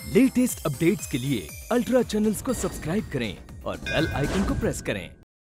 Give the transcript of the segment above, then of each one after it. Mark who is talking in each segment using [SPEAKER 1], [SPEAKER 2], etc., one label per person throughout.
[SPEAKER 1] Latest updates के लिए ultra channels को सब्सक्राइब करें और बेल आइकन को प्रेस करें।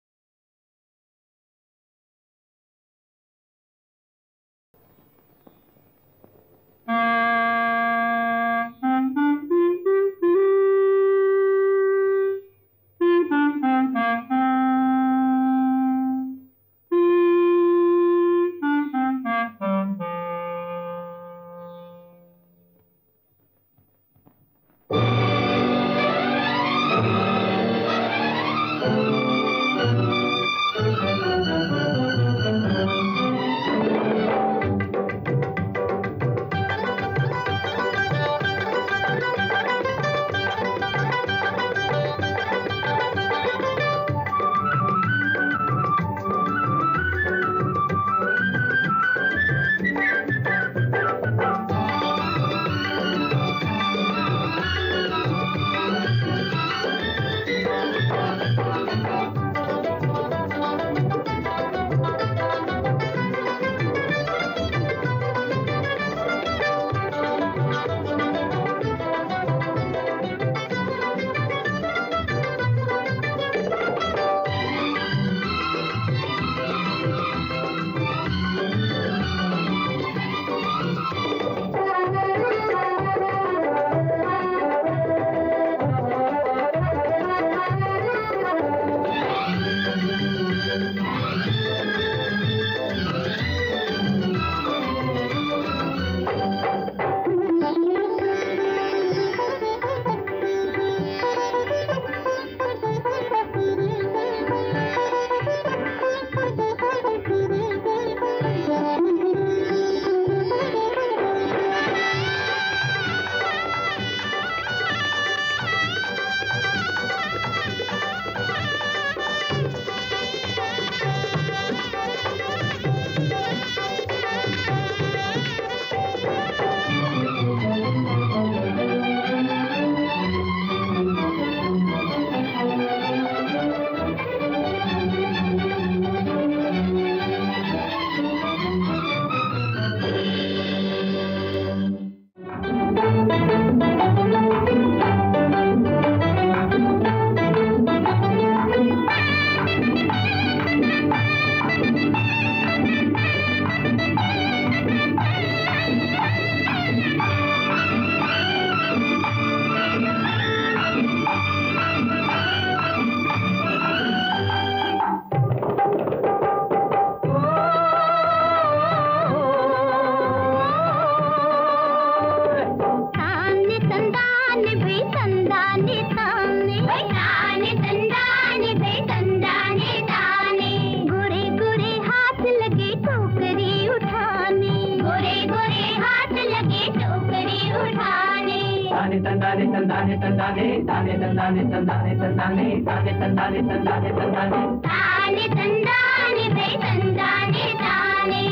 [SPEAKER 2] तंदाने तंदाने तंदाने ताने तंदाने तंदाने तंदाने ताने तंदाने तंदाने तंदाने ताने तंदाने बे तंदाने ताने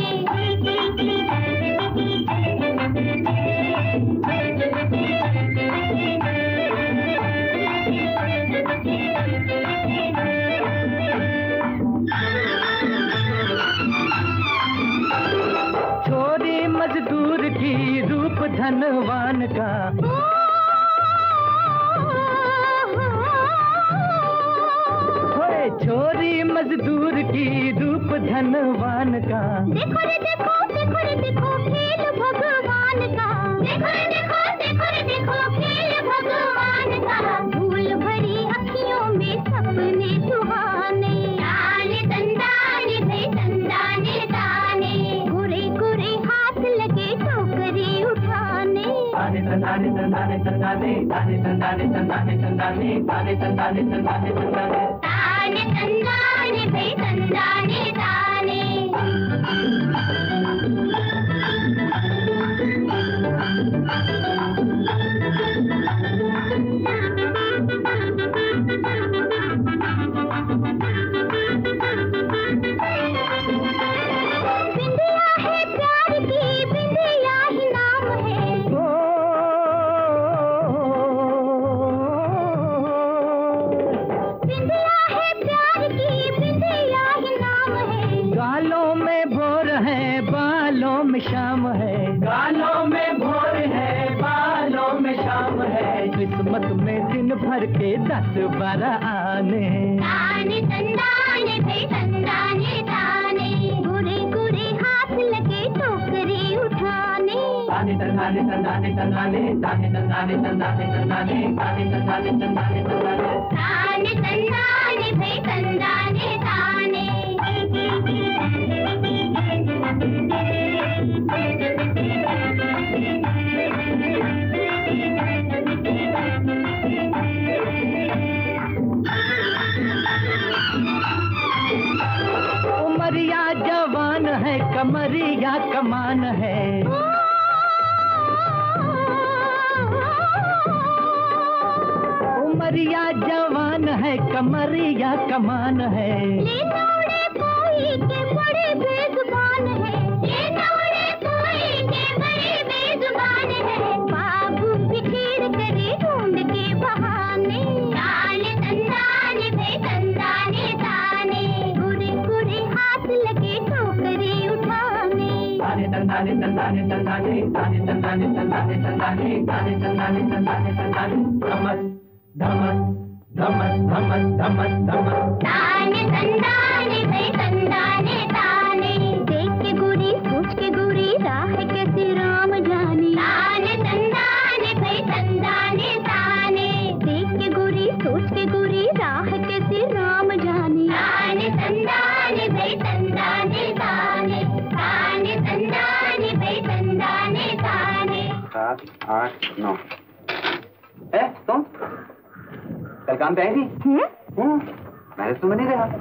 [SPEAKER 3] छोरी मजदूर की रूप धनवान का छोरी मजदूर की रूप धनवान का
[SPEAKER 2] देखो रे देखो देखो रे देखो खेल भगवान का देखो रे देखो देखो रे देखो खेल भगवान का भूल भरी अखियों में सपने सुहाने ताने तंदाने बे तंदाने ताने गुरे गुरे हाथ लगे टोकरी उठाने ताने तंदाने तंदाने तंदाने ताने तंदाने तंदाने तंदाने ताने तंदाने तंदाने तंदाने ताने तंदाने बे तंदाने ताने
[SPEAKER 3] में शाम है,
[SPEAKER 2] गालों में भोर है, बालों में शाम है।
[SPEAKER 3] प्यार के 10-12 आने।
[SPEAKER 2] ताने तंदाने भाई तंदाने ताने, गुरे गुरे हाथ लगे टोकरी उठाने।
[SPEAKER 3] ताने तंदाने तंदाने तंदाने, ताने तंदाने तंदाने तंदाने, ताने तंदाने तंदाने तंदाने।
[SPEAKER 2] ताने तंदाने भाई तंदाने ताने।
[SPEAKER 3] उमरिया जवान है, कमरिया कमान है। उमरिया जवान है, कमरिया कमान है।
[SPEAKER 2] ले दौड़े कोई के बड़े बेजुबान है, ले दौड़े कोई के बड़े बेजुबान है। बाबू बिखेर करे ढूंढ के बहाने। ताने तंदाने भाई तंदाने ताने, गुरे गुरे हाथ लगे टोकरी उठाने।
[SPEAKER 3] ताने तंदाने तंदाने तंदाने, ताने तंदाने तंदाने तंदाने, ताने तंदाने तंदाने तंदाने। धमक धमक धमक धमक धमक धमक।
[SPEAKER 2] ताने तंदाने भाई तंदाने ताने, देख के गोरी सोच के गोरी राह कैसे राम जाने। ताने तंदाने भाई तंदाने ताने, देख के गोरी सोच के गोरी राह कैसे राम जाने। ताने तंदाने भाई तंदाने ताने, ताने तंदाने भाई तंदाने ताने।
[SPEAKER 4] 7, 8, 9। तुम कल काम पे आई थी? मैंने तुम्हें नहीं देखा।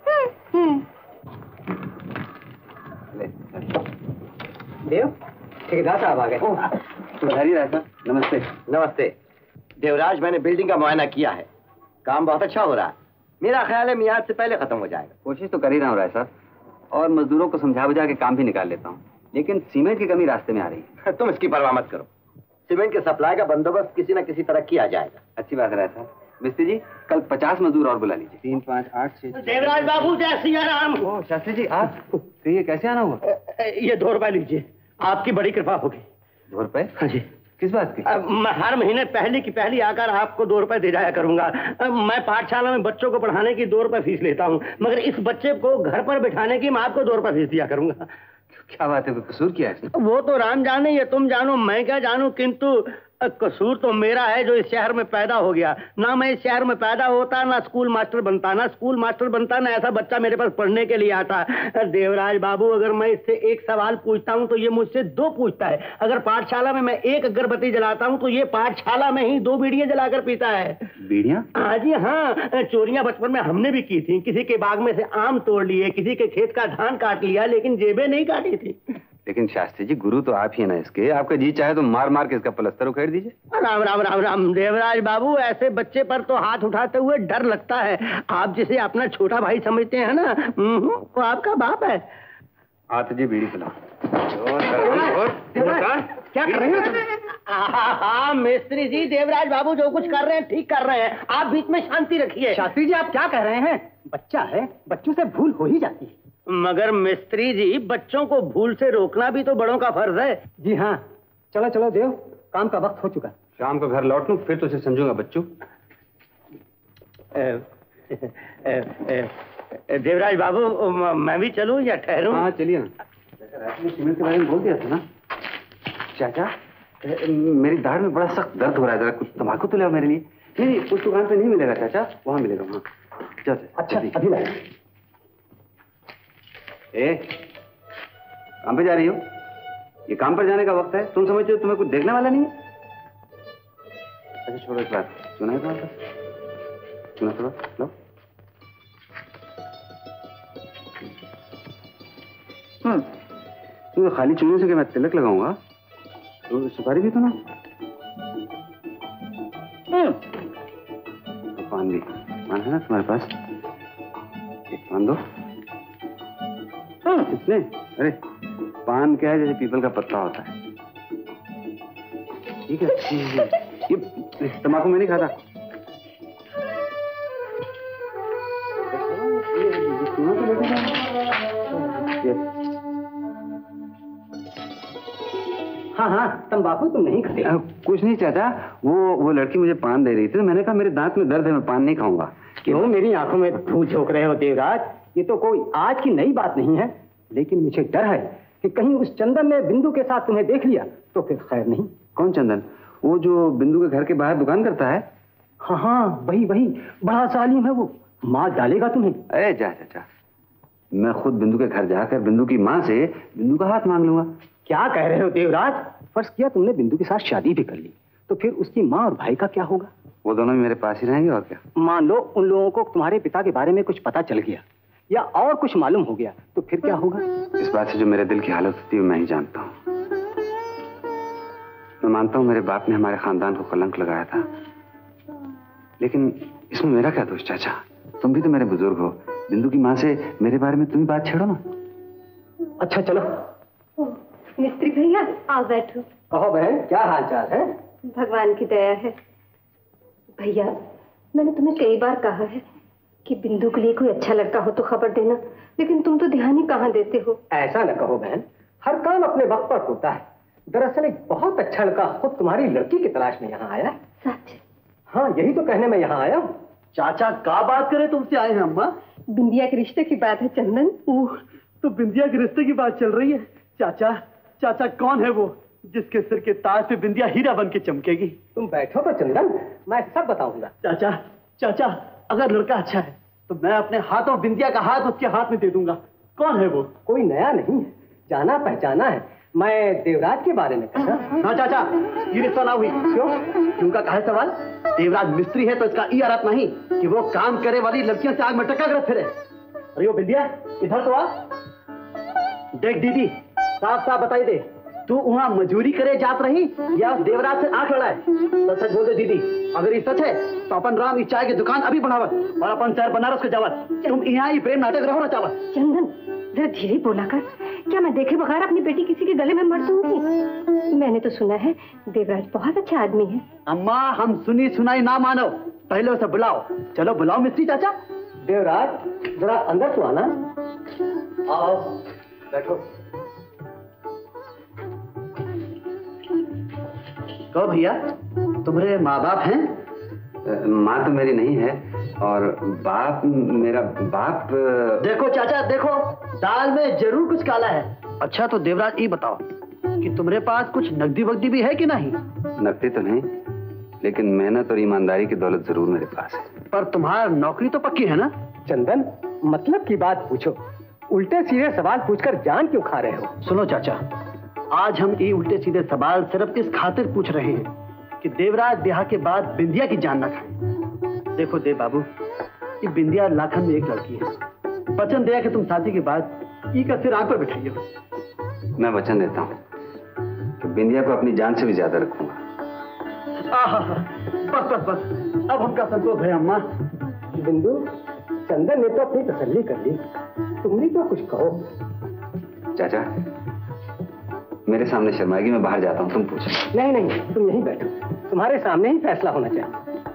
[SPEAKER 4] देव, ठेकेदार साहब आ गए। बधाई रहा सर। नमस्ते। नमस्ते। देवराज, मैंने बिल्डिंग का मुआयना किया है, काम बहुत अच्छा हो रहा है। मेरा ख्याल है मियाद से पहले खत्म हो जाएगा। कोशिश तो कर ही रहा हूँ राय सर, और मजदूरों को समझा बुझा के काम भी निकाल लेता हूँ, लेकिन सीमेंट की कमी रास्ते में आ रही है। तुम इसकी परवाह मत करो, सीमेंट के सप्लाई का बंदोबस्त किसी न किसी तरह किया जाएगा। अच्छी बात है सर। मिस्त्री जी, कल 50 मजदूर और बुला लीजिए। 3, 5, 8, 6।
[SPEAKER 5] देवराज बाबू जय सिया राम।
[SPEAKER 4] ओह शास्त्री जी, आप कहिए कैसे आना हुआ?
[SPEAKER 5] ये 2 रुपए लीजिए, आपकी बड़ी कृपा होगी।
[SPEAKER 4] 2 रुपए?
[SPEAKER 5] हाँ जी।
[SPEAKER 4] किस बात की?
[SPEAKER 5] मैं हर महीने पहली की पहली आकर आपको 2 रुपए दे जाया करूंगा। मैं पाठशाला में बच्चों को पढ़ाने की 2 रुपए फीस लेता हूँ, मगर इस बच्चे को घर पर बिठाने की मैं आपको 2 रुपए फीस दिया करूंगा।
[SPEAKER 4] क्या बात है, कोई कसूर किया है?
[SPEAKER 5] वो तो राम जाने, ये तुम जानो, मैं क्या जानूं, किंतु कसूर तो मेरा है जो इस शहर में पैदा हो गया। ना मैं इस शहर में पैदा होता, ना स्कूल मास्टर बनता, ना स्कूल मास्टर बनता, ना ऐसा बच्चा मेरे पास पढ़ने के लिए आता। देवराज बाबू, अगर मैं इससे एक सवाल पूछता हूँ तो ये मुझसे 2 पूछता है। अगर पाठशाला में मैं 1 अगरबत्ती जलाता हूँ तो ये पाठशाला में ही 2 बीड़ियां जलाकर पीता है।
[SPEAKER 4] बीड़ियां?
[SPEAKER 5] हाँ जी हाँ, चोरियां बचपन में हमने भी की थी। किसी के बाग में से आम तोड़ लिए, किसी के खेत का धान काट लिया, लेकिन जेबें नहीं काटी थी।
[SPEAKER 4] लेकिन शास्त्री जी, गुरु तो आप ही ना इसके। आपका जी चाहे तो मार मार के इसका पलस्तर उखेड़ दीजिए।
[SPEAKER 5] राम राम राम राम। देवराज बाबू, ऐसे बच्चे पर तो हाथ उठाते हुए डर लगता है। आप जिसे अपना छोटा भाई समझते हैं ना, वो आपका बाप है।
[SPEAKER 4] आते जी बीड़ी पिलाओ।
[SPEAKER 5] क्या कर रहे हैं? हाँ मिस्त्री जी, देवराज बाबू जो कुछ कर रहे हैं ठीक कर रहे हैं, आप बीच में शांति रखिए।
[SPEAKER 3] शास्त्री जी, आप क्या कह रहे हैं? बच्चा है, बच्चों से भूल हो ही जाती है।
[SPEAKER 5] मगर मिस्त्री जी, बच्चों को भूल से रोकना भी तो बड़ों का फर्ज है।
[SPEAKER 3] जी हाँ, चलो चलो देव, काम का वक्त हो चुका।
[SPEAKER 4] शाम को घर लौट लूं, फिर तो उसे समझूंगा बच्चों।
[SPEAKER 5] देवराज बाबू, मैं भी चलूं या ठहरूं?
[SPEAKER 4] हाँ चलिए ना। रात में सीमेंट के बारे में बोल दिया था ना चाचा। मेरी दाढ़ में बड़ा सख्त दर्द हो रहा है, जरा कुछ तंबाकू तो ले आओ मेरे लिए। नहीं, उस दुकान पे नहीं मिलेगा चाचा, वहाँ मिलेगा वहाँ। चल
[SPEAKER 3] अच्छा, अभी लाए।
[SPEAKER 4] काम पे जा रही हो? ये काम पर जाने का वक्त है, तुम समझते हो तुम्हें कुछ देखने वाला नहीं है? अच्छा छोड़ो इस बात, सुना है तुम्हारे पास? सुना थोड़ा लो। तो खाली चुनने से क्या मैं तिलक लगाऊंगा? तो सुपारी भी तो ना। तो पान भी, पान है ना तुम्हारे पास? एक पान दो। कितने? अरे पान क्या है, जैसे पीपल का पत्ता होता है। ठीक है, ये तम्बाकू मैं नहीं खाता।
[SPEAKER 5] हाँ हाँ, तंबाकू तुम नहीं खाते?
[SPEAKER 6] कुछ नहीं चाचा, वो लड़की मुझे पान दे रही थी तो मैंने कहा मेरे दांत में दर्द है, मैं पान नहीं खाऊंगा।
[SPEAKER 5] क्यों मेरी आंखों में धूल झोंक रहे हो देवराज? ये तो कोई आज की नई बात नहीं है, लेकिन मुझे डर है कि कहीं उस चंदन ने बिंदु के साथ तुम्हें देख लिया तो फिर खैर नहीं।
[SPEAKER 6] कौन चंदन? वो जो बिंदु के घर के बाहर दुकान करता है?
[SPEAKER 5] हाँ हाँ, वही वही, बड़ा जालिम है वो, मार डालेगा तुम्हें।
[SPEAKER 6] अरे जा चाचा, मैं खुद बिंदु के घर जाकर बिंदु की माँ से बिंदु का हाथ मांग लूंगा।
[SPEAKER 5] क्या कह रहे हो देवराज? फर्ज किया तुमने बिंदु के साथ शादी भी कर ली तो फिर उसकी माँ और भाई का क्या होगा?
[SPEAKER 6] वो दोनों भी मेरे पास ही रहेंगे और क्या।
[SPEAKER 5] मान लो उन लोगों को तुम्हारे पिता के बारे में कुछ पता चल गया या और कुछ मालूम हो गया तो फिर क्या होगा?
[SPEAKER 6] इस बात से जो मेरे दिल की हालत होती है मैं ही जानता हूँ। मैं मानता हूँ मेरे बाप ने हमारे खानदान को कलंक लगाया था, लेकिन इसमें मेरा क्या दोष चाचा? तुम भी तो मेरे बुजुर्ग हो। बिंदु की माँ से मेरे बारे में तुम बात छेड़ो ना।
[SPEAKER 5] अच्छा चलो।
[SPEAKER 7] मिस्त्री भैया आओ बैठो।
[SPEAKER 5] कहो बहन, क्या हाल चाल है?
[SPEAKER 7] भगवान की दया है। भैया मैंने तुम्हें कई बार कहा है कि बिंदु के लिए कोई अच्छा लड़का हो तो खबर देना, लेकिन तुम तो ध्यान ही कहाँ देते हो।
[SPEAKER 5] ऐसा न कहो बहन, हर काम अपने वक्त पर होता है। दरअसल एक बहुत अच्छा लड़का खुद तुम्हारी लड़की की तलाश में यहाँ आया।
[SPEAKER 7] सच?
[SPEAKER 5] हाँ, यही तो कहने में यहाँ आया हूँ।
[SPEAKER 8] चाचा का बात करे तुमसे आए हैं अम्मा?
[SPEAKER 7] बिंदिया के रिश्ते की बात है चंदन।
[SPEAKER 8] ओह, तो बिंदिया के रिश्ते की बात चल रही है। चाचा चाचा कौन है वो जिसके सिर के ताज पे बिंदिया हीरा बन के चमकेगी?
[SPEAKER 5] तुम बैठो तो चंदन, मैं सब बताऊंगा।
[SPEAKER 8] चाचा चाचा, अगर लड़का अच्छा है तो मैं अपने हाथों बिंदिया का हाथ उसके हाथ में दे दूंगा। कौन है वो?
[SPEAKER 5] कोई नया नहीं है, जाना पहचाना है। मैं देवराज के बारे में कहा।
[SPEAKER 8] हाँ चाचा, ये रिश्ता ना हुई। क्यों? क्योंकि कहा सवाल, देवराज मिस्त्री है तो इसका ये अर्थ नहीं कि वो काम करे वाली लड़कियों से आग में टक्का कर फिरे। अरे वो बिंदिया, इधर तो आ। देख दीदी, साफ साफ बताई दे, तू वहाँ मजूरी करे जात रही या देवराज से आंख लड़ाए? तो सच बोल दे दीदी, अगर ये सच है तो अपन राम इस चाय की दुकान अभी बढ़ावत और अपन शहर बनारस को जावत। तुम यहाँ ही प्रेम नाटक रहो ना चावत।
[SPEAKER 7] चंदन जरा धीरे बोला कर, क्या मैं देखे बगैर अपनी बेटी किसी के गले में मर दूंगी? मैंने तो सुना है देवराज बहुत अच्छा आदमी है।
[SPEAKER 8] अम्मा, हम सुनी सुनाई ना मानो, पहले उसे बुलाओ। चलो बुलाओ मिस्त्री चाचा।
[SPEAKER 5] देवराज जरा अंदर तो आना। आओ बैठो।
[SPEAKER 8] कहो भैया, तुम्हारे माँ बाप हैं?
[SPEAKER 6] माँ तो मेरी नहीं है और बाप, मेरा बाप।
[SPEAKER 8] देखो चाचा देखो, दाल में जरूर कुछ काला है। अच्छा तो देवराज ये बताओ कि तुम्हारे पास कुछ नकदी वकदी भी है कि नहीं?
[SPEAKER 6] नकदी तो नहीं, लेकिन मेहनत और ईमानदारी की दौलत जरूर मेरे पास है।
[SPEAKER 8] पर तुम्हारा नौकरी तो पक्की है ना?
[SPEAKER 5] चंदन, मतलब की बात पूछो, उल्टे सीधे सवाल पूछकर जान क्यों खा रहे हो?
[SPEAKER 8] सुनो चाचा, आज हम ये उल्टे सीधे सवाल सिर्फ इस खातिर पूछ रहे हैं कि देवराज ब्याह के बाद बिंदिया की जान ना खाए। देखो देव बाबू, ये बिंदिया लाखन में एक लड़की है। वचन दिया कि तुम शादी के बाद ई का सिर आंख पर बिठाइए।
[SPEAKER 6] मैं वचन देता हूँ कि बिंदिया को अपनी जान से भी ज्यादा रखूंगा।
[SPEAKER 8] बस बस बस, अब हमका संतोष है अम्मा।
[SPEAKER 5] बिंदु, चंदन ने तो अपनी तसल्ली कर ली, तुम भी तो कुछ कहो।
[SPEAKER 6] चाचा, मेरे सामने शर्माएगी, मैं बाहर जाता हूँ, तुम पूछो।
[SPEAKER 5] नहीं नहीं, तुम यहीं बैठो, तुम्हारे सामने ही फैसला होना चाहिए।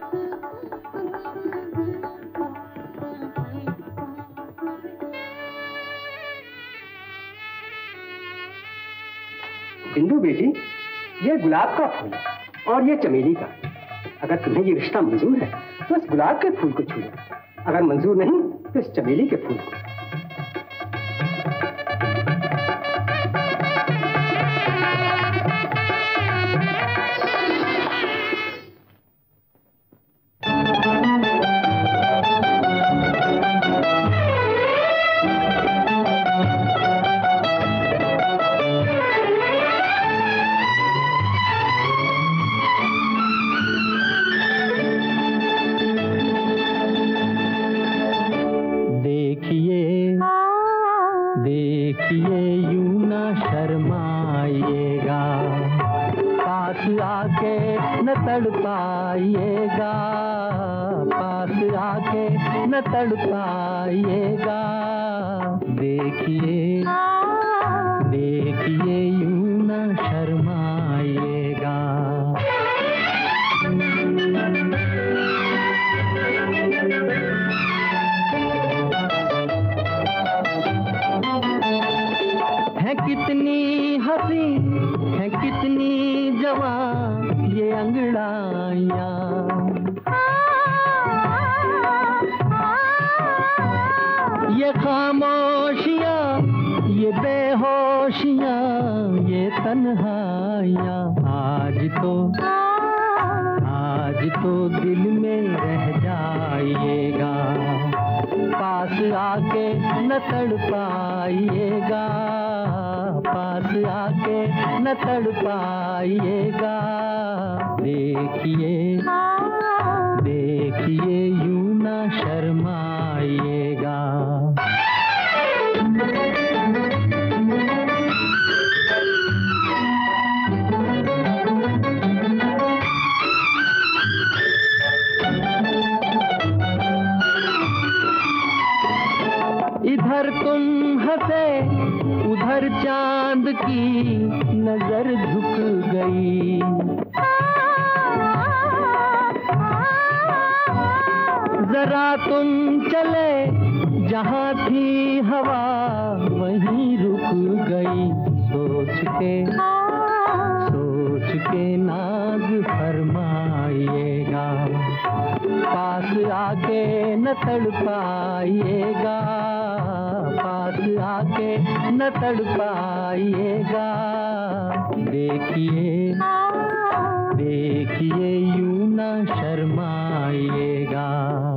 [SPEAKER 5] बिंदु बेटी, ये गुलाब का फूल और ये चमेली का। अगर तुम्हें ये रिश्ता मंजूर है तो इस गुलाब के फूल को छू लो, अगर मंजूर नहीं तो इस चमेली के फूल को।
[SPEAKER 3] हंसी है कितनी जवान ये अंगड़ाइयाँ। ये खामोशियाँ, ये बेहोशियाँ, ये तन्हाइयाँ, आज तो दिल में रह जाइएगा, पास आके न तड़पाइएगा, पास आके न तड़पाइएगा। देखिए देखिए यूं ना शर्माइएगा। इधर तुम हंसे उधर चांद की नजर झुक गई, जरा तुम चले जहाँ थी हवा वहीं रुक गई। सोच के नाज फरमाइएगा, पास आके न तड़पाइएगा, पास आके न तड़पाइएगा। देखिए देखिए यूं न शर्माइएगा।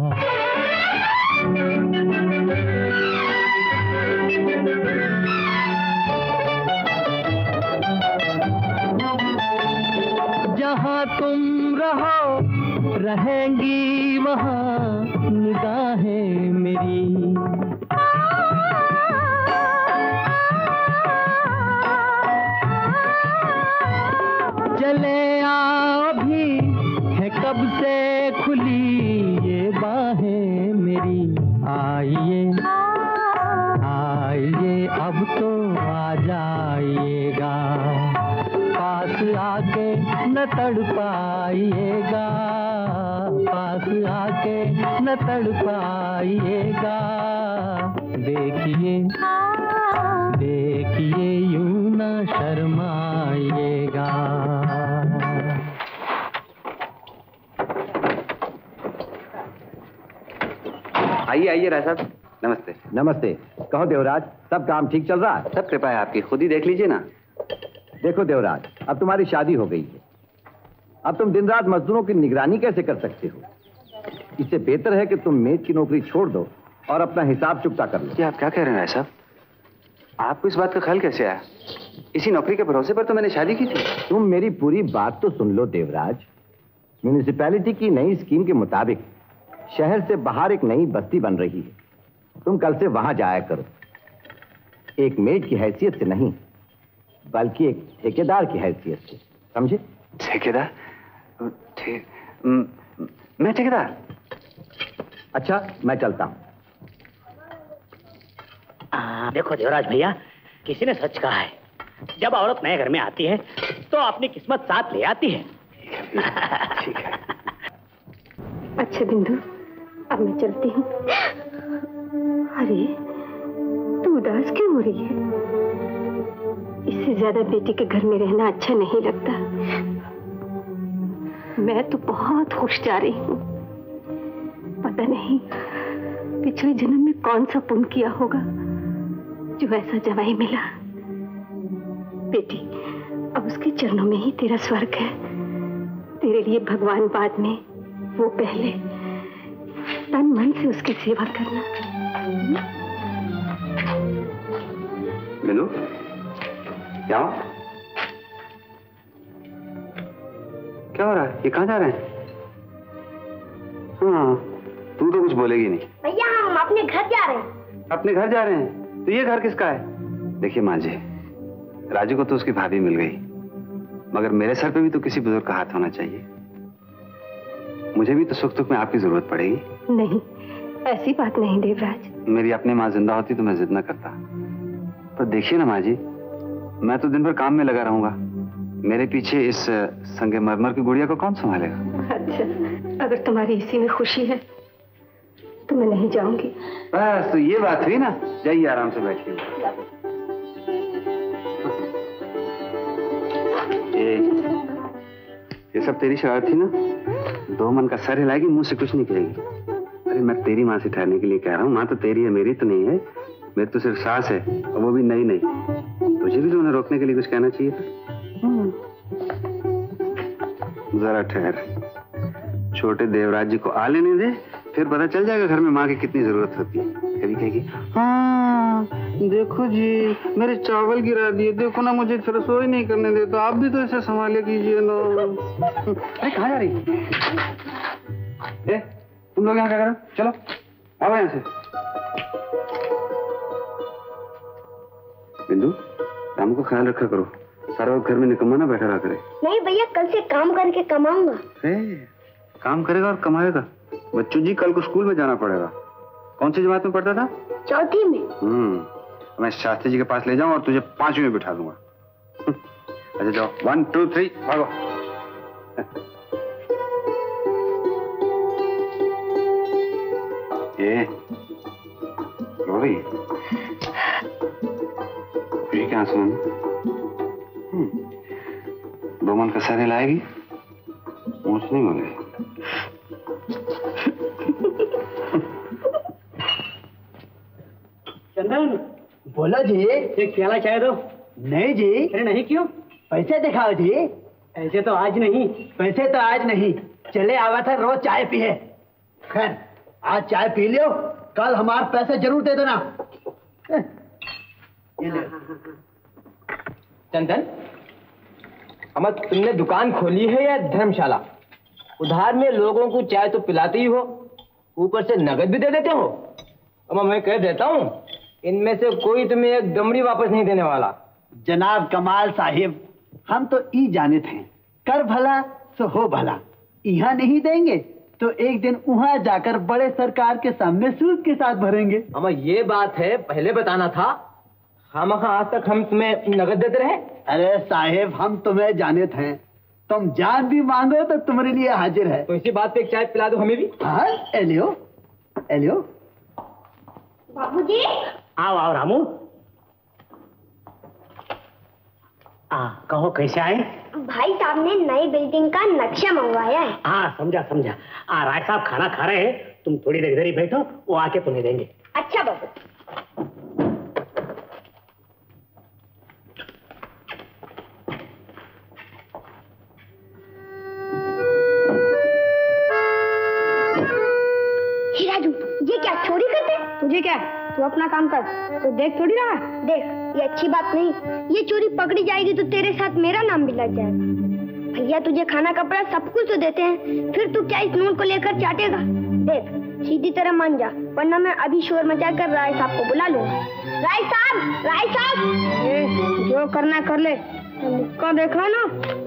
[SPEAKER 3] जहाँ तुम रहो रहेंगी वहाँ निगाहें मेरी, चले आओ भी है कब से खुली ये बाहें मेरी। आइए आइए अब तो आ जाइएगा, पास आके न तड़पाइएगा, पास आके न तड़पाइएगा। देखिए देखिए यूं न शर्माइएगा।
[SPEAKER 6] आइए आइए राय साहब, नमस्ते।
[SPEAKER 4] नमस्ते। कहो देवराज, सब काम ठीक चल रहा है?
[SPEAKER 6] सब कृपा है आपकी, खुद ही देख लीजिए ना।
[SPEAKER 4] देखो देवराज, अब तुम्हारी शादी हो गई है, अब तुम दिन रात मजदूरों की निगरानी कैसे कर सकते हो? इससे बेहतर है कि तुम मेज की नौकरी छोड़ दो और अपना हिसाब चुकता कर लो।
[SPEAKER 6] क्या आप क्या कह रहे हैं राय साहब? आपको इस बात का ख्याल कैसे आया? इसी नौकरी के भरोसे पर तो मैंने शादी की थी।
[SPEAKER 4] तुम मेरी पूरी बात तो सुन लो देवराज। म्यूनिसिपैलिटी की नई स्कीम के मुताबिक शहर से बाहर एक नई बस्ती बन रही है, तुम कल से वहां जाया करो। एक मेड की हैसियत से नहीं, बल्कि एक ठेकेदार की हैसियत से, समझे?
[SPEAKER 6] ठेकेदार? ठीक, मैं ठेकेदार?
[SPEAKER 4] अच्छा, मैं चलता हूं।
[SPEAKER 5] देखो देवराज भैया, किसी ने सच कहा है, जब औरत नए घर में आती है तो अपनी किस्मत साथ ले आती है।
[SPEAKER 6] ठीक है।
[SPEAKER 7] अच्छा बिंदु, अब मैं चलती हूँ। अरे तू उदास क्यों हो रही है? इससे ज्यादा बेटी के घर में रहना अच्छा नहीं लगता। मैं तो बहुत खुश जा रही हूँ। पता नहीं पिछले जन्म में कौन सा पुण्य किया होगा जो ऐसा जवाई मिला। बेटी, अब उसके चरणों में ही तेरा स्वर्ग है। तेरे लिए भगवान बाद में, वो पहले। तन मन से उसकी सेवा करना।
[SPEAKER 6] बिंदु, क्या हो रहा है? ये कहाँ जा रहे हैं? हाँ, तू तो कुछ बोलेगी नहीं।
[SPEAKER 2] भैया हम अपने घर जा रहे हैं।
[SPEAKER 6] अपने घर जा रहे हैं? तो ये घर किसका है? देखिए माँ जी, राजू को तो उसकी भाभी मिल गई, मगर मेरे सर पे भी तो किसी बुजुर्ग का हाथ होना चाहिए। मुझे भी तो सुख दुख में आपकी जरूरत पड़ेगी।
[SPEAKER 7] नहीं, ऐसी बात नहीं देवराज।
[SPEAKER 6] मेरी अपनी माँ जिंदा होती तो मैं जिद न करता, पर देखिए ना माँ जी, मैं तो दिन भर काम में लगा रहूंगा, मेरे पीछे इस संगमरमर की गुड़िया को कौन संभालेगा?
[SPEAKER 7] अच्छा, अगर तुम्हारी इसी में खुशी है तो मैं नहीं जाऊंगी।
[SPEAKER 6] बस तो ये बात हुई ना, जाइए आराम से बैठिए। ये सब तेरी शरारत थी ना? दो मन का सर हिलाएगी, मुंह से कुछ नहीं कहेगी। अरे मैं तेरी माँ से ठहरने के लिए कह रहा हूँ। माँ तो तेरी है, मेरी तो नहीं है। मेरी तो सिर्फ सास है, और वो भी नई नई। तुझे भी तो उन्हें रोकने के लिए कुछ कहना चाहिए था। जरा ठहर, छोटे देवराज जी को आ लेने दे, फिर पता चल जाएगा घर में माँ की कितनी जरूरत होती है। कभी कहेगी, हाँ देखो जी मेरे चावल गिरा दिए, देखो ना मुझे रसोई नहीं करने देता, आप भी तो इसे संभाले कीजिए ना। अरे कहाँ जा रही? तुम लोग यहाँ क्या कर रहे हो? चलो आओ यहाँ से। बिंदु, रामू को ख्याल रखा करो, सारा वक्त घर में निकम्मा ना बैठा रहा करे।
[SPEAKER 2] नहीं भैया, कल से काम करके कमाऊंगा।
[SPEAKER 6] काम करेगा और कमाएगा? बच्चू जी कल को स्कूल में जाना पड़ेगा। कौन सी जमात में पढ़ता था?
[SPEAKER 2] चौथी में।
[SPEAKER 6] मैं शास्त्री जी के पास ले जाऊं और तुझे 5वीं में बिठा दूंगा। अच्छा जाओ, 1 2 3 भागो। ये रोरी खुशी क्या सुन? दो मन का सर हिलाएगी, मुझ नहीं बोलेगी।
[SPEAKER 5] चंदन,
[SPEAKER 8] बोलो जी।
[SPEAKER 5] एक प्याला चाय दो।
[SPEAKER 8] नहीं जी।
[SPEAKER 5] अरे नहीं क्यों?
[SPEAKER 8] पैसे दिखाओ जी।
[SPEAKER 5] ऐसे तो आज नहीं।
[SPEAKER 8] पैसे तो आज नहीं, चले आवा था रोज चाय पिए। खैर आज चाय पी लियो, कल हमारे पैसे जरूर दे देना। ये ले।
[SPEAKER 4] चंदन, अमर तुमने दुकान खोली है या धर्मशाला? उधार में लोगों को चाय तो पिलाते ही हो, ऊपर से नगद भी दे देते हो। अमर मैं कह देता हूँ, इनमें से कोई तुम्हें एक दमड़ी वापस नहीं देने वाला।
[SPEAKER 8] जनाब कमाल साहिब, हम तो ई जाने थे, कर भला सो हो भला। यहाँ नहीं देंगे तो एक दिन वहाँ जाकर बड़े सरकार के सामने सूद के साथ भरेंगे।
[SPEAKER 4] अमर ये बात है, पहले बताना था। हम आज तक हम तुम्हें नगद देते रहे।
[SPEAKER 8] अरे साहिब, हम तुम्हें जाने थे, तुम जान भी मांगो तो तुम्हारे लिए हाजिर है।
[SPEAKER 4] तो इसी बात पे एक चाय पिला दो हमें भी।
[SPEAKER 8] हाँ, एलियो एलियो।
[SPEAKER 2] बाबूजी।
[SPEAKER 5] आओ आओ रामू। कहो कैसे आए?
[SPEAKER 2] भाई साहब ने नई बिल्डिंग का नक्शा मंगवाया है।
[SPEAKER 5] हाँ समझा समझा। राय साहब खाना खा रहे हैं, तुम थोड़ी देर इधर ही बैठो, वो आके तुम्हें देंगे।
[SPEAKER 2] अच्छा बाबू। राजू, ये क्या चोरी करते? तुझे क्या, तू अपना काम कर। तो देख थोड़ी रहा। देख, ये अच्छी बात नहीं। ये चोरी पकड़ी जाएगी तो तेरे साथ मेरा नाम भी लग जाएगा। भैया तुझे खाना कपड़ा सब कुछ तो देते हैं, फिर तू क्या इस नून को लेकर चाटेगा? देख, सीधी तरह मान जा, वरना मैं अभी शोर मचा कर राय साहब को बुला लूंगा। राय साहब, राय साहब, जो करना कर ले, मुक्का देखा ना।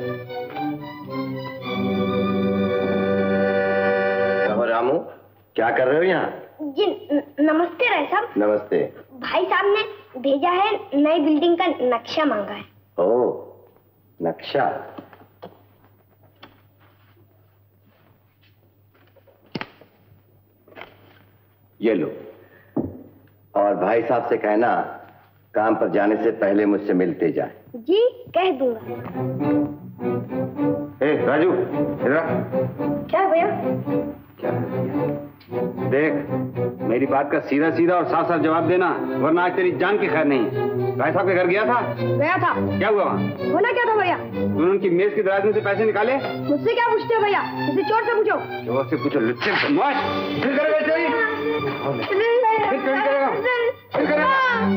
[SPEAKER 4] रामू, क्या कर रहे हो यहाँ?
[SPEAKER 2] जी नमस्ते राय साहब।
[SPEAKER 4] नमस्ते।
[SPEAKER 2] भाई साहब ने भेजा है, नई बिल्डिंग का नक्शा मांगा है।
[SPEAKER 4] ओह, नक्शा। ये लो, और भाई साहब से कहना काम पर जाने से पहले मुझसे मिलते जाए।
[SPEAKER 2] जी कह दूंगा।
[SPEAKER 6] ए राजू, इधर आ।
[SPEAKER 2] क्या भैया?
[SPEAKER 6] देख, मेरी बात का सीधा सीधा और साफ साफ जवाब देना, वरना आज तेरी जान की खैर नहीं है। भाई साहब के घर गया था?
[SPEAKER 2] गया था।
[SPEAKER 6] क्या हुआ वहाँ?
[SPEAKER 2] होना क्या था भैया?
[SPEAKER 6] तूने उनकी मेज की दराज में से पैसे निकाले?
[SPEAKER 2] मुझसे क्या पूछते हो भैया? किसी चोर से पूछो।
[SPEAKER 6] चोर से पूछो, लुच्चे से। फिर करेगा चोरी? फिर चोरी करेगा? फिर करेगा?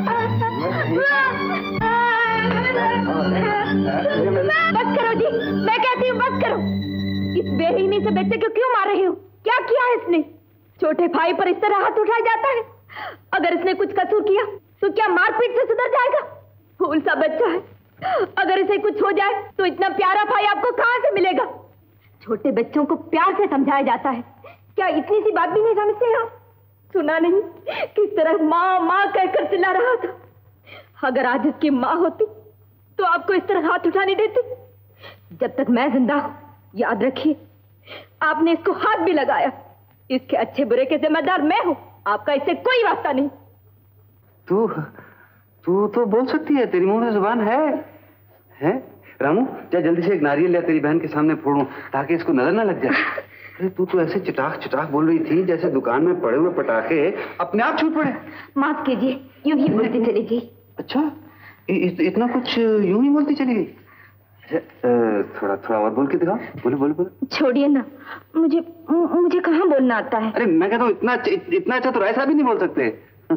[SPEAKER 7] बस करो जी, मैं कहती हूँ बस करो। इस बेरहमी से बच्चे को क्यों मार रही हो? क्या किया है इसने? छोटे भाई पर इस तरह हाथ उठाया जाता है? अगर इसने कुछ कसूर किया तो क्या मारपीट से सुधर जाएगा? फूल सा बच्चा है, अगर इसे कुछ हो जाए तो इतना प्यारा भाई आपको कहां से मिलेगा? छोटे बच्चों को प्यार से समझाया जाता है, क्या इतनी सी बात भी नहीं समझते आप? सुना नहीं किस तरह माँ माँ कहकर चिल्ला रहा था? अगर आज इसकी माँ होती तो आपको इस तरह हाथ उठाने देती? जब तक मैं जिंदा हूं, याद रखिए, आपने इसको हाथ भी लगाया, इसके अच्छे बुरे के जिम्मेदार मैं हूं, आपका इससे कोई वास्ता नहीं।
[SPEAKER 6] तू तो बोल सकती है, तेरी मुंह में जुबान है? रामू जा जल्दी से एक नारियल ले तेरी बहन के सामने फोड़ूं ताकि इसको नजर ना लग जाए। अरे तू तो ऐसे चिटाक चिटाक बोल रही थी जैसे दुकान में पड़े हुए पटाखे अपने आप छूट पड़े।
[SPEAKER 7] माफ कीजिए, यूं ही बोलती चली गई।
[SPEAKER 6] अच्छा इतना कुछ यूं ही बोलती चली गई? थोड़ा थोड़ा और बोल के दिखाओ। बोलो बोलो बोलो।
[SPEAKER 7] छोड़िए ना, मुझे कहाँ बोलना आता है।
[SPEAKER 6] अरे मैं कहता हूँ इतना अच्छा तो ऐसा भी नहीं बोल सकते।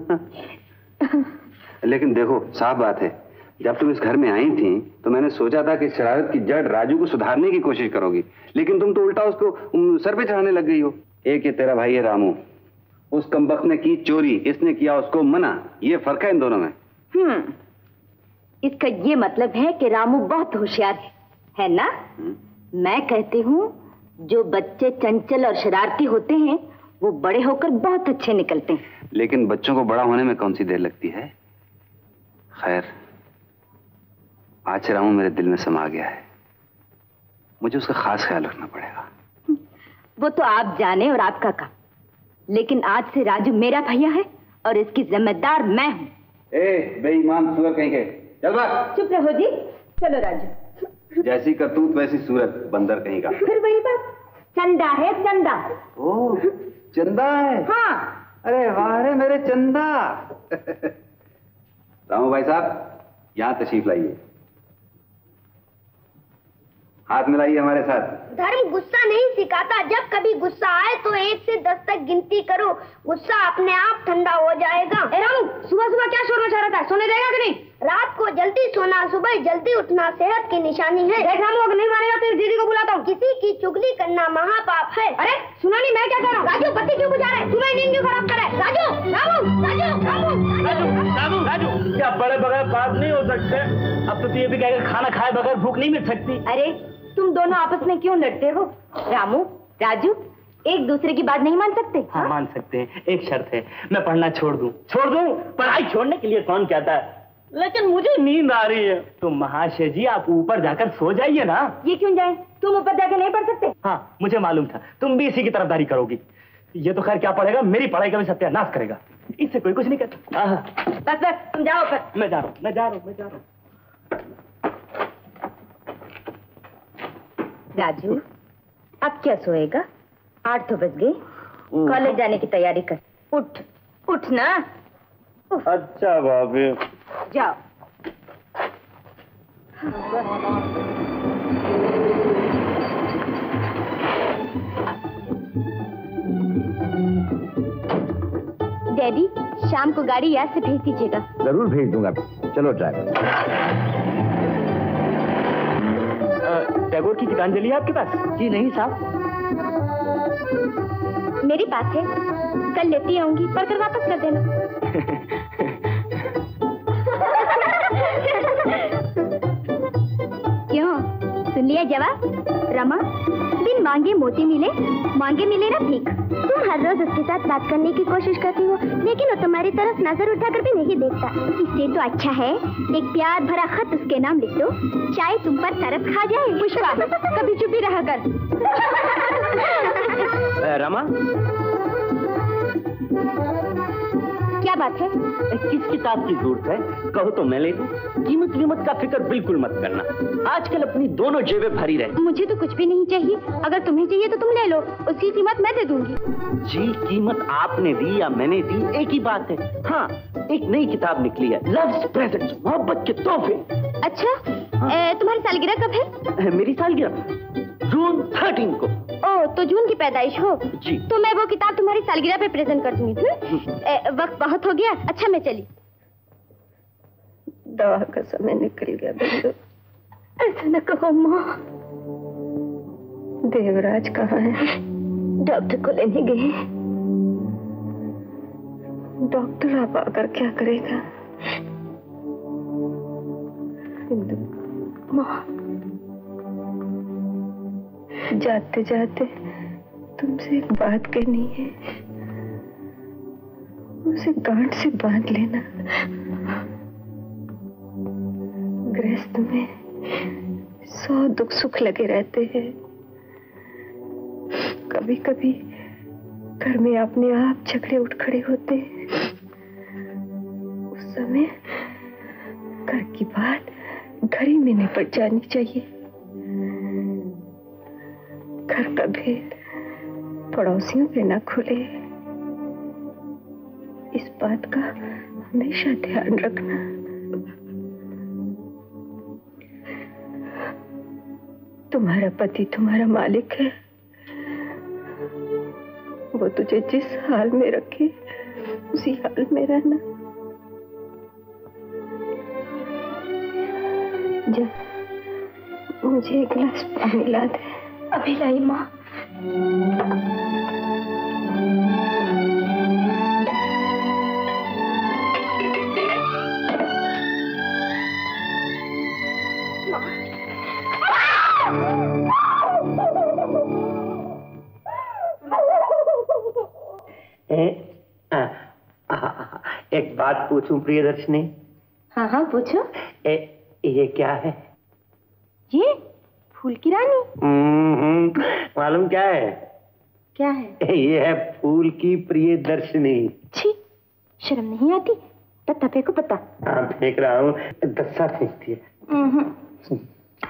[SPEAKER 6] लेकिन देखो साफ बात है, जब तुम इस घर में आई थी तो मैंने सोचा था कि शरारत की जड़ राजू को सुधारने की कोशिश करोगी, लेकिन तुम तो उल्टा उसको सर पे चढ़ाने लग गई हो। एक ये तेरा भाई है रामू, उस कमबख्त ने की चोरी, इसने किया उसको मना, ये फर्क है इन दोनों में।
[SPEAKER 7] इसका ये मतलब है कि रामू बहुत होशियार है ना? मैं कहती हूँ जो बच्चे चंचल और शरारती होते हैं वो बड़े होकर बहुत अच्छे निकलते हैं।
[SPEAKER 6] लेकिन बच्चों को बड़ा होने में कौन सी देर लगती है। खैर आज से रामू मेरे दिल में समा गया है, मुझे उसका खास ख्याल रखना पड़ेगा।
[SPEAKER 7] वो तो आप जाने और आपका काम, लेकिन आज से राजू मेरा भैया है और इसकी जिम्मेदार मैं हूँ।
[SPEAKER 6] बेईमान सूरत कहीं के, चल बात।
[SPEAKER 7] चुप रहो जी। चलो राजू।
[SPEAKER 6] जैसी करतूत वैसी सूरत, बंदर कहीं का।
[SPEAKER 7] फिर वही बात, चंदा है चंदा।
[SPEAKER 6] ओह चंदा है?
[SPEAKER 7] हाँ।
[SPEAKER 6] अरे वाह रे मेरे चंदा। रामू भाई साहब यहाँ तशरीफ लाइए, हाथ मिलाइए हमारे साथ।
[SPEAKER 2] धर्म गुस्सा नहीं सिखाता, जब कभी गुस्सा आए तो 1 से 10 तक गिनती करो, गुस्सा अपने आप ठंडा हो जाएगा। रामू सुबह सुबह क्या शोर मचा रहा था, सोने देगा कि नहीं? रात को जल्दी सोना, सुबह जल्दी उठना सेहत की निशानी है। देख रामू, अगर नहीं मानेगा तो दीदी को बुलाता हूँ। किसी की चुगली करना महापाप है। अरे सुना नहीं मैं क्या कह रहा हूँ? राजू बत्ती क्यों बुझा रहा है? तुम्हें नींद क्यों खराब कर रहा है? राजू रामू राजू रामू राजू राजू
[SPEAKER 5] राजू क्या बड़े बगैर बात नहीं हो सकते? अब तो ये भी कहेगा खाना खाए बगैर भूख नहीं मिल सकती।
[SPEAKER 7] अरे तुम दोनों आपस में क्यों लड़ते हो? रामू राजू एक दूसरे की बात नहीं मान सकते?
[SPEAKER 5] हाँ मान सकते हैं, एक शर्त है, मैं पढ़ना छोड़ दूं। पढ़ाई छोड़ने के लिए कौन कहता है, लेकिन मुझे नींद आ रही है। तो महाशय जी आप ऊपर जाकर सो जाइए ना।
[SPEAKER 7] ये क्यों जाए? तुम ऊपर जाके नहीं पढ़ सकते?
[SPEAKER 5] हाँ मुझे मालूम था तुम भी इसी की तरफदारी करोगी। ये तो खैर क्या पढ़ेगा, मेरी पढ़ाई का भी सत्यानाश करेगा, इससे कोई कुछ नहीं कहता।
[SPEAKER 7] बस बस तुम जाओ ऊपर।
[SPEAKER 5] मैं जा रहा हूँ।
[SPEAKER 7] राजू अब क्या सोएगा? 8 तो बज गए, कॉलेज जाने की तैयारी कर। उठ ना।
[SPEAKER 5] अच्छा भाभी।
[SPEAKER 7] जाओ। डैडी शाम को गाड़ी याद से भेज दीजिएगा।
[SPEAKER 4] जरूर भेज दूंगा। चलो ड्राइवर।
[SPEAKER 5] टैगोर की गीतांजलि है आपके पास?
[SPEAKER 7] जी नहीं साहब, मेरे पास है, कल लेती आऊंगी, पढ़कर वापस कर देना। क्यों, सुन लिया जवाब? रमा, बिन मांगे मोती मिले, मांगे मिले ना भीख। तुम हर रोज उसके साथ बात करने की कोशिश करती हो, लेकिन वो तुम्हारी तरफ नजर उठाकर भी नहीं देखता। इससे तो अच्छा है एक प्यार भरा खत उसके नाम लिख दो, चाहे तुम पर तरस खा जाए। पुष्पा, कभी चुप ही रहा कर।
[SPEAKER 5] रमा,
[SPEAKER 7] क्या बात है?
[SPEAKER 5] किस किताब की जरूरत है कहो तो मैं ले दूं। कीमत का फिक्र बिल्कुल मत करना, आजकल अपनी दोनों जेबें भरी रहे।
[SPEAKER 7] मुझे तो कुछ भी नहीं चाहिए, अगर तुम्हें चाहिए तो तुम ले लो, उसकी कीमत मैं दे दूंगी।
[SPEAKER 5] जी कीमत आपने दी या मैंने दी एक ही बात है। हाँ एक नई किताब निकली है, लव्स प्रेजेंट्स, मोहब्बत के तोहफे।
[SPEAKER 7] अच्छा तुम्हारी सालगिरह कब है?
[SPEAKER 5] मेरी सालगिरह जून 13 को।
[SPEAKER 7] ओ तो जून की पैदाइश हो
[SPEAKER 5] जी।
[SPEAKER 7] तो मैं वो किताब तुम्हारी सालगिरह पे प्रेजेंट कर दूंगी। वक्त बहुत हो गया, अच्छा मैं चली। दवा का समय निकल गया बिंदु, ऐसा न कहो माँ। देवराज कहाँ है? डॉक्टर को लेने गए। डॉक्टर आप आकर क्या करेगा? बिंदु माँ, जाते जाते तुमसे एक बात कहनी है, उसे गांठ से बांध लेना। गृहस्थ में 100 दुख सुख लगे रहते हैं, कभी कभी घर में अपने आप झगड़े उठ खड़े होते हैं। उस समय घर की बात घर ही में निपट जानी चाहिए। घर का भेद पड़ोसियों से न खुले, इस बात का हमेशा ध्यान रखना। तुम्हारा पति तुम्हारा मालिक है, वो तुझे जिस हाल में रखे उसी हाल में रहना। जा, मुझे एक गिलास पानी ला दे।
[SPEAKER 2] अभी लाई माँ।
[SPEAKER 5] एक बात पूछूं प्रियदर्शनी?
[SPEAKER 2] हाँ हाँ पूछो।
[SPEAKER 5] ये क्या है?
[SPEAKER 2] ये फूल की रानी।
[SPEAKER 5] मालूम क्या है?
[SPEAKER 2] क्या है?
[SPEAKER 5] ये है फूल की प्रियदर्शनी।
[SPEAKER 2] छी, शर्म नहीं आती? पत्ता फेंको पत्ता।
[SPEAKER 5] हाँ फेंक रहा हूँ, दस्सा फेंकती है।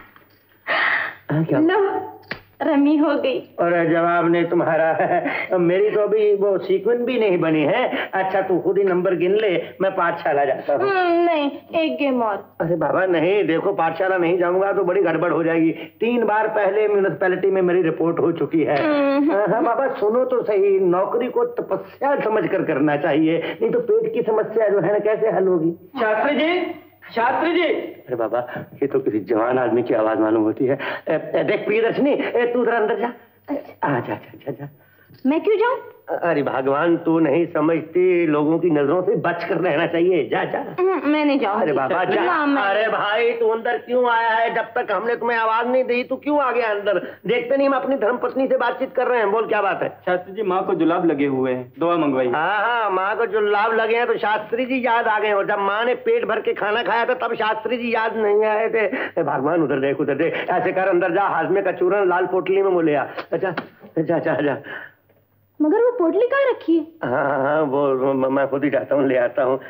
[SPEAKER 5] क्या?
[SPEAKER 2] लो, रमी हो गई।
[SPEAKER 5] और जवाब नहीं तुम्हारा। मेरी तो अभी वो सीक्वेंस भी नहीं बनी है। अच्छा तू खुद ही नंबर गिन ले, मैं पाठशाला जाता हूँ।
[SPEAKER 2] नहीं, एक गेम और।
[SPEAKER 5] अरे बाबा नहीं, देखो पाठशाला नहीं जाऊंगा तो बड़ी गड़बड़ हो जाएगी। 3 बार पहले म्यूनिसिपैलिटी में मेरी रिपोर्ट हो चुकी है। हाँ बाबा सुनो तो सही, नौकरी को तपस्या समझ कर करना चाहिए, नहीं तो पेट की समस्या जो है ना कैसे हल होगी।
[SPEAKER 3] शास्त्री जी, शास्त्री जी।
[SPEAKER 5] अरे बाबा ये तो किसी जवान आदमी की आवाज मालूम होती है। देख प्रियदर्शनी, तू उधर अंदर जा। जा।
[SPEAKER 2] मैं क्यों जाऊं?
[SPEAKER 5] अरे भगवान तू नहीं समझती, लोगों की नजरों से बच कर रहना चाहिए। जा।
[SPEAKER 2] मैं नहीं जाऊंगी।
[SPEAKER 5] अरे बाबा जा। अरे भाई तू अंदर क्यों आया है? जब तक हमने तुम्हें आवाज नहीं दी तू क्यों आ गया अंदर? देखते नहीं हम अपनी धर्मपत्नी से बातचीत कर रहे हैं। बोल क्या बात है?
[SPEAKER 3] शास्त्री जी माँ को जुलाब लगे हुए हैं, दवा मंगवाई।
[SPEAKER 5] हाँ माँ को जुलाब लगे हैं तो शास्त्री जी याद आ गए हो। जब माँ ने पेट भर के खाना खाया था तब शास्त्री जी याद नहीं आए थे। भगवान उधर देख ऐसे कर, अंदर जा, हाजमे का चूरन लाल पोटली में मुले आ। जा।
[SPEAKER 2] मगर वो पोटली कहाँ रखी है?
[SPEAKER 5] हाँ वो मैं खुद ही जाता हूँ, ले आता हूँ।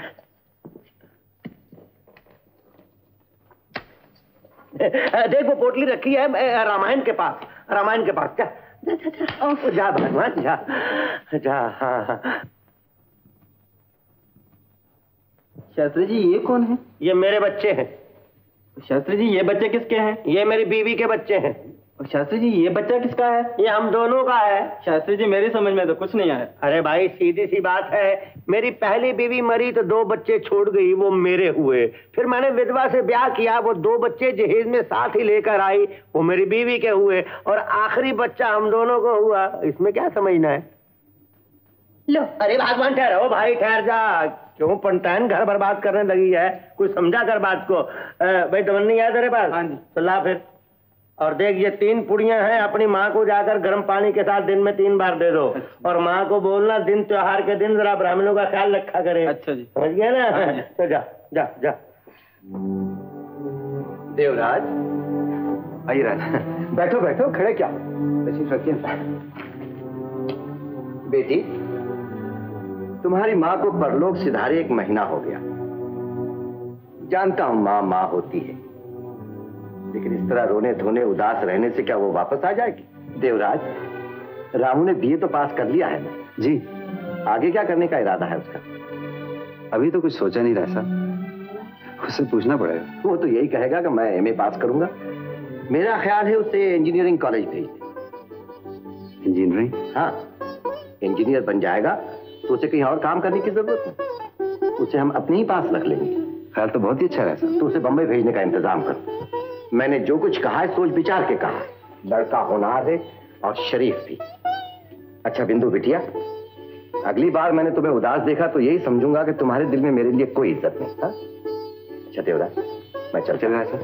[SPEAKER 5] देख वो पोटली रखी है रामायण के पास। जा भगवान जा। हाँ।
[SPEAKER 3] शास्त्री जी ये कौन है?
[SPEAKER 5] ये मेरे बच्चे हैं।
[SPEAKER 3] शास्त्री जी ये बच्चे किसके हैं?
[SPEAKER 5] ये मेरी बीवी के बच्चे हैं।
[SPEAKER 3] शास्त्री जी ये बच्चा किसका है?
[SPEAKER 5] ये हम दोनों का है।
[SPEAKER 3] शास्त्री जी मेरी समझ में तो कुछ नहीं आया।
[SPEAKER 5] अरे भाई सीधी सी बात है, मेरी पहली बीवी मरी तो 2 बच्चे छोड़ गई, वो मेरे हुए। फिर मैंने विधवा से ब्याह किया, वो 2 बच्चे जहेज में साथ ही लेकर आई, वो मेरी बीवी के हुए। और आखिरी बच्चा हम दोनों को हुआ। इसमें क्या समझना है?
[SPEAKER 2] लो।
[SPEAKER 5] अरे भगवान ठहरो भाई, ठहर जा। क्यों पंटान घर बर्बाद करने लगी है? कुछ समझा कर बात को। भाई तमन्नी है तेरे पास?
[SPEAKER 3] हाँ जी।
[SPEAKER 5] तो ला फिर। और देख ये 3 पुड़ियां हैं, अपनी माँ को जाकर गर्म पानी के साथ दिन में 3 बार दे दो। और माँ को बोलना दिन त्योहार के दिन जरा ब्राह्मणों का ख्याल रखा करे।
[SPEAKER 3] अच्छा जी।
[SPEAKER 5] समझ गया ना? तो जा।
[SPEAKER 4] देवराज
[SPEAKER 6] आइए राज।
[SPEAKER 4] बैठो, खड़े क्या? तशरीफ रखिए। बेटी तुम्हारी माँ को परलोक सिधारे 1 महीना हो गया। जानता हूं माँ होती है, लेकिन इस तरह रोने धोने उदास रहने से क्या वो वापस आ जाएगी? देवराज, रामू ने बीए तो पास कर लिया है ना?
[SPEAKER 6] जी।
[SPEAKER 4] आगे क्या करने का इरादा है उसका?
[SPEAKER 6] अभी तो कुछ सोचा नहीं रहा साहब, उससे पूछना पड़ेगा।
[SPEAKER 4] वो तो यही कहेगा कि मैं एमए पास करूंगा। मेरा ख्याल है उसे इंजीनियरिंग कॉलेज भेज दे।
[SPEAKER 6] इंजीनियरिंग?
[SPEAKER 4] हाँ, इंजीनियर बन जाएगा तो उसे कहीं और काम करने की जरूरत नहीं, उसे हम अपने ही पास रख लेंगे।
[SPEAKER 6] ख्याल तो बहुत ही अच्छा है साहब।
[SPEAKER 4] तो उसे बम्बई भेजने का इंतजाम करो। मैंने जो कुछ कहा है सोच विचार के कहा। लड़का होनहार है और शरीफ भी। अच्छा बिंदु बिटिया, अगली बार मैंने तुम्हें उदास देखा तो यही समझूंगा कि तुम्हारे दिल में मेरे लिए कोई इज्जत नहीं। हाँ? अच्छा देवराज, मैं चल रहा सर।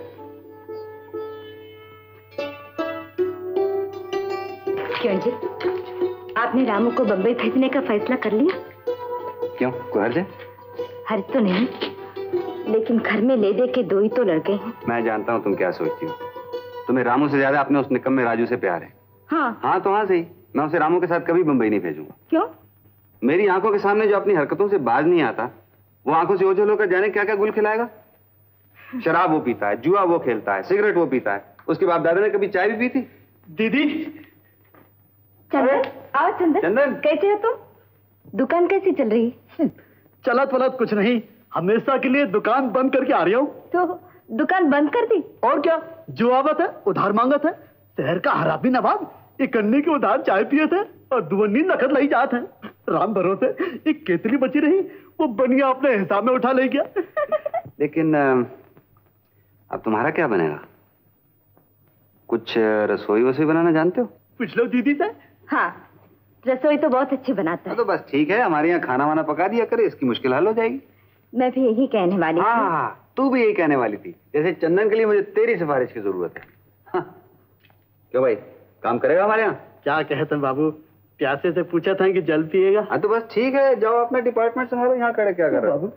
[SPEAKER 7] क्यों जी, आपने रामू को बम्बई भेजने का फैसला कर लिया?
[SPEAKER 6] क्यों, कोई हर्ज है?
[SPEAKER 7] हर्ज तो नहीं, लेकिन घर में ले दे के 2 ही तो लड़के हैं।
[SPEAKER 6] मैं जानता हूँ तुम क्या सोचती हो। तुम्हें रामू से ज्यादा अपने उस निकम्मे राजू से प्यार है। हाँ तो हाँ सही, मैं उसे रामू के साथ कभी बम्बई नहीं भेजूंगा।
[SPEAKER 7] क्यों?
[SPEAKER 6] मेरी आंखों के सामने जो अपनी हरकतों से बाज नहीं आता, वो आंखों से ओझल होकर जाने क्या क्या गुल खिलाएगा। शराब वो पीता है, जुआ वो खेलता है, सिगरेट वो पीता है। उसके बाप दादा ने कभी चाय भी पी थी?
[SPEAKER 5] दीदी।
[SPEAKER 7] चंदन, आओ चंदन।
[SPEAKER 6] चंदन,
[SPEAKER 7] कैसे हो तुम? दुकान कैसी चल रही?
[SPEAKER 8] चलत वलत कुछ नहीं, हमेशा के लिए दुकान बंद करके आ रही हूँ।
[SPEAKER 7] तो दुकान बंद कर दी?
[SPEAKER 8] और क्या, जुआवत है, उधार मांगत है। शहर का हराबी नवाब एक कन्ने के उधार चाय पिए थे और दुवन्नी नकद लाई जात है। राम भरोसे एक केतली बची रही, वो बनिया अपने हिसाब में उठा ले गया।
[SPEAKER 6] लेकिन अब तुम्हारा क्या बनेगा? कुछ रसोई वसोई बनाना जानते हो?
[SPEAKER 8] पूछ लो दीदी से।
[SPEAKER 7] हाँ, रसोई तो बहुत अच्छी बनाता है।
[SPEAKER 6] तो बस ठीक है, हमारे यहाँ खाना वाना पका दिया करे, इसकी मुश्किल हल हो जाएगी।
[SPEAKER 7] मैं भी यही कहने वाली थी।
[SPEAKER 6] हाँ, तू भी यही कहने वाली थी। जैसे चंदन के लिए मुझे तेरी सिफारिश की जरूरत है। हाँ। क्यों भाई, काम करेगा हमारे यहाँ?
[SPEAKER 8] क्या कहते हैं बाबू, प्यासे से पूछा था कि जल पिएगा।
[SPEAKER 6] हाँ तो बस ठीक है, जाओ अपना डिपार्टमेंट संभालो, यहाँ खड़े क्या कर रहे हो?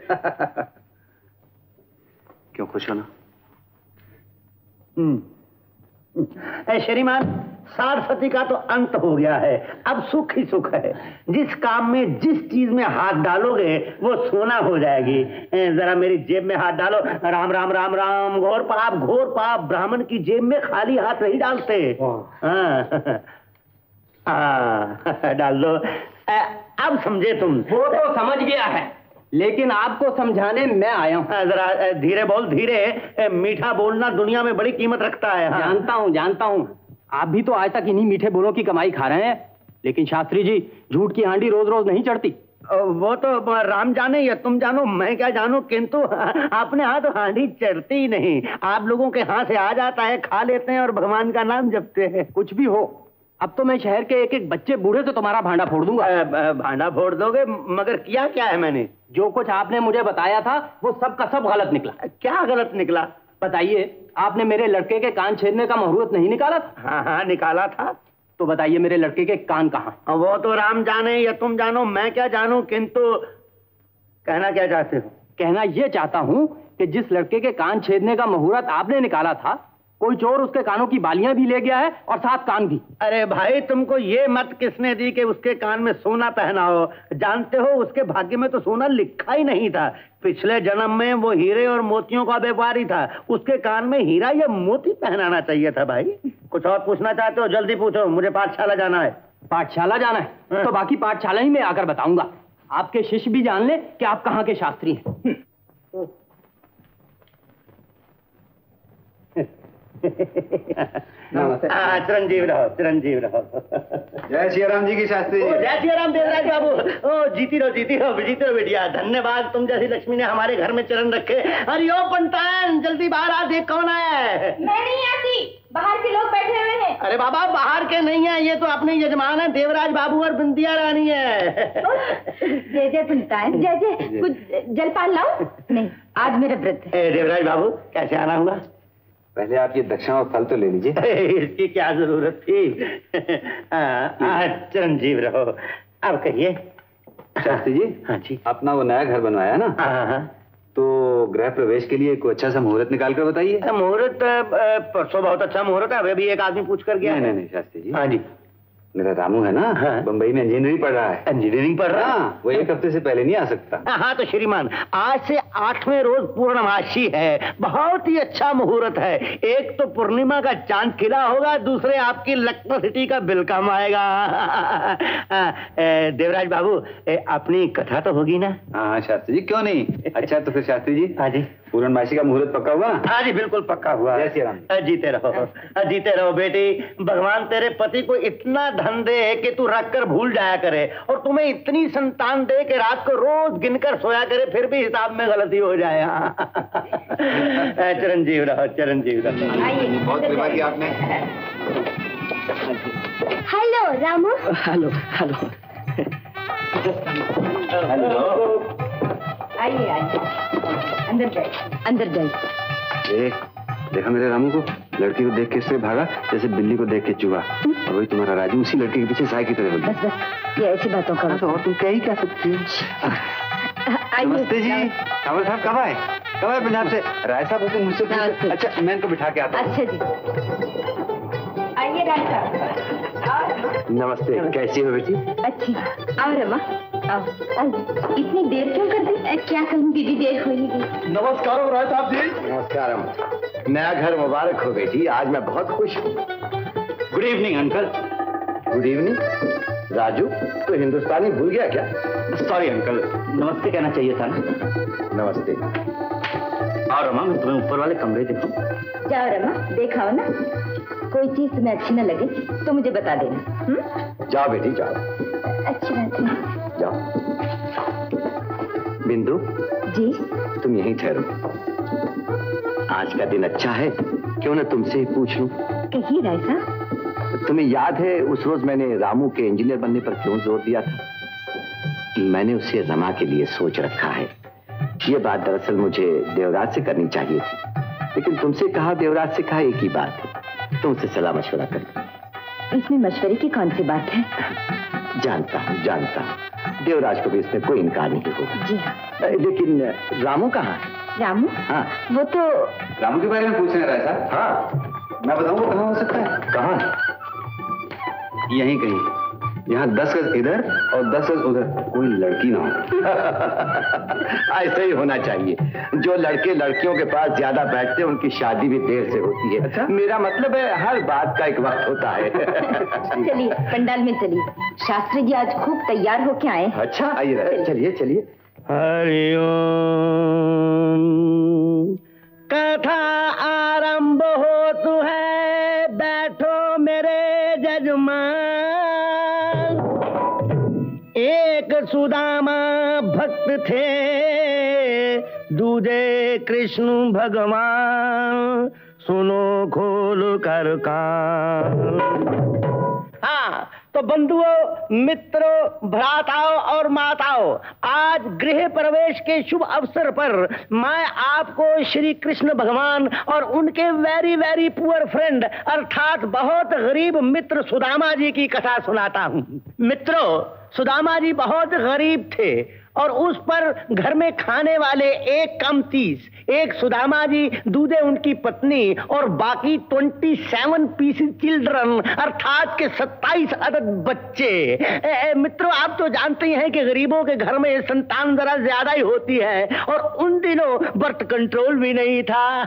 [SPEAKER 6] क्यों, खुश हो ना?
[SPEAKER 5] श्रीमान, सारस्वती का तो अंत हो गया है, अब सुख ही सुख है। जिस काम में जिस चीज में हाथ डालोगे वो सोना हो जाएगी। जरा मेरी जेब में हाथ डालो। राम राम राम राम, घोर पाप। ब्राह्मण की जेब में खाली हाथ नहीं डालते। हाँ, डाल दो। अब समझे तुम?
[SPEAKER 9] वो तो समझ गया है, लेकिन आपको समझाने मैं आया हूँ।
[SPEAKER 5] जरा धीरे बोल, धीरे। मीठा बोलना दुनिया में बड़ी कीमत रखता है। हाँ।
[SPEAKER 9] जानता हूँ। आप भी तो आज तक इन्हीं मीठे बोलों की कमाई खा रहे हैं, लेकिन शास्त्री जी, झूठ की हांडी रोज रोज नहीं चढ़ती।
[SPEAKER 5] वो तो राम जाने या तुम जानो, मैं क्या जानू, किंतु अपने हाथ तो हांडी चढ़ती ही नहीं। आप लोगों के हाथ से आ जाता है, खा लेते हैं और भगवान का नाम जपते हैं।
[SPEAKER 9] कुछ भी हो, अब तो मैं शहर के एक एक बच्चे बूढ़े से तुम्हारा भांडा फोड़ दूंगा।
[SPEAKER 5] भांडा फोड़ दोगे? मगर किया क्या है मैंने?
[SPEAKER 9] जो कुछ आपने मुझे बताया था वो सब का सब गलत निकला।
[SPEAKER 5] क्या गलत निकला?
[SPEAKER 9] बताइए, आपने मेरे लड़के के कान छेदने का मुहूर्त नहीं निकाला था?
[SPEAKER 5] हाँ, निकाला था।
[SPEAKER 9] तो बताइए, मेरे लड़के के कान कहाँ?
[SPEAKER 5] वो तो राम जाने या तुम जानो, मैं क्या जानू, किंतु कहना क्या चाहते हो?
[SPEAKER 9] कहना यह चाहता हूँ कि जिस लड़के के कान छेदने का मुहूर्त आपने निकाला था, कोई चोर उसके कानों की बालियां भी ले गया है और साथ कान भी।
[SPEAKER 5] अरे भाई, तुमको ये मत किसने दी कि उसके कान में सोना पहना हो? जानते हो, उसके भाग्य में तो सोना लिखा ही नहीं था। पिछले जन्म में वो हीरे और मोतियों का व्यापारी था, उसके कान में हीरा या मोती पहनाना चाहिए था। भाई, कुछ और पूछना चाहते हो? जल्दी पूछो, मुझे पाठशाला जाना है।
[SPEAKER 9] पाठशाला जाना है? तो बाकी पाठशाला ही में आकर बताऊंगा। आपके शिष्य भी जान ले कि आप कहाँ के शास्त्री हैं।
[SPEAKER 5] चिरंजीव रहो, चिरंजीव रहो।
[SPEAKER 6] जय श्री राम जी की शास्त्री जी।
[SPEAKER 5] जय श्री राम देवराज बाबू। ओ, जीती रहो बेटिया। धन्यवाद, तुम जैसी लक्ष्मी ने हमारे घर में चरण रखे। अरे ओ पंतान, जल्दी बाहर आ, देख कौन आया है।
[SPEAKER 7] मैं नहीं आती, बाहर के लोग बैठे हुए हैं।
[SPEAKER 5] अरे बाबा, बाहर के नहीं है, ये तो अपने यजमान है, देवराज बाबू और बिंदिया रानी है।
[SPEAKER 7] जय पंतान, जय। कुछ जलपान लाओ? नहीं, आज मेरा व्रत है।
[SPEAKER 5] देवराज बाबू, कैसे आना हुआ?
[SPEAKER 6] पहले आप ये दक्षिणा और फल तो ले लीजिए।
[SPEAKER 5] इसकी क्या जरूरत थी? चिरंजीव रहो। अब कहिए।
[SPEAKER 6] शास्त्री जी।
[SPEAKER 5] हाँ जी।
[SPEAKER 6] अपना वो नया घर बनवाया ना?
[SPEAKER 5] हाँ।
[SPEAKER 6] तो गृह प्रवेश के लिए कोई अच्छा सा मुहूर्त निकाल कर बताइए।
[SPEAKER 5] मुहूर्त परसों बहुत अच्छा मुहूर्त है, अभी भी एक आदमी पूछ कर गया।
[SPEAKER 6] नहीं शास्त्री जी।
[SPEAKER 5] हाँ जी।
[SPEAKER 6] मेरा रामू है ना, बंबई में इंजीनियरिंग पढ़ रहा है।
[SPEAKER 5] इंजीनियरिंग पढ़ रहा है?
[SPEAKER 6] वो एक हफ्ते से पहले नहीं आ सकता।
[SPEAKER 5] हाँ तो श्रीमान, आज से 8वें रोज पूर्णमासी है, बहुत ही अच्छा मुहूर्त है। एक तो पूर्णिमा का चांद खिला होगा, दूसरे आपकी इलेक्ट्रिसिटी का बिल कम आएगा। देवराज बाबू, अपनी कथा तो होगी ना?
[SPEAKER 6] हाँ शास्त्री जी, क्यों नहीं। अच्छा तो फिर शास्त्री जी।
[SPEAKER 5] हाँ जी।
[SPEAKER 6] पूर्णमासी का मुहूर्त पक्का हुआ?
[SPEAKER 5] हाँ जी, बिल्कुल पक्का हुआ।
[SPEAKER 6] जय श्री राम।
[SPEAKER 5] जीते रहो बेटी। भगवान तेरे पति को इतना धन दे कि तू रख कर भूल जाया करे, और तुम्हें इतनी संतान दे कि रात को रोज गिनकर सोया करे, फिर भी हिसाब में गलती हो जाए। चिरंजीव रहो, चिरंजीव रहो।
[SPEAKER 6] बहुत कृपा की आपने।
[SPEAKER 2] हेलो रामू।
[SPEAKER 9] हेलो।
[SPEAKER 7] आइए, अंदर जाइए।
[SPEAKER 6] देखा मेरे रामू को, लड़की को देख के इससे भागा जैसे बिल्ली को देख के चूहा। और वही तुम्हारा राजू उसी लड़की के पीछे साई की तरह बोली।
[SPEAKER 7] बस, ये ऐसी बातों का।
[SPEAKER 6] तो और तुम क्या ही कह सकती हो। नमस्ते जी। कंवर साहब कब आए पंजाब से? राय साहब उसे मुझसे पूछे। अच्छा, मैं इनको बिठा के आता हूँ।
[SPEAKER 7] अच्छा जी, आइए राय साहब।
[SPEAKER 6] नमस्ते, कैसी हो बेटी?
[SPEAKER 7] अच्छी। आओ रमा, इतनी देर क्यों कर दी? क्या कहूँ दीदी, देर हो ही गई।
[SPEAKER 8] नमस्कार राय साहब जी।
[SPEAKER 4] नमस्कार। नया घर मुबारक हो बेटी, आज मैं बहुत खुश हूँ।
[SPEAKER 8] Good evening uncle.
[SPEAKER 4] Good evening. Raju, तो हिंदुस्तानी भूल गया क्या?
[SPEAKER 8] सॉरी अंकल, नमस्ते कहना चाहिए था ना।
[SPEAKER 4] नमस्ते।
[SPEAKER 8] और रमा, मैं तुम्हें ऊपर वाले कमरे देखूं?
[SPEAKER 7] जाओ रमा, देखाओ ना। कोई चीज तुम्हें अच्छी न लगे तो मुझे बता देना।
[SPEAKER 4] जाओ बेटी जाओ।
[SPEAKER 7] अच्छी बात है।
[SPEAKER 4] जाओ। बिंदु
[SPEAKER 7] जी,
[SPEAKER 4] तुम यहीं ठहरो। आज का दिन अच्छा है, क्यों ना तुमसे ही पूछ लूं।
[SPEAKER 7] कहिए राय साहब।
[SPEAKER 4] तुम्हें याद है उस रोज मैंने रामू के इंजीनियर बनने पर क्यों जोर दिया था? मैंने उसे रमा के लिए सोच रखा है। ये बात दरअसल मुझे देवराज से करनी चाहिए थी, लेकिन तुमसे कहा, देवराज से कहा, एक ही बात है। तुमसे सलाह मशवरा कर।
[SPEAKER 7] इसमें मशवरे की कौन सी बात है?
[SPEAKER 4] जानता हूँ। देवराज को भी इसमें कोई इनकार नहीं होगा।
[SPEAKER 7] जी हाँ।
[SPEAKER 4] लेकिन रामू कहाँ है?
[SPEAKER 7] रामू?
[SPEAKER 4] हाँ,
[SPEAKER 7] वो तो
[SPEAKER 6] रामू के बारे में पूछ रहे हैं राय साहब?
[SPEAKER 4] हाँ।
[SPEAKER 6] मैं बताऊं वो कहाँ हो सकता है?
[SPEAKER 4] कहाँ?
[SPEAKER 6] यहीं कहीं। यहाँ 10 गज इधर और 10 गज उधर, कोई लड़की ना हो।
[SPEAKER 4] ऐसा ही होना चाहिए। जो लड़के लड़कियों के पास ज्यादा बैठते हैं उनकी शादी भी देर से होती है। अच्छा? मेरा मतलब है हर बात का एक वक्त होता है।
[SPEAKER 7] चलिए पंडाल में चलिए। शास्त्री जी आज खूब तैयार होके आए।
[SPEAKER 4] अच्छा, आइए, चलिए चलिए।
[SPEAKER 5] हरिओम। कथा आरंभ होतु है, बैठो मेरे जजमान। एक सुदामा भक्त थे, दूजे कृष्ण भगवान, सुनो खोल कर कान। हाँ, तो बंधुओं, मित्रों, भ्राताओं और माताओं, आज गृह प्रवेश के शुभ अवसर पर मैं आपको श्री कृष्ण भगवान और उनके वेरी वेरी पुअर फ्रेंड अर्थात बहुत गरीब मित्र सुदामा जी की कथा सुनाता हूँ। मित्रों, सुदामा जी बहुत गरीब थे और उस पर घर में खाने वाले एक कम 30, एक सुदामा जी, दूजे उनकी पत्नी और बाकी 27 पीसेस चिल्ड्रन अर्थात के 27 अदद बच्चे। मित्रों, आप तो जानते ही हैं कि गरीबों के घर में संतान जरा ज्यादा ही होती है और उन दिनों बर्थ कंट्रोल भी नहीं था।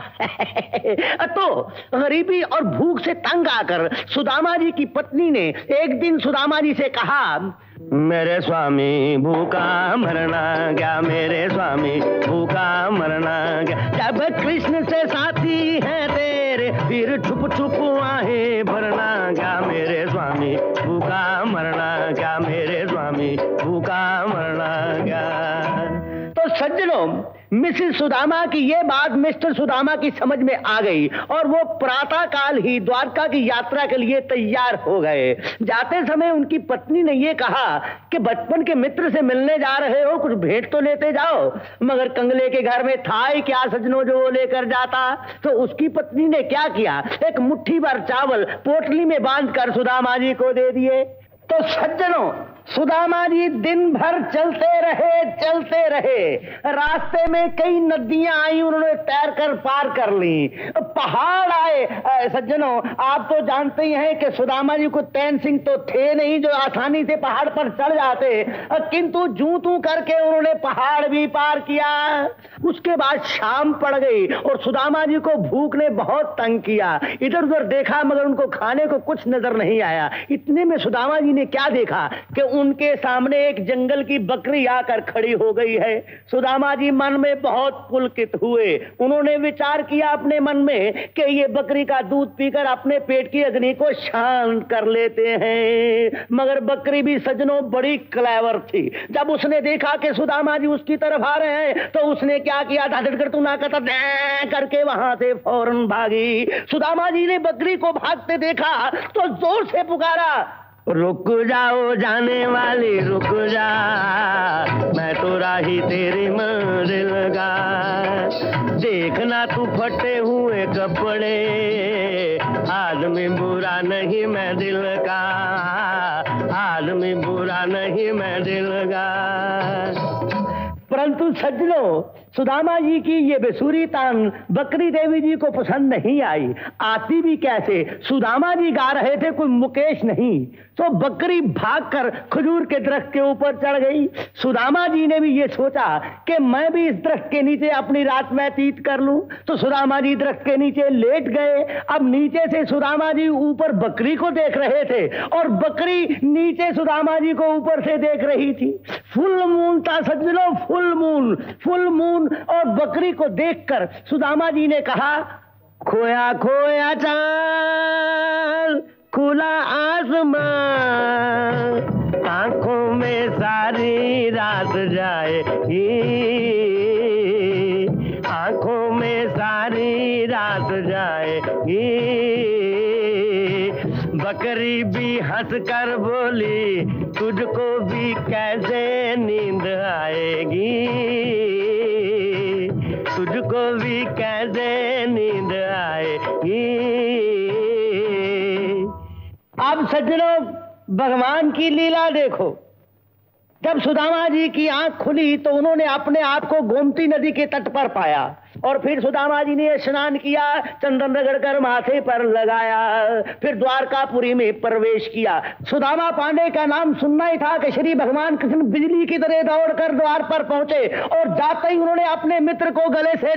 [SPEAKER 5] तो गरीबी और भूख से तंग आकर सुदामा जी की पत्नी ने एक दिन सुदामा जी से कहा, मेरे स्वामी भूखा मरना गया, मेरे स्वामी भूखा मरना गया। जब कृष्ण से साथी है तेरे, फिर छुप छुप आहे भरना गया, मेरे स्वामी भूखा मरना गया, मेरे स्वामी भूखा मरना गया। तो सज्जनों, मिसेस सुदामा की ये बात मिस्टर सुदामा की समझ में आ गई और वो प्रातः काल ही द्वारका की यात्रा के लिए तैयार हो गए। जाते समय उनकी पत्नी ने ये कहा कि बचपन के मित्र से मिलने जा रहे हो, कुछ भेंट तो लेते जाओ। मगर कंगले के घर में था ही क्या सज्जनों जो वो लेकर जाता। तो उसकी पत्नी ने क्या किया, एक मुट्ठी भर चावल पोटली में बांधकर सुदामा जी को दे दिए। तो सज्जनों, सुदामा जी दिन भर चलते रहे। रास्ते में कई नदियां आई, उन्होंने तैरकर पार कर ली। पहाड़ आए। सज्जनों, आप तो जानते ही हैं कि सुदामा जी को तैन सिंह तो थे नहीं जो आसानी से पहाड़ पर चढ़ जाते, किंतु जूं तू करके उन्होंने पहाड़ भी पार किया। उसके बाद शाम पड़ गई और सुदामा जी को भूख ने बहुत तंग किया। इधर उधर देखा मगर उनको खाने को कुछ नजर नहीं आया। इतने में सुदामा जी ने क्या देखा कि उनके सामने एक जंगल की बकरी आकर खड़ी हो गई है। सुदामा जी मन में बहुत पुलकित हुए। उन्होंने विचार किया अपने मन में कि ये बकरी का दूध पीकर अपने पेट की अग्नि को शांत कर लेते हैं। मगर बकरी भी सज्जनों बड़ी क्लेवर थी। जब उसने देखा कि सुदामा जी उसकी तरफ आ रहे हैं तो उसने क्या किया, धाधड़ तू ना करके वहां से फौरन भागी। सुदामा जी ने बकरी को भागते देखा तो जोर से पुकारा, रुक जाओ जाने वाली रुक जा, मैं तो राही तेरी मंजिल का। देखना तू फटे हुए कपड़े, आदमी बुरा नहीं मैं दिल का, आदमी बुरा नहीं मैं दिल का। परंतु सज्जनों, सुदामा जी की ये बेसुरी तान बकरी देवी जी को पसंद नहीं आई। आती भी कैसे? सुदामा जी गा रहे थे, कोई मुकेश नहीं, तो बकरी भागकर खजूर के दरख्त के ऊपर चढ़ गई। सुदामा जी ने भी ये सोचा कि मैं भी इस दरख्त के नीचे अपनी रात व्यतीत कर लूं, तो सुदामा जी दरख्त के नीचे लेट गए। अब नीचे से सुदामा जी ऊपर बकरी को देख रहे थे और बकरी नीचे सुदामा जी को ऊपर से देख रही थी। फुल मून था सज्जनों, फुल मून, फुल मून। और बकरी को देखकर सुदामा जी ने कहा, खोया खोया चांद, खुला आसमां, आंखों में सारी रात जाएगी, आंखों में सारी रात जाएगी। बकरी भी हंसकर बोली, तुझको भी कैसे नींद आएगी, तुझको भी कैसे नींद आएगी। अब सज्जनों, भगवान की लीला देखो। जब सुदामा जी की आंख खुली तो उन्होंने अपने आप को गोमती नदी के तट पर पाया और फिर सुदामा जी ने स्नान किया, चंदन रगड़कर माथे पर लगाया, फिर द्वारकापुरी में प्रवेश किया। सुदामा पांडे का नाम सुनना ही था कि श्री भगवान कृष्ण बिजली की तरह दौड़कर द्वार पर पहुंचे और जाते ही उन्होंने अपने मित्र को गले से,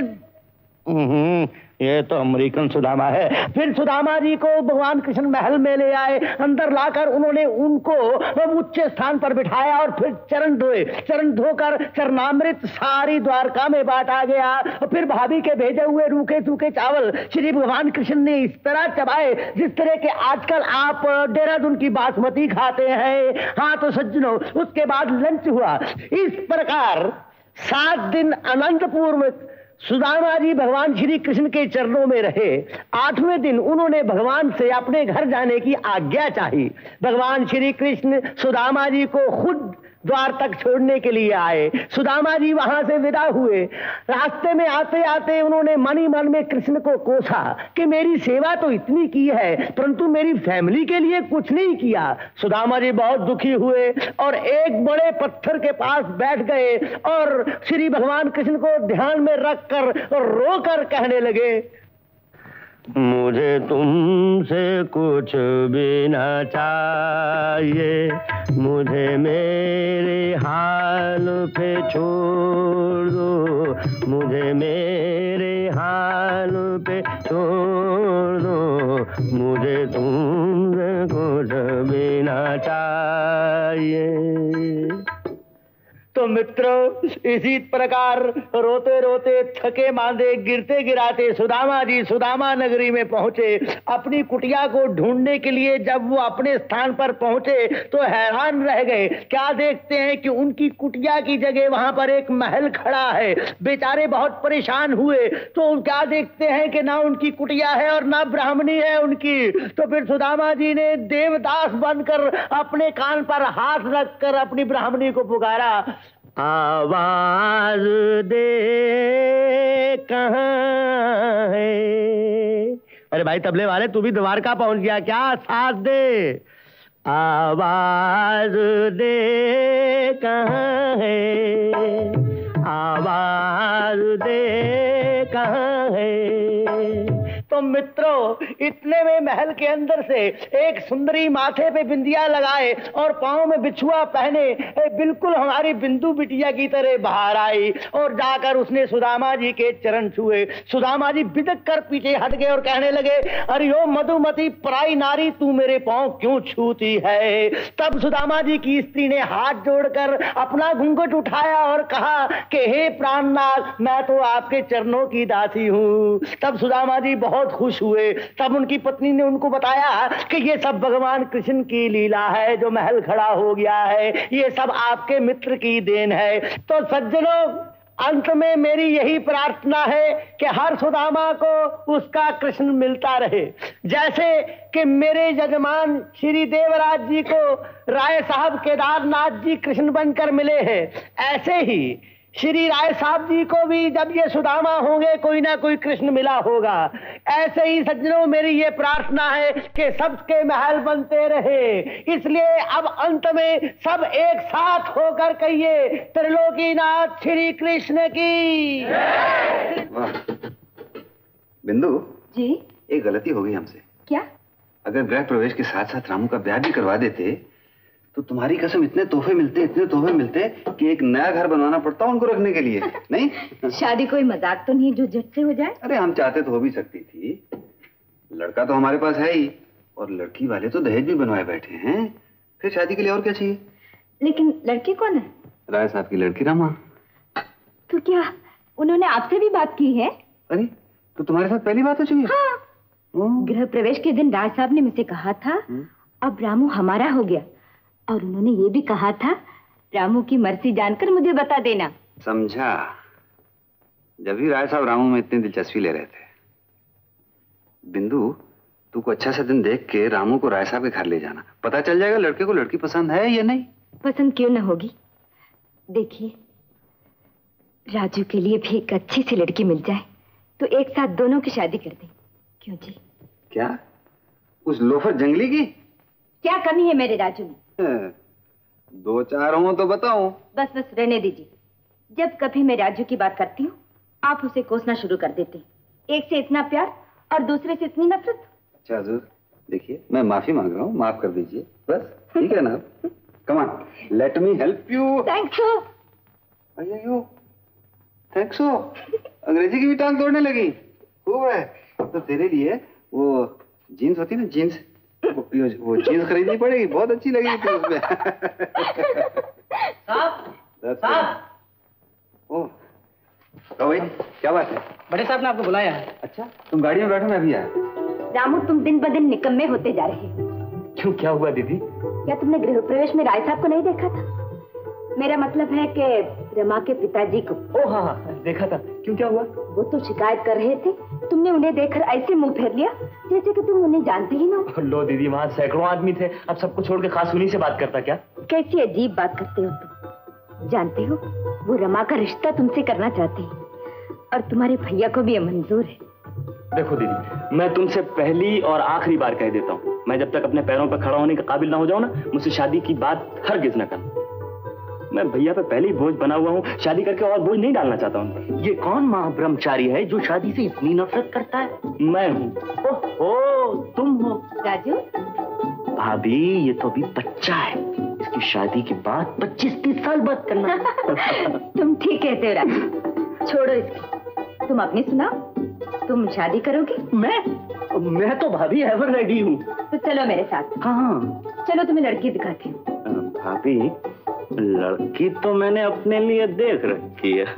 [SPEAKER 5] ये तो अमेरिकन सुदामा है। फिर सुदामा जी को भगवान कृष्ण महल में ले आए, अंदर लाकर उन्होंने उनको उच्च स्थान पर बिठाया और फिर चरण धोए। चरण धोकर चरणामृत सारी द्वारका में बांटा गया। फिर भाभी के भेजे हुए रूखे सूखे चावल श्री भगवान कृष्ण ने इस तरह चबाए जिस तरह के आजकल आप देहरादून की बासमती खाते हैं। हाँ तो सज्जनों, उसके बाद लंच हुआ। इस प्रकार 7 दिन अनंत पूर्व सुदामा जी भगवान श्री कृष्ण के चरणों में रहे। 8वें दिन उन्होंने भगवान से अपने घर जाने की आज्ञा चाही। भगवान श्री कृष्ण सुदामा जी को खुद द्वार तक छोड़ने के लिए आए। सुदामा जी वहां से विदा हुए। रास्ते में आते आते उन्होंने मन ही मन में कृष्ण को कोसा कि मेरी सेवा तो इतनी की है परंतु मेरी फैमिली के लिए कुछ नहीं किया। सुदामा जी बहुत दुखी हुए और एक बड़े पत्थर के पास बैठ गए और श्री भगवान कृष्ण को ध्यान में रखकर रोकर कहने लगे, मुझे तुमसे कुछ भी ना चाहिए, मुझे मेरे हाल पे छोड़ दो, मुझे मेरे हाल पे छोड़ दो, मुझे तुमसे कुछ भी ना चाहिए। तो मित्रों, इसी प्रकार रोते रोते थके मांदे गिरते गिराते सुदामा जी सुदामा नगरी में पहुंचे। अपनी कुटिया को ढूंढने के लिए जब वो अपने स्थान पर पहुंचे तो हैरान रह गए। क्या देखते हैं कि उनकी कुटिया की जगह वहां पर एक महल खड़ा है। बेचारे बहुत परेशान हुए तो क्या देखते हैं कि ना उनकी कुटिया है और ना ब्राह्मणी है उनकी। तो फिर सुदामा जी ने देवदास बनकर अपने कान पर हाथ रखकर अपनी ब्राह्मणी को पुकारा, आवाज दे कहाँ है। अरे भाई तबले वाले, तू भी द्वारका पहुंच गया क्या? साथ दे। आवाज दे कहाँ है, आवाज दे कहाँ है। तो मित्रों, इतने में महल के अंदर से एक सुंदरी माथे पे बिंदिया लगाए और पांव में बिछुआ पहने बिल्कुल हमारी बिंदु बिटिया की तरह बाहर आई और जाकर उसने सुदामा जी के चरण छुए। सुदामा जी बिदक कर पीछे हट गए और कहने लगे, अरे ओ मधुमती पराई नारी, तू मेरे पांव क्यों छूती है। तब सुदामा जी की स्त्री ने हाथ जोड़कर अपना घूंघट उठाया और कहा कि हे प्राणनाथ, मैं तो आपके चरणों की दासी हूँ। तब सुदामा जी बहुत खुश हुए। तब उनकी पत्नी ने उनको बताया कि ये सब भगवान कृष्ण की लीला है, जो महल खड़ा हो गया है ये सब आपके मित्र की देन है। तो सज्जनों, अंत में मेरी यही प्रार्थना है कि हर सुदामा को उसका कृष्ण मिलता रहे। जैसे कि मेरे यजमान श्री देवराज जी को राय साहब केदारनाथ जी कृष्ण बनकर मिले हैं, ऐसे ही श्री राय साहब जी को भी जब ये सुदामा होंगे कोई ना कोई कृष्ण मिला होगा। ऐसे ही सज्जनों मेरी ये प्रार्थना है कि सबके महल बनते रहे। इसलिए अब अंत में सब एक साथ होकर कहिए त्रिलोकीनाथ श्री कृष्ण की।
[SPEAKER 6] बिंदु
[SPEAKER 7] जी
[SPEAKER 6] एक गलती हो गई हमसे।
[SPEAKER 7] क्या?
[SPEAKER 6] अगर गृह प्रवेश के साथ साथ रामू का ब्याह भी करवा देते तो तुम्हारी कसम इतने तोहफे मिलते कि एक नया घर बनवाना पड़ता उनको रखने के लिए। नहीं
[SPEAKER 7] शादी कोई मजाक तो नहीं जो झट से हो जाए?
[SPEAKER 6] अरे हम चाहते तो हो भी सकती थी। लड़का तो हमारे पास है ही और लड़की वाले तो दहेज भी बनवाए बैठे हैं। फिर शादी के लिए और क्या चाहिए?
[SPEAKER 7] लेकिन लड़की कौन है?
[SPEAKER 6] राय साहब की लड़की रमा।
[SPEAKER 7] तो क्या उन्होंने आपसे भी बात की है?
[SPEAKER 6] अरे तो तुम्हारे साथ पहली बात हो चुकी है?
[SPEAKER 7] हाँ। गृह प्रवेश के दिन राय साहब ने मुझसे कहा था अब रामू हमारा हो गया, और उन्होंने ये भी कहा था रामू की मर्जी जानकर मुझे बता देना।
[SPEAKER 6] समझा। जब भी राय साहब रामू में इतनी दिलचस्पी ले रहे थे। बिंदु तू को अच्छा सा दिन देख के रामू को राय साहब के घर ले जाना। पता चल जाएगा लड़के को लड़की पसंद है या नहीं।
[SPEAKER 7] पसंद क्यों न होगी। देखिए राजू के लिए भी एक अच्छी सी लड़की मिल जाए तो एक साथ दोनों की शादी कर दें। क्यों जी?
[SPEAKER 6] क्या उस लोफर जंगली की?
[SPEAKER 7] क्या कमी है मेरे राजू में?
[SPEAKER 6] 2-4 हो तो बताओ।
[SPEAKER 7] बस रहने दीजिए। जब कभी मैं राजू की बात करती हूँ आप उसे कोसना शुरू कर देते। एक से इतना प्यार और दूसरे से इतनी नफरत।
[SPEAKER 6] अच्छा हजूर देखिए मैं माफी मांग रहा हूँ, माफ कर दीजिए बस। ठीक है ना? Come on let me help you.
[SPEAKER 7] Thanks.
[SPEAKER 6] अयो थैंक्स। अंग्रेजी की भी टांग तोड़ने लगी। खूब है। तो तेरे लिए वो जीन्स होती है ना, जीन्स, वो जीन्स खरीदनी पड़ेगी। बहुत अच्छी लगेगी थी उसमें।
[SPEAKER 9] साहब
[SPEAKER 6] ओह भाई क्या बात है?
[SPEAKER 9] बड़े साहब ने आपको बुलाया है।
[SPEAKER 6] अच्छा तुम गाड़ी में बैठो मैं अभी आया।
[SPEAKER 7] रामू तुम दिन ब दिन निकम्मे होते जा रहे हो।
[SPEAKER 9] क्यों क्या हुआ दीदी?
[SPEAKER 7] क्या तुमने गृह प्रवेश में राय साहब को नहीं देखा था? मेरा मतलब है कि रमा के पिताजी को।
[SPEAKER 9] ओह हाँ देखा था। क्यों क्या हुआ?
[SPEAKER 7] वो तो शिकायत कर रहे थे तुमने उन्हें देखकर ऐसे मुंह फेर लिया जैसे कि तुम उन्हें जानते ही ना हो।
[SPEAKER 9] लो दीदी वहाँ सैकड़ों आदमी थे, अब सबको छोड़ के खास उन्हीं से बात करता क्या?
[SPEAKER 7] कैसी अजीब बात करते हो तुम। जानते हो वो रमा का रिश्ता तुमसे करना चाहते हैं और तुम्हारे भैया को भी ये मंजूर है।
[SPEAKER 9] देखो दीदी मैं तुमसे पहली और आखिरी बार कह देता हूँ, मैं जब तक अपने पैरों पर खड़ा होने के काबिल ना हो जाऊँ ना मुझसे शादी की बात हरगिज न करना। मैं भैया पे पहले ही बोझ बना हुआ हूँ, शादी करके और बोझ नहीं डालना चाहता उन पर।
[SPEAKER 5] ये कौन महाब्रह्मचारी है जो शादी से इतनी नफरत करता है?
[SPEAKER 9] मैं हूँ।
[SPEAKER 5] ओह तुम हो।
[SPEAKER 7] राजू
[SPEAKER 5] भाभी ये तो अभी बच्चा है, इसकी शादी के बाद 25-30 साल बाद करना।
[SPEAKER 7] तुम ठीक कहते हो राजू, छोड़ो इसकी। तुम अपनी सुनाओ, तुम शादी करोगे?
[SPEAKER 5] मैं तो भाभी एवर रेडी हूँ।
[SPEAKER 7] तो चलो मेरे साथ।
[SPEAKER 5] हाँ
[SPEAKER 7] चलो तुम्हें लड़की दिखाती हूँ।
[SPEAKER 5] भाभी लड़की तो मैंने अपने लिए देख रखी है।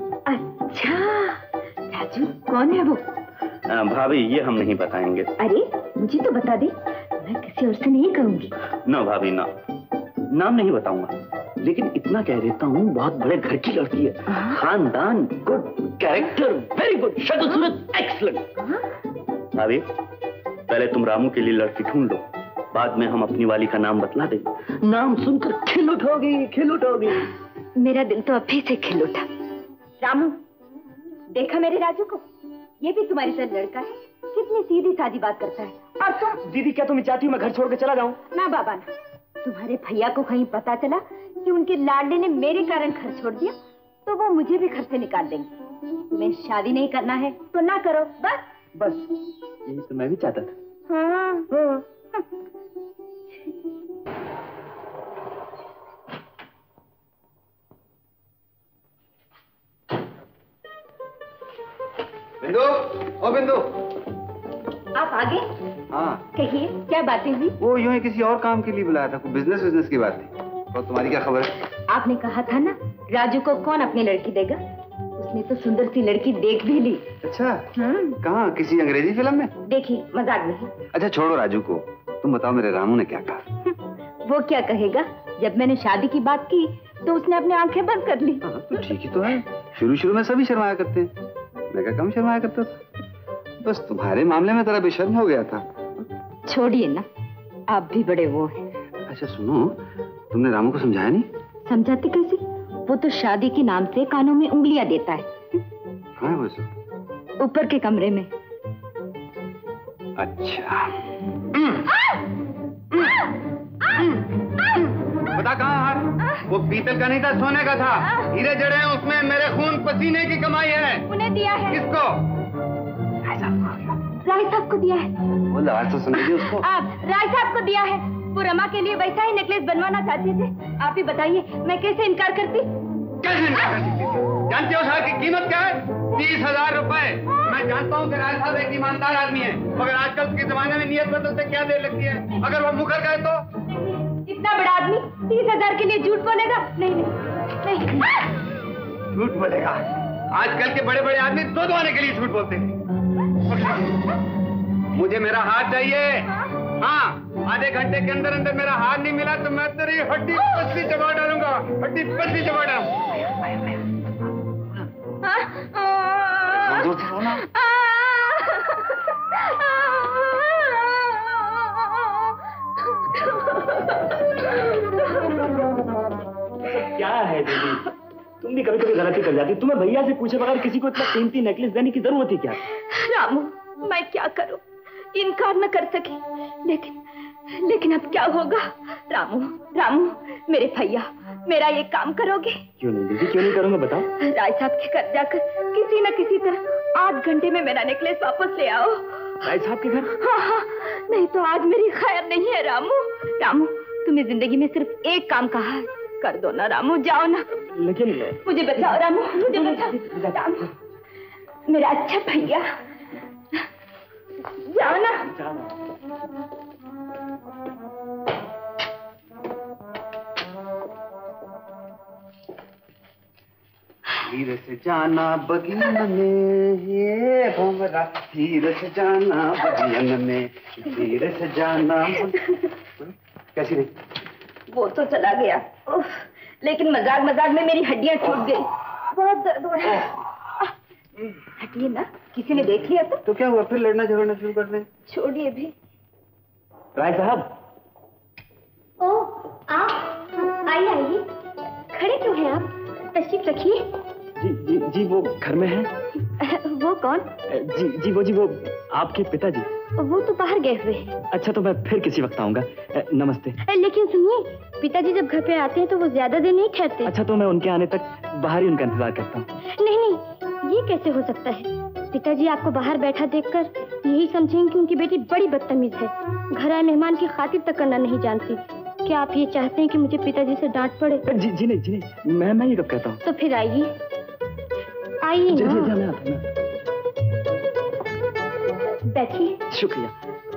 [SPEAKER 7] अच्छा राजू कौन है वो?
[SPEAKER 5] भाभी ये हम नहीं बताएंगे।
[SPEAKER 7] अरे मुझे तो बता दे, मैं किसी और से नहीं कहूंगी।
[SPEAKER 5] ना भाभी ना, नाम नहीं बताऊंगा, लेकिन इतना कह देता हूँ बहुत बड़े घर की लड़की है। खानदान गुड, कैरेक्टर वेरी गुड, शक्ल सूरत एक्सीलेंट। भाभी पहले तुम रामू के लिए लड़की ढूंढ लो, बाद में हम अपनी वाली का नाम बतला देंगे। नाम सुनकर खिल उठोगी।
[SPEAKER 7] मेरा दिल तो अभी से खिल उठा। रामू देखा मेरे राजू को, ये भी तुम्हारी तरह लड़का है, कितनी सीधी सादी बात करता है। और तुम
[SPEAKER 9] दीदी क्या तुम चाहती हो मैं घर छोड़ के चला जाऊं?
[SPEAKER 7] ना बाबा ना, तुम्हारे भैया को कहीं पता चला कि उनके लाडले ने मेरे कारण घर छोड़ दिया तो वो मुझे भी घर से निकाल देंगे। तुम्हें शादी नहीं करना है तो ना करो, बस
[SPEAKER 9] यही तो मैं भी चाहता था।
[SPEAKER 7] हाँ।
[SPEAKER 6] बिंदु, ओ बिंदु।
[SPEAKER 7] आप आगे?
[SPEAKER 6] हाँ
[SPEAKER 7] कहिए क्या बातें हुई?
[SPEAKER 6] वो यूं ही किसी और काम के लिए बुलाया था, कोई बिजनेस की बात थी। और तुम्हारी क्या खबर है?
[SPEAKER 7] आपने कहा था ना राजू को कौन अपनी लड़की देगा, उसने तो सुंदर सी लड़की देख भी ली।
[SPEAKER 6] अच्छा कहाँ, किसी अंग्रेजी फिल्म में?
[SPEAKER 7] देखिए मजाक नहीं।
[SPEAKER 6] अच्छा छोड़ो राजू को, तुम बताओ मेरे रामू ने क्या कहा?
[SPEAKER 7] वो क्या कहेगा, जब मैंने शादी की बात की तो उसने अपनी आंखें बंद कर ली।
[SPEAKER 6] तो ठीक ही तो है, शुरू में सभी शर्माया करते हैं, मैं क्या कम शर्माया करता था। बस तुम्हारे मामले में तेरा बेशर्म हो गया था।
[SPEAKER 7] छोड़िए ना, आप भी बड़े वो हैं।
[SPEAKER 6] अच्छा सुनो, तुमने रामू को समझाया नहीं?
[SPEAKER 7] समझाती कैसे, वो तो शादी के नाम से कानों में उंगलियां देता है।
[SPEAKER 6] कहाँ है वो सब?
[SPEAKER 7] ऊपर के कमरे में।
[SPEAKER 6] अच्छा। बता कहाँ हाथ? वो पीतल का नहीं था, सोने का था। हीरे जड़े हैं उसमें, मेरे खून पसीने की कमाई है।
[SPEAKER 7] उन्हें दिया है।
[SPEAKER 6] किसको?
[SPEAKER 7] राय साहब को दिया है।
[SPEAKER 6] वो लाल से सुन लीजिए उसको।
[SPEAKER 7] आप राय साहब को दिया है। वो रमा के लिए वैसा ही नेकलेस बनवाना चाहते थे। आप ही बताइए, मैं कैसे इनकार करती?
[SPEAKER 6] कैसे इनकार कर सकती थी? जानते हो साहब की कीमत क्या है? 30,000 रुपए। मैं जानता हूँ कि राय साहब एक ईमानदार आदमी है, मगर आजकल के जमाने में नियत बदलते क्या देर लगती है। अगर वो मुकर गए तो?
[SPEAKER 7] इतना बड़ा आदमी 30,000 के लिए झूठ बोलेगा? नहीं नहीं नहीं।
[SPEAKER 6] झूठ बोलेगा? आजकल के बड़े बड़े आदमी दूध आने के लिए झूठ बोलते हैं। मुझे मेरा हाथ चाहिए। हाँ, आधे घंटे के अंदर अंदर मेरा हाथ नहीं मिला तो मैं तेरी हड्डी पसली चबा डालूंगा। हड्डी पसली चबा डालूंगा।
[SPEAKER 9] क्या है दीदी, तुम भी कभी कभी गलती कर जाती। तुम्हें भैया से पूछे बगैर किसी को इतना कीमती नेकलेस देने की जरूरत ही क्या?
[SPEAKER 7] रामू, मैं क्या करूं? इनकार न कर सकी, लेकिन अब क्या होगा? रामू, रामू, मेरे भैया, मेरा ये काम करोगे?
[SPEAKER 9] क्यों नहीं दीदी, क्यों नहीं करूंगा, बताओ।
[SPEAKER 7] राय साहब के घर जाकर किसी न किसी तरह 8 घंटे में मेरा नेकलेस वापस ले आओ।
[SPEAKER 9] राय साहब के घर?
[SPEAKER 7] हाँ, नहीं तो आज मेरी खैर नहीं है। रामू, रामू, तुम्हें जिंदगी में सिर्फ एक काम कहा है, कर दो ना रामू, जाओ ना।
[SPEAKER 9] लेकिन
[SPEAKER 7] मुझे बचाओ रामू, मुझे बचाओ। रामू, मेरा अच्छा भैया, जाओ ना।
[SPEAKER 6] धीरे से जाना बगियन में, ये भंवरा, धीरे से जाना बगियन में, धीरे से जाना। कैसी रही?
[SPEAKER 7] वो तो चला गया, लेकिन मजाक मजाक में मेरी हड्डियां टूट गई। बहुत दर्द हो रहा है। हटिए ना, किसी ने देख लिया तो
[SPEAKER 6] क्या हुआ? फिर लड़ना झगड़ना शुरू कर दें?
[SPEAKER 7] छोड़िए भी।
[SPEAKER 9] राय साहब।
[SPEAKER 2] ओ, आप आइए। खड़े क्यों हैं आप? तशरीफ रखिए।
[SPEAKER 9] जी वो घर में है।
[SPEAKER 2] वो कौन?
[SPEAKER 9] जी वो आपके पिताजी।
[SPEAKER 2] वो तो बाहर गए हुए हैं।
[SPEAKER 9] अच्छा, तो मैं फिर किसी वक्त आऊंगा। नमस्ते।
[SPEAKER 2] लेकिन सुनिए, पिताजी जब घर पे आते हैं तो वो ज्यादा देर नहीं ठहरते।
[SPEAKER 9] अच्छा, तो मैं उनके आने तक बाहर ही उनका इंतजार करता हूँ।
[SPEAKER 2] नहीं, ये कैसे हो सकता है? पिताजी आपको बाहर बैठा देखकर यही समझेंगे कि उनकी बेटी बड़ी बदतमीज है, घर आए मेहमान की खातिर तक करना नहीं जानती। क्या आप ये चाहते हैं कि मुझे पिताजी से डांट पड़े?
[SPEAKER 9] जी नहीं, मैं ये कब कहता हूँ।
[SPEAKER 2] तो फिर आइए ना। बैठिए।
[SPEAKER 9] शुक्रिया।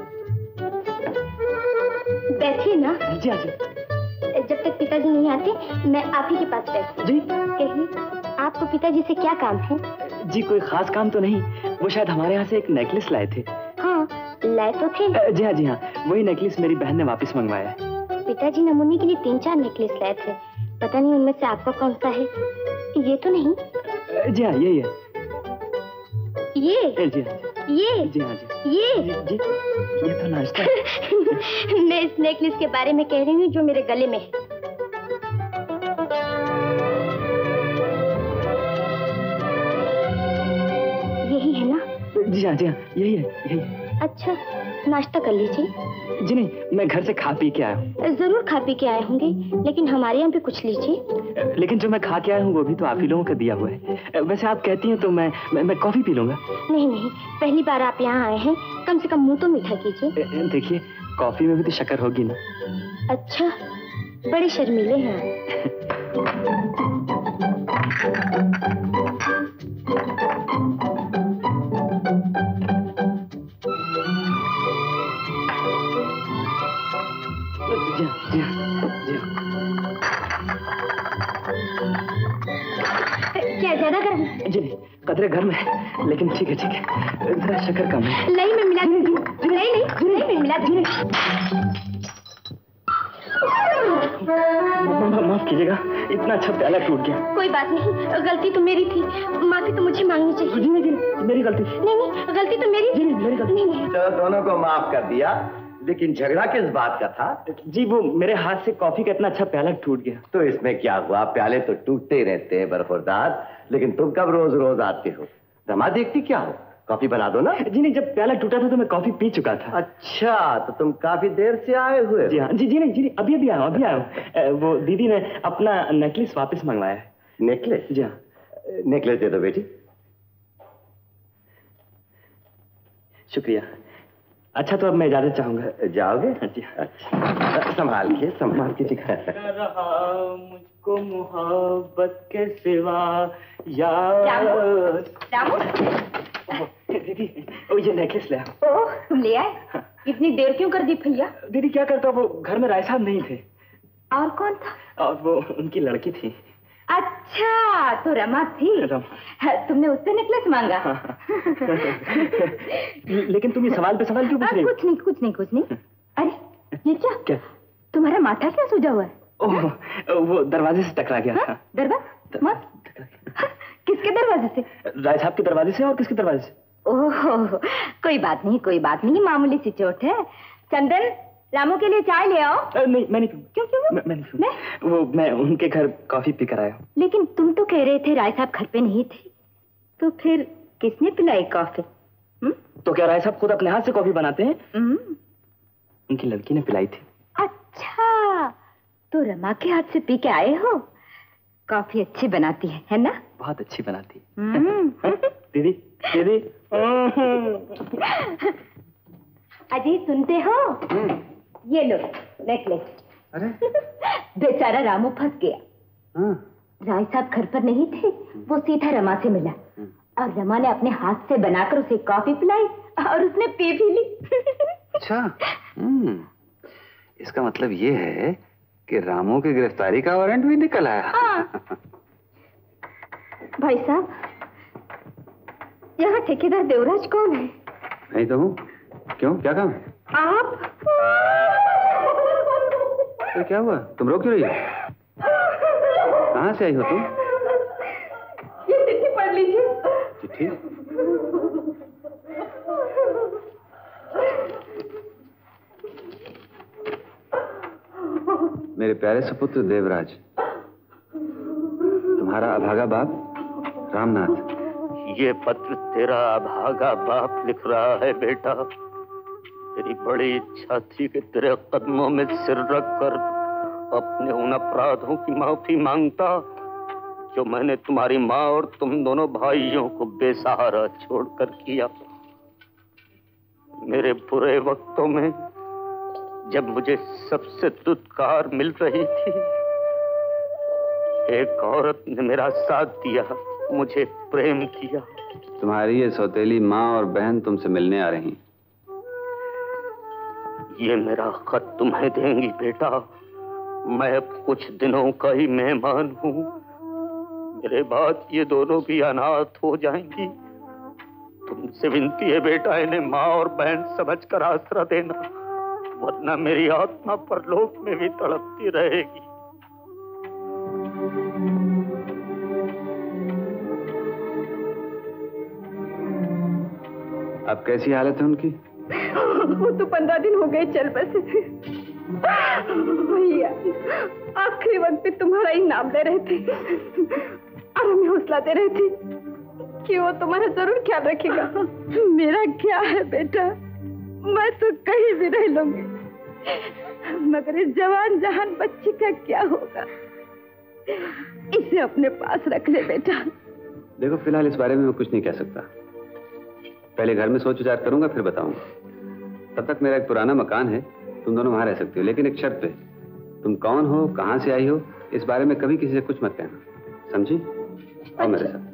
[SPEAKER 2] बैठिए ना।
[SPEAKER 9] जी हाँ जी।
[SPEAKER 2] जब तक पिताजी नहीं आते मैं आप ही के पास बैठती।
[SPEAKER 9] जी।
[SPEAKER 2] कहिए, आपको पिताजी से क्या काम है?
[SPEAKER 9] जी कोई खास काम तो नहीं, वो शायद हमारे यहाँ से एक नेकलेस लाए थे।
[SPEAKER 2] हाँ, लाए तो थे।
[SPEAKER 9] जी हाँ, वही नेकलेस मेरी बहन ने वापस मंगवाया है।
[SPEAKER 2] पिताजी नमूने के लिए 3-4 नेकलेस लाए थे, पता नहीं उनमें से आपका कौन सा है। ये तो नहीं?
[SPEAKER 9] जी हाँ, यही है।
[SPEAKER 2] ये?
[SPEAKER 9] जी हाँ।
[SPEAKER 2] ये?
[SPEAKER 9] जी हाँ जी। ये तो नाश्ता है।
[SPEAKER 2] मैं इस नेकलेस के बारे में कह रही हूँ जो मेरे गले में है। यही है ना?
[SPEAKER 9] जी हाँ, यही है।
[SPEAKER 2] अच्छा, नाश्ता कर लीजिए।
[SPEAKER 9] जी नहीं, मैं घर से खा पी के आया हूँ।
[SPEAKER 2] जरूर खा पी के आए होंगे, लेकिन हमारे यहाँ पे कुछ लीजिए।
[SPEAKER 9] लेकिन जो मैं खा के आया हूँ वो भी तो आप ही लोगों का दिया हुआ है। वैसे आप कहती हैं तो मैं कॉफी पी लूंगा।
[SPEAKER 2] नहीं, पहली बार आप यहाँ आए हैं, कम से कम मुंह तो मीठा कीजिए।
[SPEAKER 9] देखिए, कॉफी में भी तो शक्कर होगी ना।
[SPEAKER 2] अच्छा, बड़े शर्मीले हैं
[SPEAKER 9] जी।
[SPEAKER 2] क्या ज्यादा गर्म?
[SPEAKER 9] जी नहीं, कदरे गर्म है, लेकिन ठीक है, जरा शक्कर कम है।
[SPEAKER 2] नहीं मैं मिला दूंगी। नहीं मैं मिला दूंगी।
[SPEAKER 9] माफ कीजिएगा, इतना अच्छा प्याला टूट गया।
[SPEAKER 2] कोई बात नहीं, गलती तो मेरी थी, माफी तो मुझे मांगनी चाहिए।
[SPEAKER 9] जी नहीं, मेरी गलती।
[SPEAKER 2] नहीं, गलती तो मेरी थी।
[SPEAKER 9] मेरी गलती।
[SPEAKER 2] नहीं।
[SPEAKER 4] चलो, दोनों को माफ कर दिया, लेकिन झगड़ा किस बात का था?
[SPEAKER 9] जी वो मेरे हाथ से कॉफी का इतना अच्छा प्याला टूट गया।
[SPEAKER 4] तो इसमें क्या हुआ, प्याले तो टूटते ही रहते हैं बरखुरदार। लेकिन तुम कब रोज रोज आते हो? रमा देखती क्या हो? कॉफी बना दो ना।
[SPEAKER 9] जी नहीं, जब प्याला टूटा था तो मैं कॉफी पी चुका था।
[SPEAKER 4] अच्छा, तो तुम काफी देर से आए हुए?
[SPEAKER 9] जी हाँ। जी नहीं, अभी आया हूँ। वो दीदी ने अपना नेकलेस वापस मंगवाया है।
[SPEAKER 4] नेकलेस?
[SPEAKER 9] जी हाँ।
[SPEAKER 4] नेकलेस दे दो बेटी।
[SPEAKER 9] शुक्रिया। अच्छा तो अब मैं इजाजत चाहूंगा।
[SPEAKER 4] जाओगे?
[SPEAKER 9] जी।
[SPEAKER 4] अच्छा, संभाल के
[SPEAKER 9] रहा मुझको मोहब्बत के सिवा यार। दीदी ये नेकलेस ले आओ।
[SPEAKER 7] ओह, तुम ले आए? इतनी देर क्यों कर दी भैया?
[SPEAKER 9] दीदी क्या करता, वो घर में राय साहब नहीं थे।
[SPEAKER 7] और कौन था?
[SPEAKER 9] और वो उनकी लड़की थी।
[SPEAKER 7] अच्छा, तो रमा थी। तुमने उससे नेकलेस मांगा?
[SPEAKER 9] लेकिन तुम ये सवाल पे सवाल क्यों पूछ रही हो?
[SPEAKER 7] कुछ नहीं। अरे ये क्या? तुम्हारा माथा क्या सूजा हुआ है?
[SPEAKER 9] ओह, वो दरवाजे से टकरा गया था।
[SPEAKER 7] दरवाजा? किसके दरवाजे से?
[SPEAKER 9] राय साहब के दरवाजे से। और किसके दरवाजे से?
[SPEAKER 7] ओह, कोई बात नहीं, मामूली सी चोट है। चंदन, रामू के लिए चाय ले आओ।
[SPEAKER 9] नहीं, मैं नहीं पीऊंगा।
[SPEAKER 7] क्यों?
[SPEAKER 9] मैं नहीं। मैं उनके घर कॉफी पी कर आया हूँ।
[SPEAKER 7] लेकिन तुम तो कह रहे थे राय साहब घर पे नहीं थे, तो फिर किसने पिलाई कॉफी?
[SPEAKER 9] तो क्या राय साहब खुद अपने हाथ से कॉफी बनाते हैं? उनकी लड़की ने पिलाई थी।
[SPEAKER 7] अच्छा, तो रमा के हाथ से पी के आए हो? कॉफी अच्छी बनाती है ना?
[SPEAKER 9] बहुत अच्छी बनाती है। दीदी
[SPEAKER 7] अजी सुनते हो? ये लो नेकलेस।
[SPEAKER 6] अरे
[SPEAKER 7] बेचारा रामू फंस गया। राय साहब घर पर नहीं थे, वो सीधा रमा से मिला और रमा ने अपने हाथ से बनाकर उसे कॉफी पिलाई और उसने पी भी ली।
[SPEAKER 6] अच्छा, इसका मतलब ये है कि रामू की गिरफ्तारी का वारंट भी निकल आया।
[SPEAKER 7] भाई साहब, यहाँ ठेकेदार देवराज कौन है?
[SPEAKER 6] नहीं तो हूँ। क्यों, क्या काम है?
[SPEAKER 7] आप?
[SPEAKER 6] तो क्या हुआ, तुम रो क्यों रही हो? कहाँ से आई हो तुम?
[SPEAKER 7] ये चिट्ठी पढ़ लीजिए।
[SPEAKER 6] चिट्ठी? मेरे प्यारे सुपुत्र देवराज, तुम्हारा अभागा बाप रामनाथ।
[SPEAKER 5] ये पत्र तेरा अभागा बाप लिख रहा है बेटा। तेरी बड़ी इच्छा थी कि तेरे कदमों में सिर रखकर अपने उन अपराधों की माफी मांगता जो मैंने तुम्हारी माँ और तुम दोनों भाइयों को बेसहारा छोड़कर किया। मेरे बुरे वक्तों में जब मुझे सबसे दुत्कार मिल रही थी, एक औरत ने मेरा साथ दिया, मुझे प्रेम किया।
[SPEAKER 6] तुम्हारी ये सौतेली माँ और बहन तुमसे मिलने आ रही।
[SPEAKER 5] ये मेरा खत तुम्हें देंगी बेटा। मैं अब कुछ दिनों का ही मेहमान हूँ। मेरे बाद ये दोनों भी अनाथ हो जाएंगी। तुमसे विनती है बेटा, इन्हें माँ और बहन समझकर आसरा देना, वरना मेरी आत्मा परलोक में भी तड़पती रहेगी।
[SPEAKER 6] अब कैसी हालत है उनकी?
[SPEAKER 7] वो तो 15 दिन हो गए चल बसे। भैया आखिरी वक्त पे तुम्हारा ही नाम ले रहे थे और हमें हौसला दे रहे थे कि वो तुम्हारा जरूर ख्याल रखेगा। मेरा क्या है बेटा, मैं तो कहीं भी रह लूंगी, मगर इस जवान जहान बच्ची का क्या होगा? इसे अपने पास रख ले बेटा।
[SPEAKER 6] देखो, फिलहाल इस बारे में मैं कुछ नहीं कह सकता। पहले घर में सोच विचार करूंगा, फिर बताऊंगा। तब तक मेरा एक पुराना मकान है, तुम दोनों वहां रह सकते हो, लेकिन एक शर्त पे। तुम कौन हो, कहां से आई हो, इस बारे में कभी किसी से कुछ मत कहना, समझी? और मेरे साथ।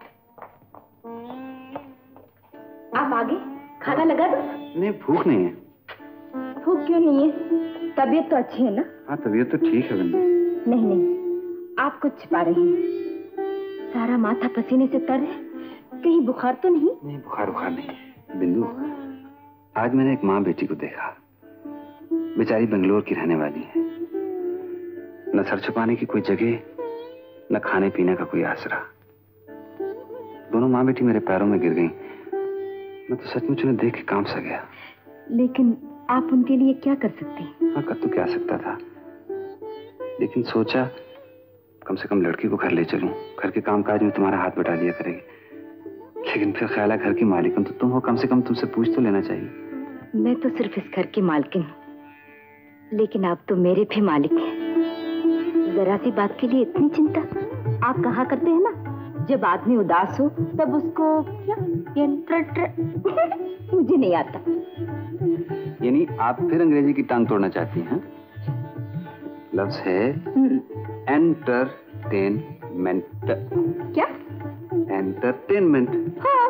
[SPEAKER 7] आप आगे खाना लगा दो?
[SPEAKER 6] नहीं, भूख नहीं है।
[SPEAKER 7] भूख क्यों नहीं है? तबीयत तो अच्छी है ना?
[SPEAKER 6] हाँ, तबीयत तो ठीक है बिंदु।
[SPEAKER 7] नहीं, आप कुछ छिपा रही हैं। सारा माथा पसीने से तर है, कहीं बुखार तो नहीं?
[SPEAKER 6] नहीं, बुखार नहीं। बिंदु, आज मैंने एक माँ बेटी को देखा। बेचारी बेंगलोर की रहने वाली है। न सर छुपाने की कोई जगह, न खाने पीने का कोई आसरा। दोनों माँ बेटी मेरे पैरों में गिर गईं। मैं तो सचमुच उन्हें देख के कांप सा गया।
[SPEAKER 7] लेकिन आप उनके लिए क्या कर सकते हैं?
[SPEAKER 6] हाँ, कर तो क्या सकता था, लेकिन सोचा कम से कम लड़की को घर ले चलूं, घर के कामकाज में तुम्हारा हाथ बटा दिया करेगी। लेकिन फिर ख्याल है घर की मालिकन तो तुम हो, कम से कम तुमसे पूछ तो लेना चाहिए।
[SPEAKER 7] मैं तो सिर्फ इस घर की मालकिन हूँ, लेकिन आप तो मेरे भी मालिक हैं। जरा सी बात के लिए इतनी चिंता? आप कहा करते हैं ना, जब आदमी उदास हो तब उसको क्या मुझे नहीं आता।
[SPEAKER 6] यानी आप फिर अंग्रेजी की टांग तोड़ना चाहती हैं? लफ्ज है एंटरटेनमेंट।
[SPEAKER 7] क्या?
[SPEAKER 6] एंटरटेनमेंट।
[SPEAKER 7] हाँ,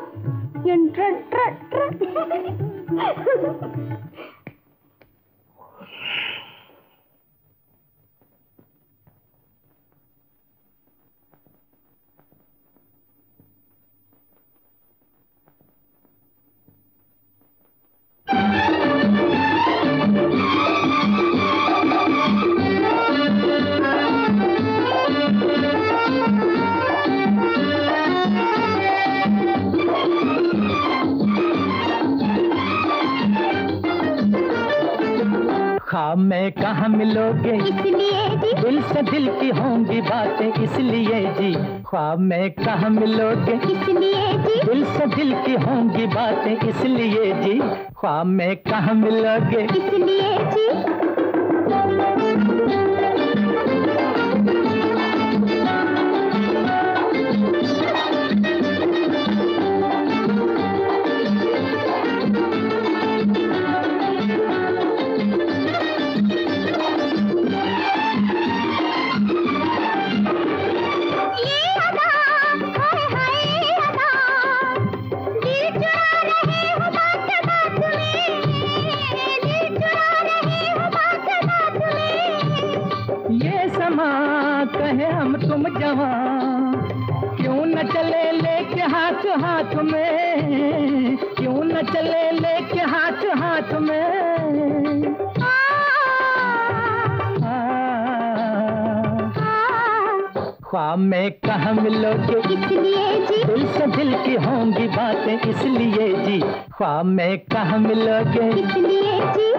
[SPEAKER 3] ख्वाब में कहाँ मिलोगे
[SPEAKER 2] इसलिए जी,
[SPEAKER 3] दिल से दिल की होंगी बातें इसलिए जी। ख्वाब में कहाँ मिलोगे
[SPEAKER 2] इसलिए जी,
[SPEAKER 3] दिल से दिल की होंगी बातें इसलिए जी। ख्वाब में कहाँ मिलोगे
[SPEAKER 2] इसलिए जी।
[SPEAKER 3] कहे हम तुम जवां, क्यों न चले लेके हाथ हाथ में, क्यों न चले लेके हाथ हाथ में। ख्वाब में कहाँ मिलोगे
[SPEAKER 2] इसलिए जी,
[SPEAKER 3] दिल से दिल की होंगी बातें इसलिए जी। ख्वाब में कहाँ मिलोगे
[SPEAKER 2] इसलिए जी।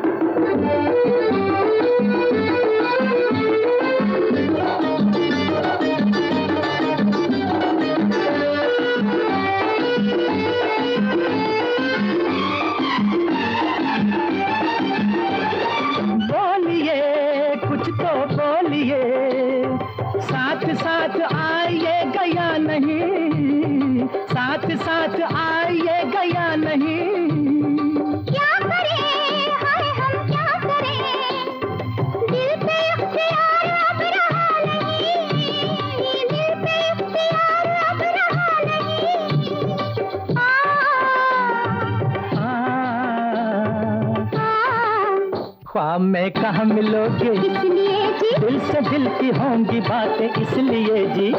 [SPEAKER 3] साथ आइए गया नहीं, साथ साथ आइए गया नहीं।
[SPEAKER 2] क्या करें हाय हम क्या करें, दिल पे इख्तियार अब रहा नहीं, दिल पे इख्तियार अब रहा नहीं।
[SPEAKER 3] ख्वाब में कहाँ मिलोगे
[SPEAKER 2] इसलिए जी,
[SPEAKER 3] दिल से दिल की होंगी बातें इसलिए जी।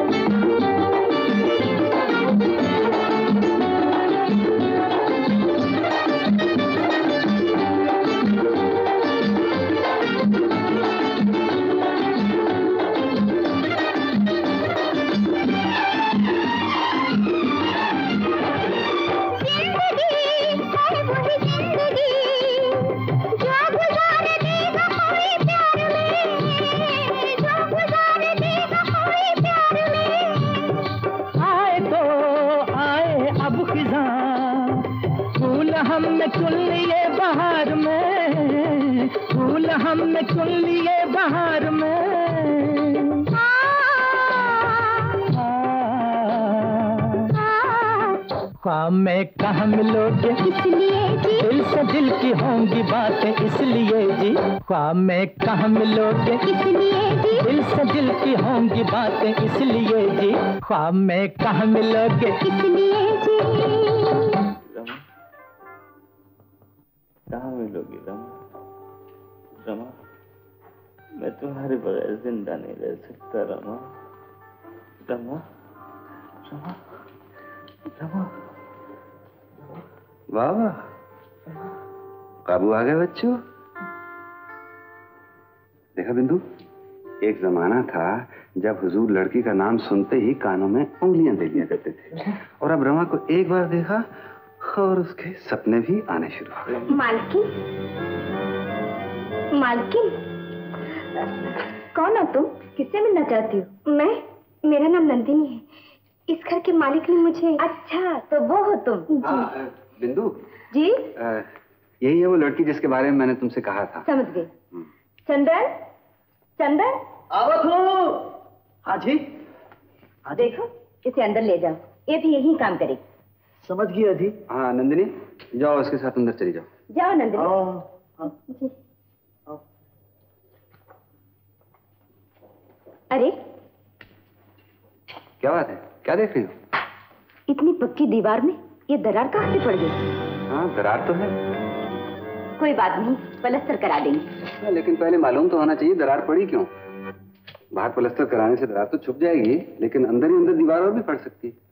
[SPEAKER 3] हमने चुन लिए बहार में, फूल हमने चुन लिए बहार में। ख्वाब में कहाँ मिलोगे
[SPEAKER 2] इसलिए जी,
[SPEAKER 3] दिल से दिल की होंगी बातें इसलिए जी। ख्वाब में कहाँ मिलोगे
[SPEAKER 2] इसलिए जी,
[SPEAKER 3] दिल से दिल की होंगी बातें इसलिए जी। ख्वाब में कहाँ मिलोगे
[SPEAKER 2] इसलिए जी।
[SPEAKER 9] कहाँ मिलोगी रमा? रमा, मैं तुम्हारे बगैर जिंदा नहीं रह सकता रमा। रमा, रमा, रमा।
[SPEAKER 6] वाह वाह, काबू आ गए बच्चों। देखा बिंदु, एक जमाना था जब हुजूर लड़की का नाम सुनते ही कानों में उंगलियां दे लिया करते थे, और अब रमा को एक बार देखा और उसके सपने भी आने शुरू हो गए।
[SPEAKER 7] मालकिन, मालकिन, कौन हो तुम? किससे मिलना चाहती हो? मेरा नाम नंदिनी है। इस घर के मालिक ने मुझे। अच्छा, तो वो हो तुम?
[SPEAKER 6] जी। बिंदु
[SPEAKER 7] जी,
[SPEAKER 6] यही है वो लड़की जिसके बारे में मैंने तुमसे कहा था।
[SPEAKER 7] समझ गई। चंदन, चंदन,
[SPEAKER 8] आवत हो। हाँ जी।
[SPEAKER 7] देखो इसे अंदर ले जाओ, ये भी यही काम करेगी।
[SPEAKER 8] समझ गया जी।
[SPEAKER 6] हाँ नंदिनी, जाओ उसके साथ अंदर चली जाओ।
[SPEAKER 7] जाओ नंदिनी। जी। अरे
[SPEAKER 6] क्या बात है, क्या देख रही हो?
[SPEAKER 7] इतनी पक्की दीवार में ये दरार कहाँ से पड़ गई?
[SPEAKER 6] हाँ दरार तो है।
[SPEAKER 7] कोई बात नहीं, पलस्तर करा देंगे।
[SPEAKER 6] लेकिन पहले मालूम तो होना चाहिए दरार पड़ी क्यों। बाहर पलस्तर कराने से दरार तो छुप जाएगी, लेकिन अंदर ही अंदर दीवार और भी पड़ सकती है।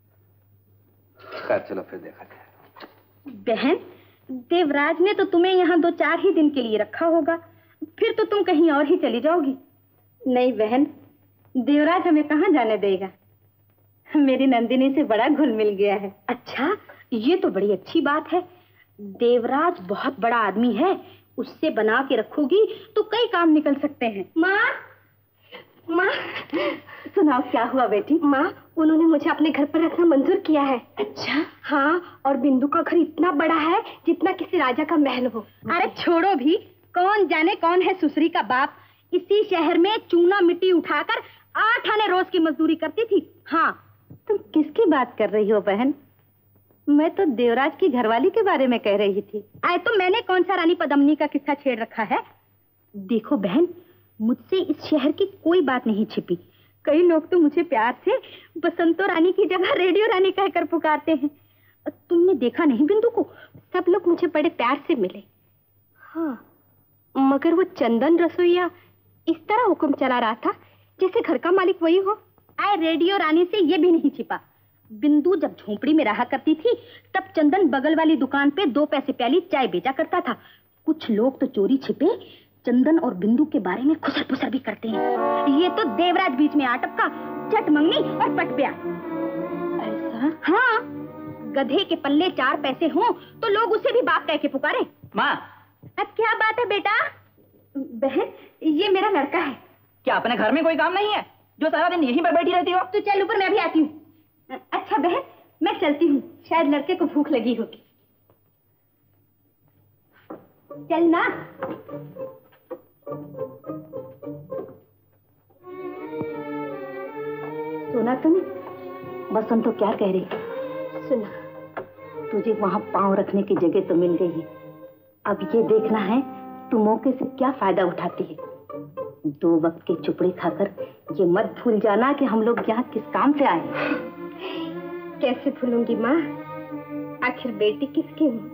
[SPEAKER 6] खैर चलो फिर देखा जाए।
[SPEAKER 10] बहन, देवराज ने तो तुम्हें यहाँ 2-4 ही दिन के लिए रखा होगा, फिर तो तुम कहीं और ही चली जाओगी। नहीं बहन, देवराज हमें कहाँ जाने देगा। मेरी नंदिनी से बड़ा घुल मिल गया है। अच्छा, ये तो बड़ी अच्छी बात है। देवराज बहुत बड़ा आदमी है, उससे बना के रखोगी तो कई काम निकल सकते हैं।
[SPEAKER 7] माँ, माँ, सुनाओ क्या हुआ बेटी? माँ, उन्होंने मुझे अपने घर पर रखना मंजूर किया है। अच्छा? हाँ, और बिंदु का घर इतना बड़ा है जितना किसी राजा का महल हो।
[SPEAKER 10] अरे छोड़ो भी, कौन जाने कौन है सुसरी का बाप। इसी शहर में चूना मिट्टी उठाकर 8 आने रोज की मजदूरी करती थी। हाँ, तुम किसकी बात कर रही हो बहन? मैं तो देवराज की घरवाली के बारे में कह रही थी। आए तो मैंने कौन सा रानी पद्मिनी का किस्सा छेड़ रखा है। देखो बहन, मुझसे इस शहर की कोई बात नहीं छिपी। कई लोग तो मुझे प्यार से बसंतो रानी की जगह रेडियो रानी कहकर पुकारते हैं। तुमने देखा नहीं बिंदु को? सब लोग मुझे बड़े प्यार से मिले। हाँ, मगर वो चंदन रसोईया इस तरह हुक्म चला रहा था जैसे घर का मालिक वही हो। आए रेडियो रानी से ये भी नहीं छिपा। बिंदु जब झोपड़ी में रहा करती थी तब चंदन बगल वाली दुकान पे 2 पैसे प्याली चाय बेचा करता था। कुछ लोग तो चोरी छिपे चंदन और बिंदु के बारे में खुसर पुसर भी करते हैं। ये तो देवराज बीच में आ टपका, झट मंगनी और पट प्यार। ऐसा? हाँ, गधे के पल्ले 4 पैसे हों तो लोग उसे भी बाप कह के पुकारे।
[SPEAKER 11] माँ,
[SPEAKER 10] अब क्या बात है बेटा? बहन, ये मेरा लड़का है।
[SPEAKER 11] क्या अपने घर में कोई काम नहीं है जो सारा दिन यहीं पर बैठी रहती हो?
[SPEAKER 10] तो चल ऊपर, मैं भी आती हूँ। अच्छा बहन, मैं चलती हूँ, शायद लड़के को भूख लगी होगी। चल ना। सुना तुम? बसंत तो क्या कह रही? सुना, तुझे वहां पांव रखने की जगह तो मिल गई है। अब ये देखना है तू मौके से क्या फायदा उठाती है। 2 वक्त के चुपड़े खाकर ये मत भूल जाना कि हम लोग यहाँ किस काम से आए। कैसे भूलूंगी माँ, आखिर बेटी किसकी हूँ।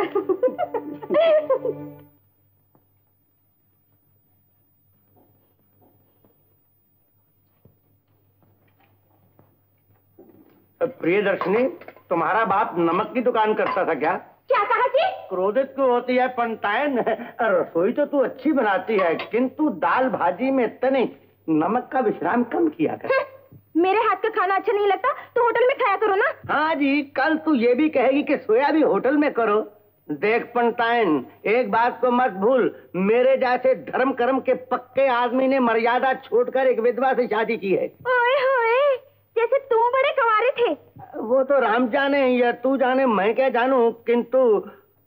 [SPEAKER 5] प्रियदर्शनी, तुम्हारा बाप नमक की दुकान करता था क्या?
[SPEAKER 10] क्या कहा जी?
[SPEAKER 5] क्रोधित क्यों होती है पंतायन? रसोई तो तू अच्छी बनाती है, किंतु दाल भाजी में तने नमक का विश्राम कम किया कर।
[SPEAKER 10] मेरे हाथ का खाना अच्छा नहीं लगता तो होटल में खाया करो ना।
[SPEAKER 5] हाँ जी, कल तू ये भी कहेगी कि सोया भी होटल में करो। देख पंतायन, एक बात को मत भूल, मेरे जैसे धर्म कर्म के पक्के आदमी ने मर्यादा छोड़कर एक विधवा से शादी की है।
[SPEAKER 10] ओए होए, जैसे तुम बड़े कंवारे थे।
[SPEAKER 5] वो तो राम जाने या तू जाने, मैं क्या जानूं, किंतु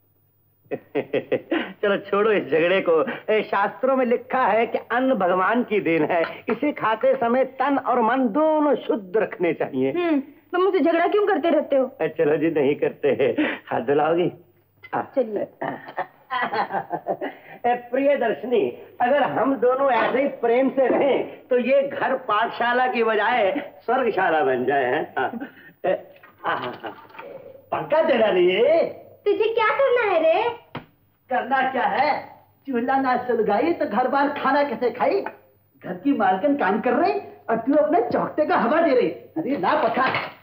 [SPEAKER 5] चलो छोड़ो इस झगड़े को। शास्त्रों में लिखा है कि अन्न भगवान की देन है, इसे खाते समय तन और मन दोनों शुद्ध रखने चाहिए।
[SPEAKER 10] तुम मुझसे झगड़ा क्यों करते रहते हो?
[SPEAKER 5] चलो जी, नहीं करते हैं। हाथ धुलाओगी?
[SPEAKER 10] चलिए।
[SPEAKER 5] प्रियदर्शनी, अगर हम दोनों ऐसे ही प्रेम से रहें तो ये घर पाठशाला की बजाय स्वर्गशाला बन जाए। पक्का तेरा लिए?
[SPEAKER 10] तुझे क्या करना है रे?
[SPEAKER 8] करना क्या है? चूल्हा ना सुलगाई तो घर बार खाना कैसे खाई? घर की मालकिन काम कर रही और तू अपने चौकटे का हवा दे रही। अरे ना पखा,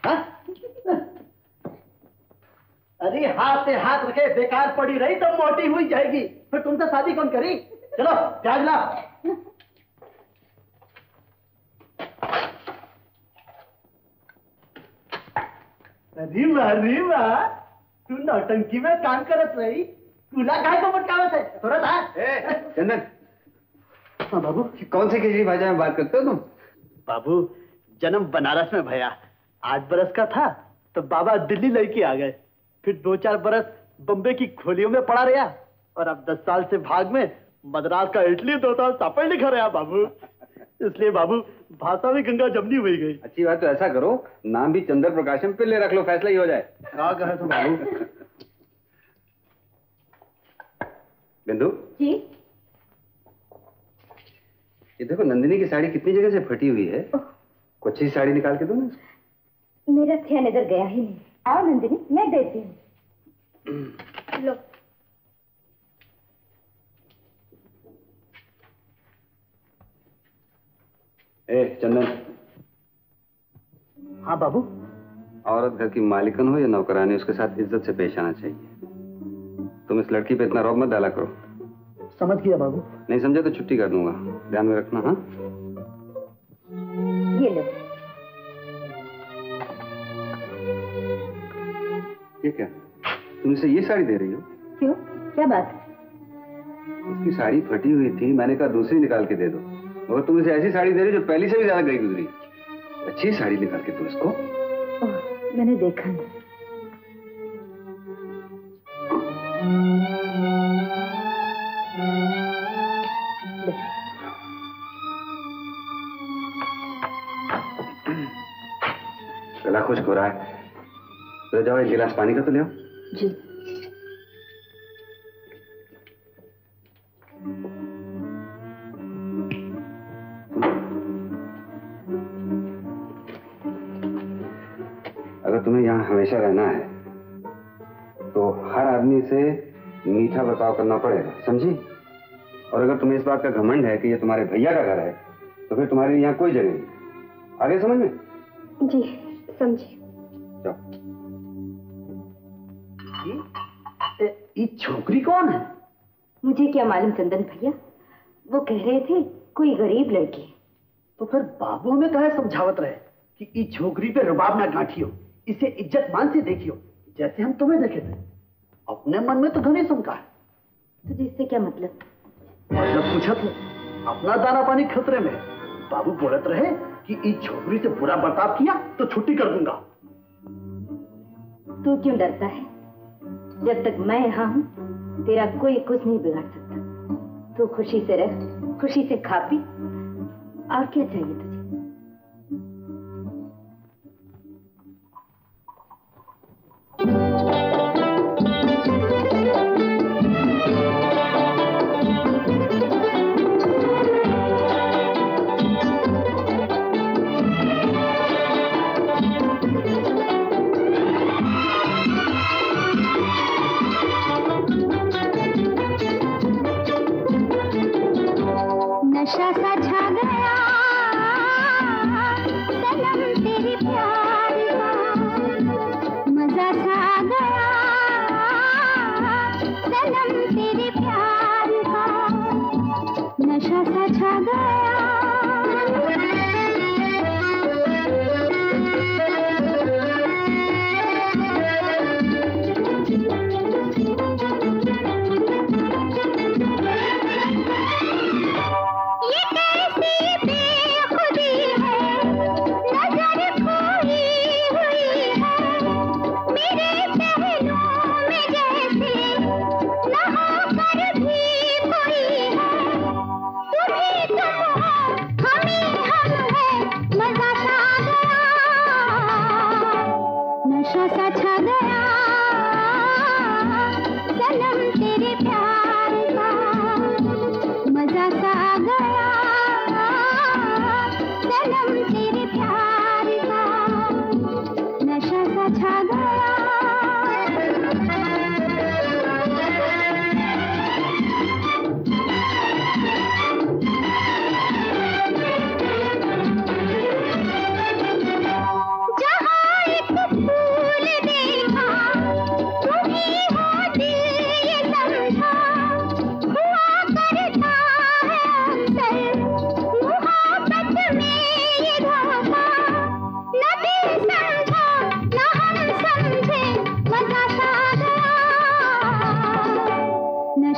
[SPEAKER 8] अरे हाथ से हाथ रखे बेकार पड़ी रही तो मोटी हुई जाएगी, फिर तुमसे शादी कौन करी? चलो प्याज ला। अरे वाह, तू नौटंकी में काम करत रही, कूला काहे को मटकावत है? थोड़ा था।
[SPEAKER 6] चंदन।
[SPEAKER 8] हाँ बाबू।
[SPEAKER 6] कौन सी खिचड़ी भाषा में बात करते हो तुम?
[SPEAKER 8] बाबू, जन्म बनारस में भैया, 8 बरस का था तो बाबा दिल्ली लेके आ गए, फिर 2-4 बरस बम्बे की खोलियों में पड़ा रहा, और अब 10 साल से भाग में मद्रास का इटली 2 साल सापड़ लिखा रहा बाबू। इसलिए बाबू भाषा में गंगा जमनी हुई गई।
[SPEAKER 6] अच्छी बात, तो ऐसा करो, नाम भी चंद्र प्रकाशम पे ले रख लो, फैसला ही हो जाए।
[SPEAKER 8] क्या कहे तो बाबू।
[SPEAKER 6] बिंदु
[SPEAKER 7] जी।
[SPEAKER 6] ये देखो नंदिनी की साड़ी कितनी जगह से फटी हुई है, कुछ अच्छी साड़ी निकाल के दो ना।
[SPEAKER 7] मेरा ध्यान इधर गया ही नहीं। आओ नंदिनी, मैं देती हूँ। लो।
[SPEAKER 6] ए चंदन।
[SPEAKER 8] हाँ बाबू।
[SPEAKER 6] औरत घर की मालिकन हो या नौकरानी, उसके साथ इज्जत से पेश आना चाहिए। तुम इस लड़की पे इतना रौब मत डाला करो।
[SPEAKER 8] समझ गया बाबू।
[SPEAKER 6] नहीं समझे तो छुट्टी कर दूंगा, ध्यान में रखना। हाँ
[SPEAKER 7] ये लो।
[SPEAKER 6] ये क्या, तुम इसे ये साड़ी दे रही हो?
[SPEAKER 7] क्यों, क्या बात?
[SPEAKER 6] इसकी साड़ी फटी हुई थी, मैंने कहा दूसरी निकाल के दे दो, मगर तुम इसे ऐसी साड़ी दे रही हो जो पहली से भी ज्यादा गई गुजरी। अच्छी साड़ी निकाल के दो इसको।
[SPEAKER 7] मैंने देखा नहीं।
[SPEAKER 6] गला खुश्क हो रहा है, तो जाओ एक गिलास पानी का तो ले आओ।
[SPEAKER 7] जी।
[SPEAKER 6] अगर तुम्हें यहाँ हमेशा रहना है तो हर आदमी से मीठा बर्ताव करना पड़ेगा, समझी? और अगर तुम्हें इस बात का घमंड है कि ये तुम्हारे भैया का घर है, तो फिर तुम्हारे यहाँ कोई जगह नहीं। आगे समझ में?
[SPEAKER 7] जी समझी।
[SPEAKER 8] ये छोकरी कौन है?
[SPEAKER 7] मुझे क्या मालूम चंदन भैया, वो कह रहे थे कोई गरीब लड़की।
[SPEAKER 8] तो फिर बाबू हमें कहे समझावत रहे कि इस छोकरी पे रुबाब ना गांठियो, इसे इज्जत मान से देखियो, जैसे हम तुम्हें देखे थे। अपने मन में तो घनी शंका है।
[SPEAKER 7] तुझे इससे क्या मतलब?
[SPEAKER 8] मतलब पूछत हो, अपना दाना पानी खतरे में। बाबू बोलत रहे कि इस छोकरी से बुरा बर्ताव किया तो छुट्टी कर दूंगा।
[SPEAKER 7] तू क्यों डरता है? जब तक मैं यहाँ हूँ तेरा कोई कुछ नहीं बिगाड़ सकता। तू खुशी से रह, खुशी से खा पी, और क्या चाहिए तुझे?
[SPEAKER 2] नशा सा छा गया सनम तेरे प्यार का, मजा सा आ गया सनम तेरे प्यार का, नशा सा छा गया। तुम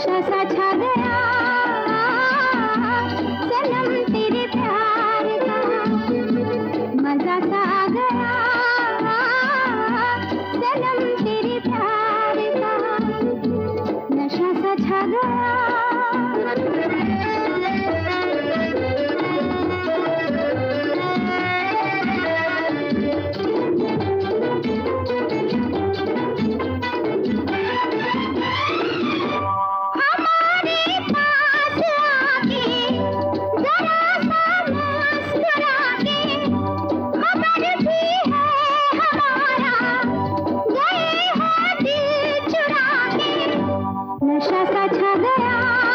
[SPEAKER 2] नशा सा छा गया सनम तेरे प्यार का, मजा सा आ गया सनम तेरे प्यार का, नशा सा छा गया। नशा सा छा गया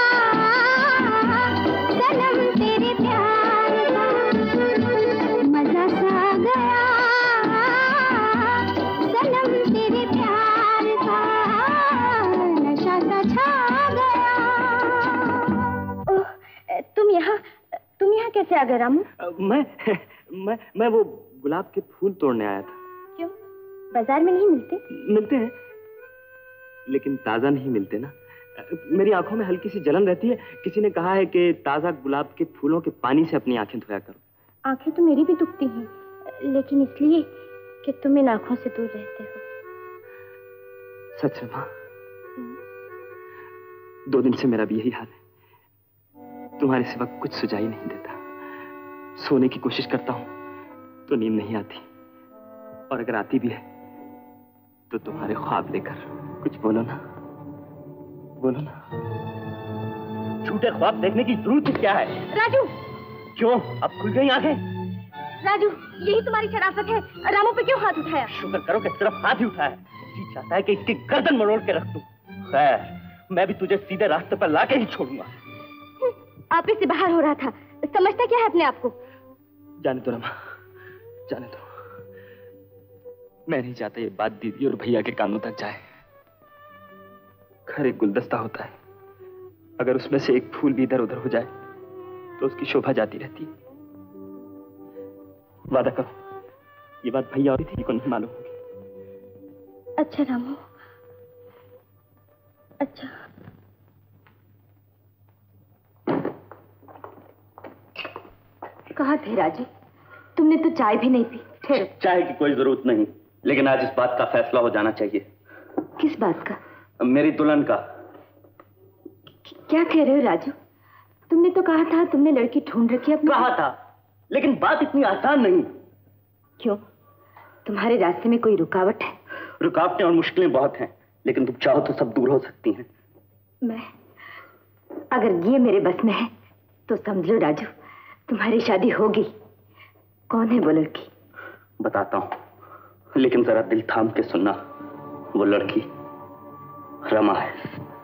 [SPEAKER 2] सनम तेरे प्यार का, मजा सा आ गया सनम तेरे प्यार का, नशा सा छा गया। ओह, तुम यहाँ कैसे आ गए रामू?
[SPEAKER 9] मैं वो गुलाब के फूल तोड़ने आया था।
[SPEAKER 2] क्यों, बाजार में नहीं मिलते?
[SPEAKER 9] मिलते हैं लेकिन ताजा नहीं मिलते ना। मेरी आंखों में हल्की सी जलन रहती है। किसी ने कहा है कि ताजा गुलाब के फूलों के पानी से अपनी आंखें धोया करो।
[SPEAKER 2] आंखें तो मेरी भी दुखती हैं, लेकिन इसलिए कि तुम इन आंखों से दूर रहते हो।
[SPEAKER 9] सच है माँ, 2 दिन से मेरा भी यही हाल है। तुम्हारे सिवा कुछ सुझाई नहीं देता। सोने की कोशिश करता हूँ तो नींद नहीं आती, और अगर आती भी है तो तुम्हारे ख्वाब लेकर। कुछ बोलो ना, बोलो ना। झूठे ख्वाब देखने की जरूरत क्या है?
[SPEAKER 2] राजू!
[SPEAKER 9] क्यों, अब खुल गई आंखें?
[SPEAKER 2] राजू, यही तुम्हारी शराफत है। रामू पे क्यों हाथ उठाया?
[SPEAKER 9] शुक्र करो कि सिर्फ हाथ ही उठाया। जी चाहता है कि इसकी गर्दन मरोड़ के रख दूं। खैर, मैं भी तुझे सीधे रास्ते पर लाके ही छोड़ूंगा।
[SPEAKER 2] आप इससे बाहर हो रहा था, समझता क्या है अपने आप को?
[SPEAKER 9] जाने दो रमा, जाने दो। मैं नहीं चाहता ये बात दीदी और भैया के कानों तक जाए। घर एक गुलदस्ता होता है, अगर उसमें से एक फूल भी इधर उधर हो जाए तो उसकी शोभा जाती रहती है। वादा करो, ये बात भैया और दीदी को नहीं मालूम होगी।
[SPEAKER 2] अच्छा रामू, अच्छा। कहाँ थे राजू? तुमने तो चाय भी नहीं पी। ठहरो।
[SPEAKER 9] चाय की कोई जरूरत नहीं, लेकिन आज इस बात का फैसला हो जाना चाहिए।
[SPEAKER 2] किस बात का?
[SPEAKER 9] मेरी दुल्हन का।
[SPEAKER 2] क्या कह रहे हो राजू? तुमने तो कहा था तुमने लड़की ढूंढ रखी है।
[SPEAKER 9] कहा था, लेकिन बात इतनी आसान नहीं।
[SPEAKER 2] क्यों, तुम्हारे रास्ते में कोई रुकावट है?
[SPEAKER 9] रुकावटें और मुश्किलें बहुत हैं, लेकिन तुम चाहो तो सब दूर हो सकती हैं।
[SPEAKER 2] मैं, अगर ये मेरे बस में है तो समझ लो राजू, तुम्हारी शादी होगी। कौन है वो लड़की?
[SPEAKER 9] बताता हूं, लेकिन जरा दिल थाम के सुनना। वो लड़की रमा है।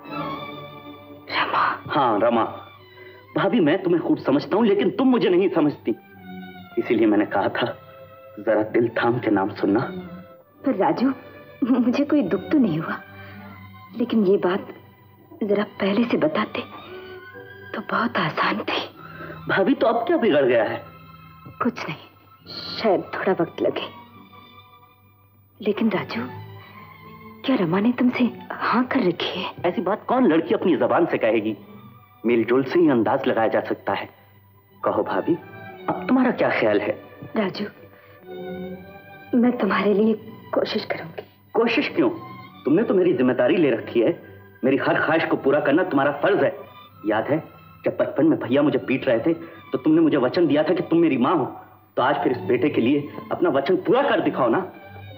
[SPEAKER 2] रमा?
[SPEAKER 9] हाँ, रमा। भाभी, मैं तुम्हें खूब समझता हूं, लेकिन तुम मुझे नहीं समझती। इसीलिए मैंने कहा था जरा दिल थाम के नाम सुनना।
[SPEAKER 2] पर राजू, मुझे कोई दुख तो नहीं हुआ, लेकिन ये बात जरा पहले से बताते तो बहुत आसान थी।
[SPEAKER 9] भाभी, तो अब क्या बिगड़ गया है?
[SPEAKER 2] कुछ नहीं, शायद थोड़ा वक्त लगे। लेकिन राजू, क्या रमा ने तुमसे हाँ कर रखी है?
[SPEAKER 9] ऐसी बात कौन लड़की अपनी जबान से कहेगी? मेलजोल से ही अंदाज लगाया जा सकता है। कहो भाभी, अब तुम्हारा क्या ख्याल है?
[SPEAKER 2] राजू, मैं तुम्हारे लिए कोशिश करूंगी।
[SPEAKER 9] कोशिश क्यों? तुमने तो मेरी जिम्मेदारी ले रखी है। मेरी हर ख्वाहिश को पूरा करना तुम्हारा फर्ज है। याद है जब बचपन में भैया मुझे पीट रहे थे तो तुमने मुझे वचन दिया था कि तुम मेरी माँ हो। तो आज फिर इस बेटे के लिए अपना वचन पूरा कर दिखाओ ना।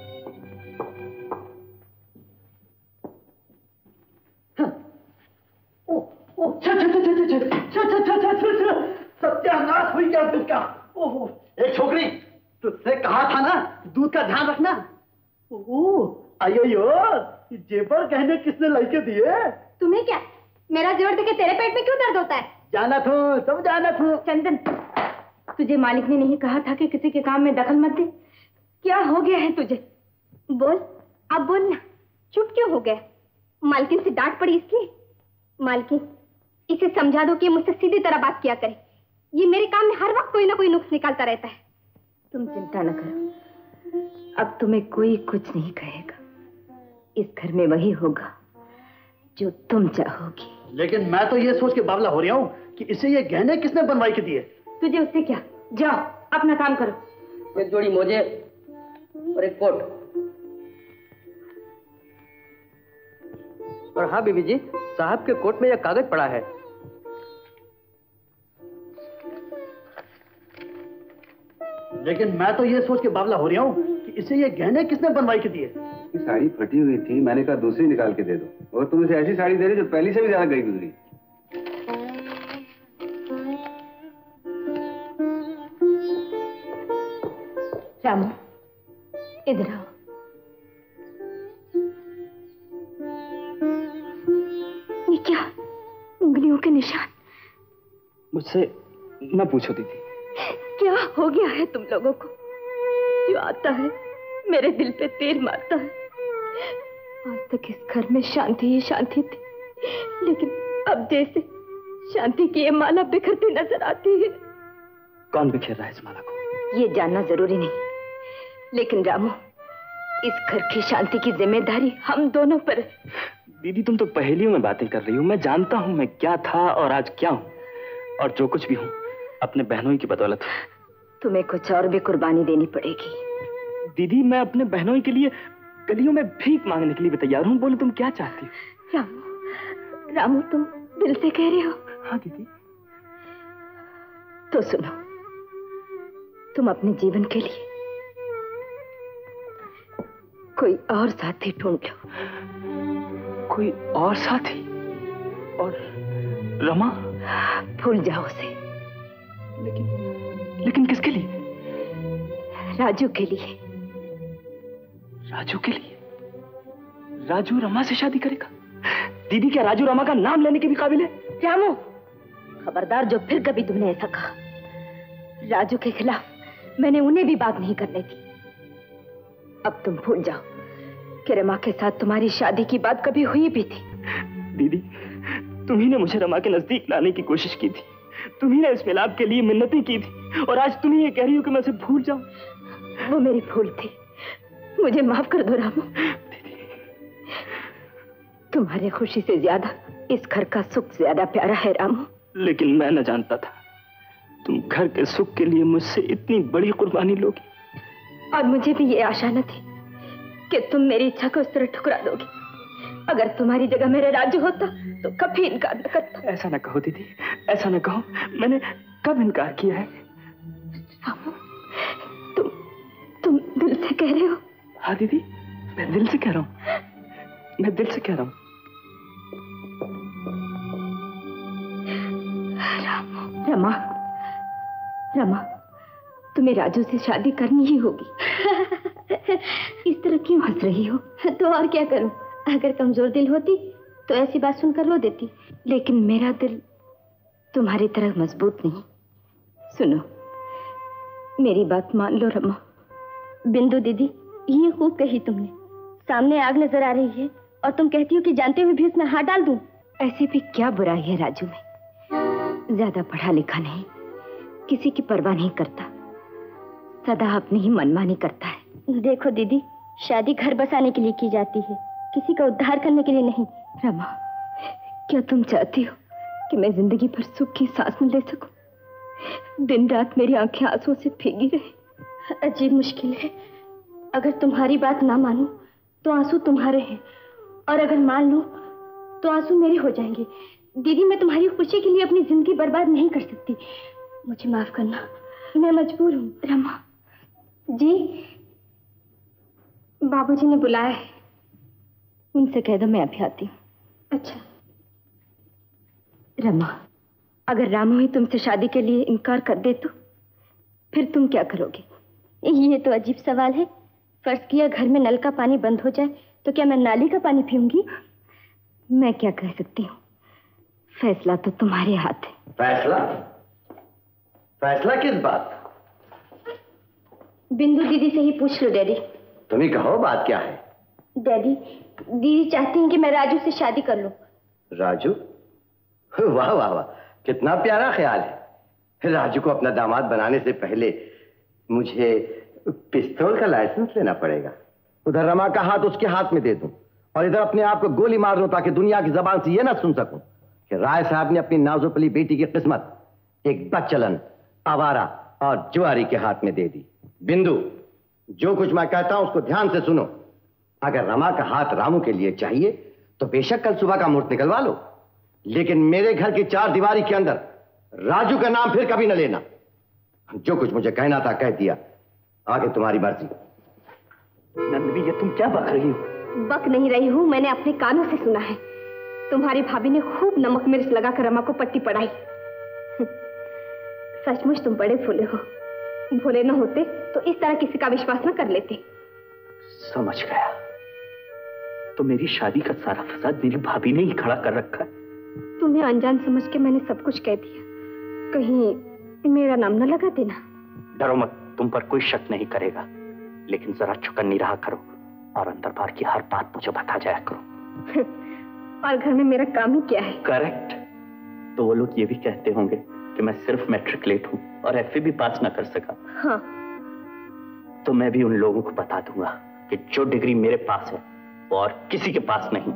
[SPEAKER 8] सत्यानाश हुई क्या तुझका? ओहो, एक छोकरी, तुझसे कहा था ना दूध का ध्यान रखना। ओह, आयो, जेबर कहने किसने लड़के दिए?
[SPEAKER 2] तुम्हें क्या, मेरा जेवर देखे तेरे पेट में क्यों दर्द होता है?
[SPEAKER 8] जाना था, सब जाना था।
[SPEAKER 2] चंदन, तुझे मालिक ने नहीं कहा था कि किसी के काम में दखल मत दे? क्या हो गया है तुझे? बोल, अब बोल ना। चुप क्यों हो गया? मालकिन से डांट पड़ी इसलिए? मालकिन, इसे समझा दो कि मुझसे सीधी तरह बात किया करे। ये मेरे काम में हर वक्त कोई ना कोई नुक्स निकालता रहता है। तुम चिंता न करो, अब तुम्हें कोई कुछ नहीं कहेगा। इस घर में वही होगा जो तुम चाहोगी।
[SPEAKER 8] लेकिन मैं तो ये सोच के बावला हो रहा हूँ कि इसे ये गहने किसने बनवाई के दिए?
[SPEAKER 7] तुझे उससे क्या? जाओ अपना काम करो।
[SPEAKER 11] एक जोड़ी मोजे और एक कोट। और हाँ बीबी जी, साहब के कोट में यह कागज पड़ा है।
[SPEAKER 8] लेकिन मैं तो ये सोच के बावला हो रहा हूँ कि इसे ये गहने किसने बनवाई के दिए?
[SPEAKER 6] ये साड़ी फटी हुई थी, मैंने कहा दूसरी निकाल के दे दो, और तुम इसे ऐसी साड़ी दे रही जो पहली से भी ज्यादा गई गुजरी।
[SPEAKER 7] रामू इधर आओ। ये क्या? उंगलियों के निशान।
[SPEAKER 9] मुझसे न पूछो दीदी।
[SPEAKER 7] क्या हो गया है तुम लोगों को? जो आता है मेरे दिल पे तीर मारता है। आज तक इस घर में शांति ही शांति थी, लेकिन अब जैसे शांति की ये माला बिखरती नजर आती है।
[SPEAKER 9] कौन बिखेर रहा है इस माला को?
[SPEAKER 7] ये जानना जरूरी नहीं, लेकिन रामू, इस घर की शांति की जिम्मेदारी हम दोनों पर है।
[SPEAKER 9] दीदी तुम तो पहेलियों में बातें कर रही हो। मैं जानता हूँ मैं क्या था और आज क्या हूँ, और जो कुछ भी हूँ अपने बहनों की बदौलत।
[SPEAKER 7] तुम्हें कुछ और भी कुर्बानी देनी पड़ेगी।
[SPEAKER 9] दीदी मैं अपने बहनों के लिए गलियों में भीख मांगने के लिए भी तैयार हूँ। बोलो तुम क्या चाहती हो?
[SPEAKER 7] रामू, रामू तुम दिल से कह रहे हो?
[SPEAKER 9] हाँ दीदी।
[SPEAKER 7] तो सुनो, तुम अपने जीवन के लिए कोई और साथी ढूंढ लो।
[SPEAKER 9] कोई और साथी? और रमा?
[SPEAKER 7] भूल जाओ उसे।
[SPEAKER 9] लेकिन किसके लिए?
[SPEAKER 7] राजू के लिए।
[SPEAKER 9] राजू के लिए? राजू रमा से शादी करेगा? दीदी क्या राजू रमा का नाम लेने के भी काबिल है?
[SPEAKER 7] रामू खबरदार, जो फिर कभी तुमने ऐसा कहा। राजू के खिलाफ मैंने उन्हें भी बात नहीं करने दी। अब तुम भूल जाओ कि रमा के साथ तुम्हारी शादी की बात कभी हुई भी थी।
[SPEAKER 9] दीदी तुम्ही ने मुझे रमा के नजदीक लाने की कोशिश की थी, तुम्ही ने इस मिलाप के लिए मिन्नतें की थी, और आज तुम ये कह रही हो कि मैं उसे भूल जाऊं।
[SPEAKER 7] वो मेरी भूल थी, मुझे माफ कर दो रामू। तुम्हारी खुशी से ज्यादा इस घर का सुख ज्यादा प्यारा है रामू।
[SPEAKER 9] लेकिन मैं न जानता था तुम घर के सुख के लिए मुझसे इतनी बड़ी कुर्बानी लोगी।
[SPEAKER 7] और मुझे भी ये आशा न थी कि तुम मेरी इच्छा को इस तरह ठुकरा दोगी। अगर तुम्हारी जगह मेरे राजू होता तो कभी इनकार न करता।
[SPEAKER 9] ऐसा न कहो दीदी, ऐसा न कहो। मैंने कब इनकार किया है?
[SPEAKER 7] रामू, तुम दिल से कह रहे हो?
[SPEAKER 9] हाँ दीदी, मैं दिल से कह रहा हूँ, मैं दिल से कह रहा हूँ।
[SPEAKER 7] रमा, रमा, तुम्हें राजू से शादी करनी ही होगी। इस तरह क्यों हंस रही हो?
[SPEAKER 10] तो और क्या करूं? अगर कमजोर दिल होती तो ऐसी बात सुनकर रो देती।
[SPEAKER 7] लेकिन मेरा दिल तुम्हारी तरह मजबूत नहीं। सुनो, मेरी बात मान लो रमा।
[SPEAKER 10] बिंदु दीदी, ये खूब कही तुमने। सामने आग नजर आ रही है और तुम कहती हो कि जानते हुए भी उसमें हाथ डाल दूं।
[SPEAKER 7] ऐसी भी क्या बुराई है राजू में? ज्यादा पढ़ा लिखा नहीं, किसी की परवाह नहीं करता, सदा अपनी ही मनमानी करता है।
[SPEAKER 10] देखो दीदी, शादी घर बसाने के लिए की जाती है, किसी का उद्धार करने के लिए नहीं।
[SPEAKER 7] रमा, क्या तुम चाहती हो कि मैं जिंदगी भर सुख की सांस न ले सकूं? दिन रात मेरी आंखें आंसुओं से भीगी रहे।
[SPEAKER 10] अजीब मुश्किल है। अगर तुम्हारी बात ना मानूं तो आंसू तुम्हारे हैं, और अगर मान लूं तो आंसू मेरे हो जाएंगे। दीदी, मैं तुम्हारी खुशी के लिए अपनी जिंदगी बर्बाद नहीं कर सकती। मुझे माफ करना, मैं मजबूर हूँ।
[SPEAKER 7] रमा
[SPEAKER 10] जी, बाबूजी ने बुलाया है।
[SPEAKER 7] उनसे कह दो मैं अभी आती हूँ।
[SPEAKER 10] अच्छा।
[SPEAKER 7] रमा, अगर रामू ही तुमसे शादी के लिए इनकार कर दे तो फिर तुम क्या करोगे?
[SPEAKER 10] ये तो अजीब सवाल है। फर्ज किया घर में नल का पानी बंद हो जाए तो क्या मैं नाली का पानी पीऊंगी?
[SPEAKER 7] मैं क्या कह सकती हूँ, फैसला तो तुम्हारे हाथ है।
[SPEAKER 4] फैसला? फैसला किस बात?
[SPEAKER 10] बिंदु दीदी से ही पूछ लो डैडी।
[SPEAKER 4] तुम ही कहो, बात क्या है?
[SPEAKER 10] डैडी, दीदी चाहती हैं कि मैं राजू से शादी कर लूं।
[SPEAKER 4] राजू? वाह वाह वाह, कितना प्यारा ख्याल है। राजू को अपना दामाद बनाने से पहले मुझे पिस्तौल का लाइसेंस लेना पड़ेगा। उधर रमा का हाथ उसके हाथ में दे दूं और इधर अपने आप को गोली मार दूं ताकि दुनिया की जबान से ये ना सुन सकूं कि राय साहब ने अपनी नाजुपली बेटी की किस्मत एक बदचलन, आवारा और जुआरी के हाथ में दे दी। बिंदु, जो कुछ मैं कहता हूं उसको ध्यान से सुनो। अगर रमा का हाथ रामू के लिए चाहिए तो बेशक कल सुबह का मुहूर्त निकलवा लो, लेकिन मेरे घर की चार दीवारी के अंदर राजू का नाम फिर कभी न लेना। जो कुछ मुझे कहना था कह दिया, आगे तुम्हारी मर्जी।
[SPEAKER 8] नंदवी, ये तुम क्या बक रही हो?
[SPEAKER 7] बक नहीं रही हूं, मैंने अपने कानों से सुना है। तुम्हारी भाभी ने खूब नमक मिर्च लगाकर रमा को पट्टी पढ़ाई। सचमुच तुम बड़े भोले हो। भोले न होते तो इस तरह किसी का विश्वास न कर लेते।
[SPEAKER 8] समझ गया। तो मेरी शादी का सारा फसाद मेरी भाभी ने ही खड़ा कर रखा है।
[SPEAKER 7] तुम्हें अनजान समझ के मैंने सब कुछ कह दिया, कहीं मेरा नाम न लगा देना।
[SPEAKER 8] डरो मत, तुम पर कोई शक नहीं करेगा, लेकिन जरा चौकन्नी रहा करो और अंदर बाहर की हर बात मुझे बता जाया करो।
[SPEAKER 7] और घर में मेरा काम ही क्या है?
[SPEAKER 8] करेक्ट। तो वो लोग ये भी कहते होंगे कि मैं सिर्फ मैट्रिकुलेट हूं और एफए भी पास ना कर सका।
[SPEAKER 7] हाँ।
[SPEAKER 8] तो मैं भी उन लोगों को बता दूंगा कि जो डिग्री मेरे पास है वो और किसी के पास नहीं।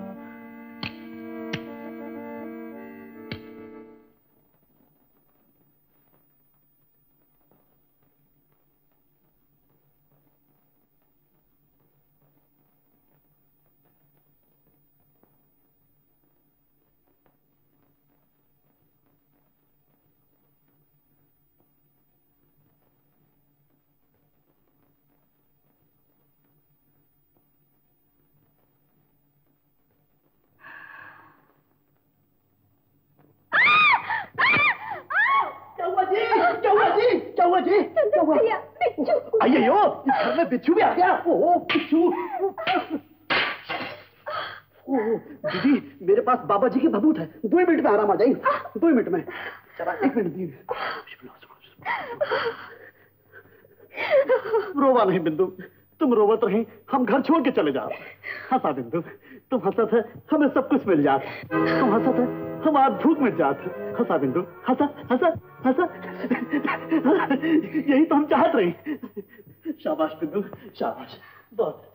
[SPEAKER 5] अयो, इस घर में बिच्छू भी आ गया। ओह बिच्छू। दीदी, मेरे पास बाबा जी की भभूत है, 2 मिनट में आराम आ जाएगी। 2 मिनट में। चला 1 मिनट दीदी। रोवा नहीं बिंदु, तुम रोवत रही, हम घर छोड़ के चले जाओ। हंसा बिंदु, तुम हंसत है हमें सब कुछ मिल जाता। तुम हंसत है हमारा भूख मिट जाता। हंसा बिंदु, हंसा हंसा हंसा। यही तो हम चाहत रही। शाबाश बिंदु, शाबाश। बहुत।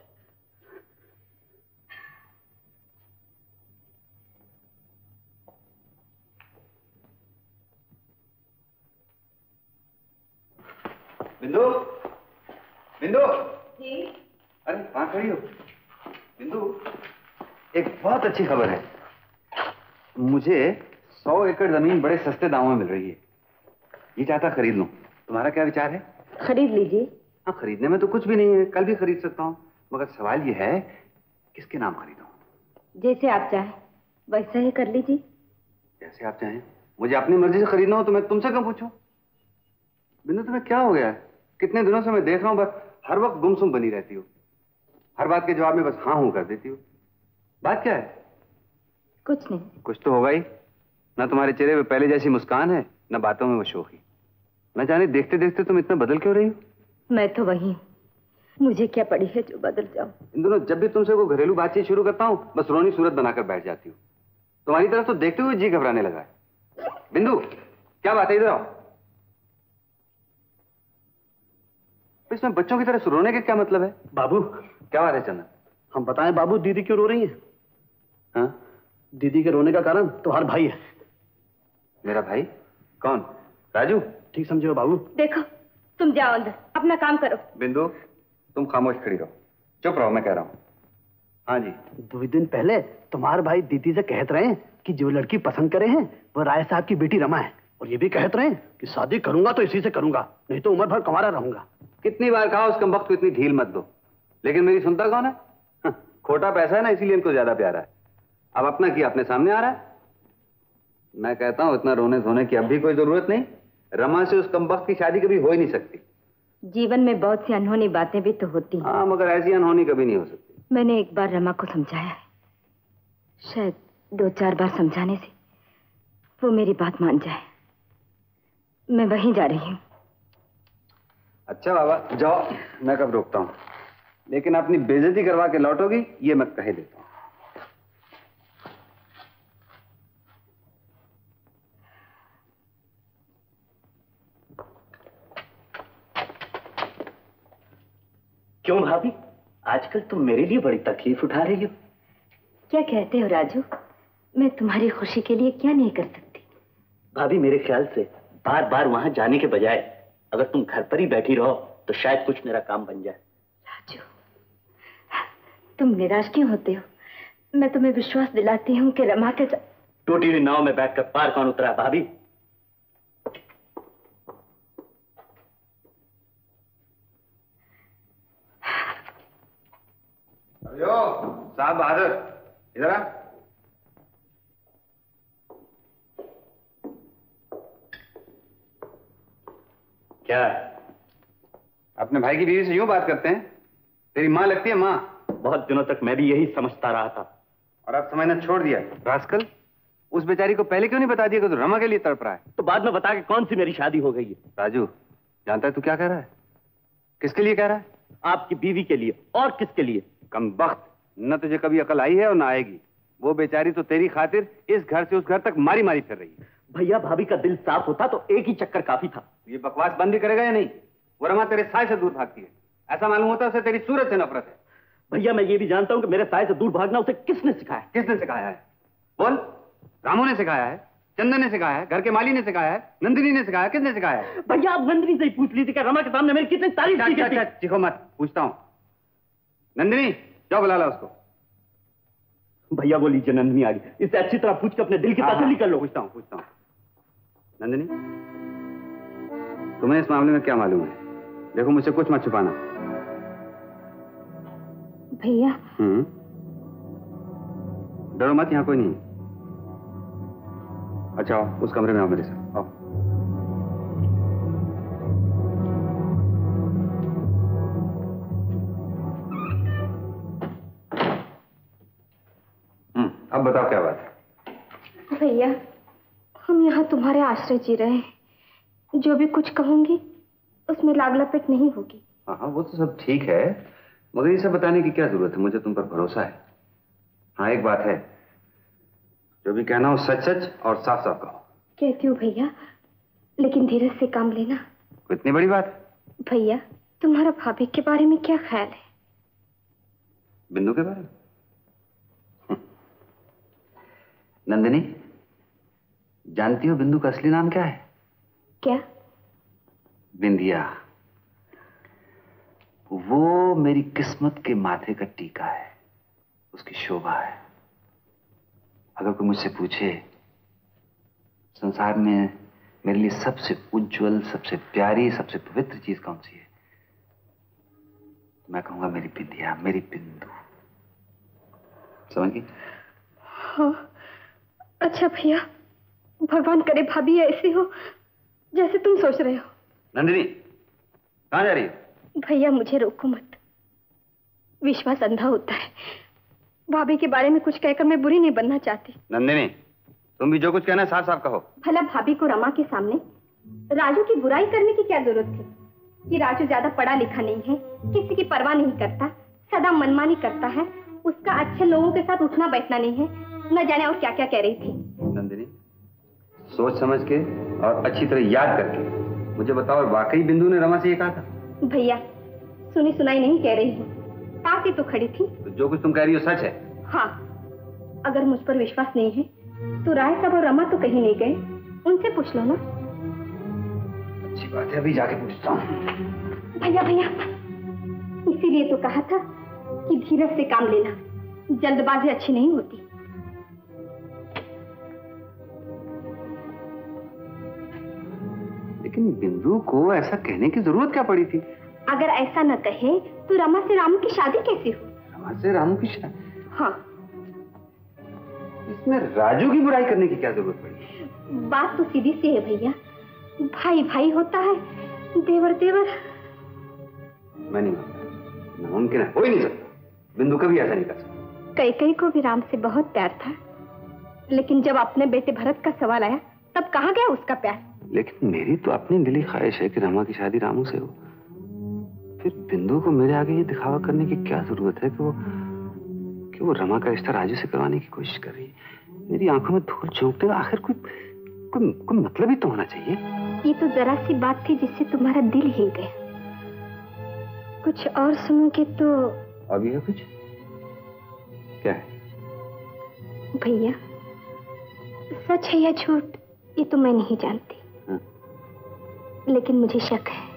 [SPEAKER 6] बिंदु, बिंदु।
[SPEAKER 7] जी?
[SPEAKER 6] अरे कहाँ खड़ी हो? बिंदु, एक बहुत अच्छी खबर है। मुझे 100 एकड़ जमीन बड़े सस्ते दामों में मिल रही है। ये चाहता खरीद लूं। तुम्हारा क्या विचार है?
[SPEAKER 7] खरीद लीजिए।
[SPEAKER 6] हाँ, खरीदने में तो कुछ भी नहीं है, कल भी खरीद सकता हूँ, मगर सवाल ये है किसके नाम खरीदूं?
[SPEAKER 7] जैसे आप चाहें वैसा ही कर लीजिए।
[SPEAKER 6] जैसे आप चाहें। मुझे अपनी मर्जी से खरीदना हो तो मैं तुमसे क्यों पूछूं? बिंदु, तुम्हें क्या हो गया है? कितने दिनों से मैं देख रहा हूँ, बस हर वक्त गुमसुम बनी रहती हो। हर बात के जवाब में बस हाँ हूं कर देती हो। बात क्या है?
[SPEAKER 7] कुछ नहीं।
[SPEAKER 6] कुछ तो होगा ही। ना तुम्हारे चेहरे पे पहले जैसी मुस्कान है, ना बातों में वो शोखी। न जाने देखते देखते तुम इतना बदल क्यों रही हो?
[SPEAKER 7] मैं तो वही हूँ, मुझे क्या पड़ी है जो बदल जाऊं।
[SPEAKER 6] इन दोनों जब भी तुमसे कोई घरेलू बातचीत शुरू करता हूँ, बस रोनी सूरत बनाकर बैठ जाती हूँ। तुम्हारी तरफ तो देखते हुए जी घबराने लगा है। बिंदु, क्या बात है? इधर आओ। इसमें बच्चों की तरह रोने के क्या मतलब है?
[SPEAKER 5] बाबू,
[SPEAKER 6] क्या बात है चंदन?
[SPEAKER 5] हम बताएं बाबू, दीदी क्यों रो रही है?
[SPEAKER 6] हाँ?
[SPEAKER 5] दीदी के रोने का कारण तुम्हारा भाई है।
[SPEAKER 6] मेरा भाई? कौन? राजू?
[SPEAKER 5] ठीक समझे हो बाबू?
[SPEAKER 7] देखो, तुम जाओ अंदर, अपना काम करो।
[SPEAKER 6] बिंदु, तुम खामोश खड़ी रहो। चुप रहो, मैं कह रहा हूँ। हाँ जी।
[SPEAKER 5] 2 दिन पहले तुम्हारे भाई दीदी से कहते रहे कि जो लड़की पसंद करे हैं वो राय साहब की बेटी रमा है, और ये भी कहते रहे कि शादी करूंगा तो इसी से करूंगा, नहीं तो उम्र भर कुंवारा रहूंगा।
[SPEAKER 6] कितनी बार कहा उस कमबख्त को इतनी ढील मत दो, लेकिन मेरी सुनता कौन है? खोटा पैसा है ना, इसीलिए इनको ज्यादा प्यारा है। अब अपना किया अपने सामने आ रहा है। मैं कहता हूं इतना रोने धोने की अब भी कोई जरूरत नहीं। रमा से उस कमबख्त की शादी कभी हो ही नहीं सकती।
[SPEAKER 7] जीवन में बहुत सी अनहोनी बातें भी तो होती हैं।
[SPEAKER 6] हाँ, मगर ऐसी अनहोनी कभी नहीं हो सकती।
[SPEAKER 7] मैंने एक बार रमा को समझाया है, शायद 2-4 बार समझाने से वो मेरी बात मान जाए। मैं वहीं जा रही हूँ।
[SPEAKER 6] अच्छा बाबा, जाओ, मैं कब रोकता हूँ, लेकिन अपनी बेइज्जती करवा के लौटोगी ये मैं कह देता हूँ।
[SPEAKER 8] क्यों भाभी, आजकल तुम मेरे लिए बड़ी तकलीफ उठा रही हो?
[SPEAKER 7] क्या कहते हो राजू? मैं तुम्हारी खुशी के लिए क्या नहीं कर सकती।
[SPEAKER 5] भाभी, मेरे ख्याल से बार बार वहां जाने के बजाय अगर तुम घर पर ही बैठी रहो तो शायद कुछ मेरा काम बन जाए।
[SPEAKER 7] राजू, तुम निराश क्यों होते हो? मैं तुम्हें विश्वास दिलाती हूँ कि रमा के
[SPEAKER 5] टूटी हुई नाव में बैठकर पार कौन उतरा भाभी?
[SPEAKER 6] साहब बहादुर, इधर आ।
[SPEAKER 5] क्या?
[SPEAKER 6] अपने भाई की बीवी से यूं बात करते हैं? तेरी माँ लगती है माँ।
[SPEAKER 5] बहुत दिनों तक मैं भी यही समझता रहा था।
[SPEAKER 6] और अब समझना छोड़ दिया। रास्कल, उस बेचारी को पहले क्यों नहीं बता दिया कि तू रमा के लिए तड़प रहा है?
[SPEAKER 5] तो बाद में बता के कौन सी मेरी शादी हो गई है?
[SPEAKER 6] राजू, जानता है तू क्या कह रहा है? किसके लिए कह रहा है?
[SPEAKER 5] आपकी बीवी के लिए। और किसके लिए?
[SPEAKER 6] कमबख्त, न तुझे कभी अकल आई है और न आएगी। वो बेचारी तो तेरी खातिर इस घर से उस घर तक मारी मारी फिर रही है।
[SPEAKER 5] भैया, भाभी का दिल साफ होता तो एक ही चक्कर काफी था।
[SPEAKER 6] ये बकवास बंद भी करेगा या नहीं? वो रमा तेरे साय से दूर भागती है, ऐसा मालूम होता है उसे तेरी सूरत से नफरत है।
[SPEAKER 5] भैया, मैं ये भी जानता हूँ कि मेरे साय से दूर भागना उसे किसने सिखाया?
[SPEAKER 6] किसने सिखाया है? बोल। रामू ने सिखाया है, चंदन ने सिखाया है, घर के माली ने सिखाया है, नंदिनी ने सिखाया, किसने सिखाया है?
[SPEAKER 5] भैया, आप नंदिनी से ही पूछ लीजिए कि रमा के सामने मेरी कितनी तारीफ की थी।
[SPEAKER 6] चिखो मत, पूछता हूँ। नंदिनी, जाओ बुला ला उसको।
[SPEAKER 5] भैया, वो लीजिए, नंदिनी आ गई। इससे अच्छी तरह पूछ के अपने दिल की तसल्ली कर लो।
[SPEAKER 6] पूछता हूँ। नंदिनी, तुम्हें इस मामले में क्या मालूम है? देखो, मुझसे कुछ मत छुपाना।
[SPEAKER 7] भैया।
[SPEAKER 6] डरो मत, यहाँ कोई नहीं। अच्छा, आओ उस कमरे में आओ मेरे साथ। आओ। अब बताओ क्या बात है?
[SPEAKER 7] भैया, हम यहाँ तुम्हारे आश्रय जी रहे हैं। जो भी कुछ कहूंगी उसमें लाग लपेट नहीं होगी।
[SPEAKER 6] हाँ, वो तो सब ठीक है, मगर ये सब बताने की क्या जरूरत है? मुझे तुम पर भरोसा है। हाँ, एक बात है, जो भी कहना हो सच सच और साफ साफ कहो।
[SPEAKER 7] कहती हूँ भैया, लेकिन धीरज से काम लेना।
[SPEAKER 6] इतनी बड़ी बात?
[SPEAKER 7] भैया, तुम्हारा भाभी के बारे में क्या ख्याल है?
[SPEAKER 6] बिंदु के बारे में? नंदिनी, जानती हो बिंदु का असली नाम क्या है?
[SPEAKER 7] क्या?
[SPEAKER 6] बिंदिया। वो मेरी किस्मत के माथे का टीका है, उसकी शोभा है। अगर कोई मुझसे पूछे संसार में मेरे लिए सबसे उज्जवल, सबसे प्यारी, सबसे पवित्र चीज कौन सी है, मैं कहूंगा मेरी बिंदिया, मेरी बिंदु। समझ गई?
[SPEAKER 7] हाँ। अच्छा भैया, भगवान करे भाभी ऐसी हो जैसे तुम सोच रहे हो।
[SPEAKER 6] नंदिनी, कहाँ जा रही है?
[SPEAKER 7] भैया, मुझे रोको मत। विश्वास अंधा होता है। भाभी के बारे में कुछ कहकर मैं बुरी नहीं बनना चाहती।
[SPEAKER 6] नंदिनी, तुम भी जो कुछ कहना है साफ साफ कहो।
[SPEAKER 7] भला भाभी को रमा के सामने राजू की बुराई करने की क्या जरूरत थी? कि राजू ज्यादा पढ़ा लिखा नहीं है, किसी की परवाह नहीं करता, सदा मनमानी करता है, उसका अच्छे लोगों के साथ उठना बैठना नहीं है, न जाने और क्या क्या कह रही थी।
[SPEAKER 6] नंदिनी, सोच समझ के और अच्छी तरह याद करके मुझे बताओ, वाकई बिंदु ने रमा से ये कहा था?
[SPEAKER 7] भैया, सुनी सुनाई नहीं कह रही हूँ, पास ही तो खड़ी थी।
[SPEAKER 6] तो जो कुछ तुम कह रही हो सच है?
[SPEAKER 7] हाँ। अगर मुझ पर विश्वास नहीं है तो राय साहब और रमा तो कहीं नहीं गए, उनसे पूछ लो ना।
[SPEAKER 6] अच्छी बात है, अभी जाके पूछता हूँ।
[SPEAKER 7] भैया भैया, इसीलिए तो कहा था कि धीरज से काम लेना, जल्दबाजी अच्छी नहीं होती।
[SPEAKER 6] लेकिन बिंदु को ऐसा कहने की जरूरत क्या पड़ी थी?
[SPEAKER 7] अगर ऐसा न कहे तो रमा से रामू की शादी कैसी हो?
[SPEAKER 6] रमा से रामू की शादी?
[SPEAKER 7] हाँ।
[SPEAKER 6] इसमें राजू की बुराई करने की क्या जरूरत पड़ी?
[SPEAKER 7] बात तो सीधी सी है भैया, भाई भाई होता है, देवर देवर।
[SPEAKER 6] मैं नहीं मानता, नामुमकिन है, हो ही नहीं सकता। बिंदु कभी ऐसा नहीं कर सकता।
[SPEAKER 7] कई को भी राम से बहुत प्यार था, लेकिन जब अपने बेटे भरत का सवाल आया तब कहाँ गया उसका प्यार?
[SPEAKER 6] लेकिन मेरी तो अपनी दिली ख्वाहिश है कि रमा की शादी रामू से हो। फिर बिंदु को मेरे आगे ये दिखावा करने की क्या जरूरत है कि वो रमा का रिश्ता राजू से करवाने की कोशिश कर रही है? मेरी आंखों में धूल झोंकते हुए आखिर कोई मतलब ही तो होना चाहिए।
[SPEAKER 7] ये तो जरा सी बात थी जिससे तुम्हारा दिल हिल गया। कुछ और सुनोगे तो?
[SPEAKER 6] अभी है कुछ? क्या है?
[SPEAKER 7] भैया, सच है या झूठ ये तो मैं नहीं जानती, लेकिन मुझे शक है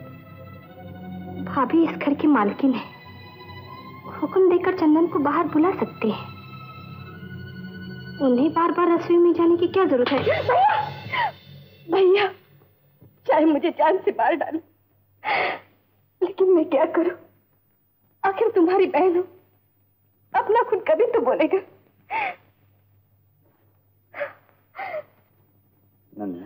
[SPEAKER 7] भाभी इस घर की मालकिन है। हुक्म देकर चंदन को बाहर बुला सकते हैं। उन्हें बार बार रसोई में जाने की क्या जरूरत है? भैया, भैया, चाहे मुझे जान से मार डालो, लेकिन मैं क्या करूं? आखिर तुम्हारी बहन हो, अपना खुद कभी तो बोलेगा।
[SPEAKER 6] नंदनी,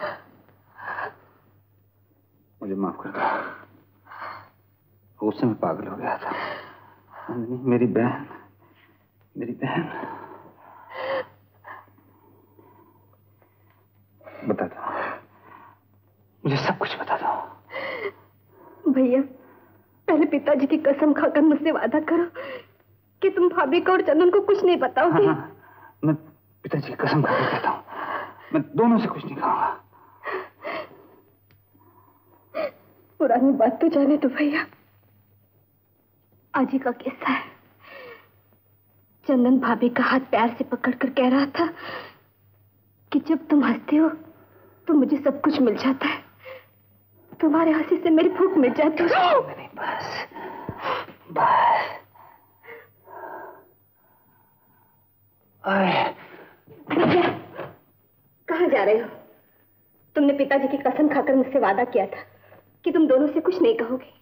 [SPEAKER 6] मुझे माफ कर दो, गुस्से में पागल हो गया था। नंदनी, मेरी बहन, मेरी बहन, बता दो, मुझे सब कुछ बता दो।
[SPEAKER 7] भैया, पहले पिताजी की कसम खाकर मुझसे वादा करो कि तुम भाभी को और चंदन को कुछ नहीं बताओगे।
[SPEAKER 6] हाँ, मैं पिताजी की कसम खाकर कहता हूँ, मैं दोनों से कुछ नहीं खाऊंगा।
[SPEAKER 7] पुरानी बात तो जाने दो भैया। आज ही का किस्सा है। चंदन भाभी का हाथ प्यार से पकड़कर कह रहा था कि जब तुम हंसते हो तो मुझे सब कुछ मिल जाता है, तुम्हारे हंसी से मेरी भूख मिट जाती है।
[SPEAKER 6] बस बस।
[SPEAKER 7] भैया, कहाँ जा रहे हो? तुमने पिताजी की कसम खाकर मुझसे वादा किया था कि तुम दोनों से कुछ नहीं कहोगे।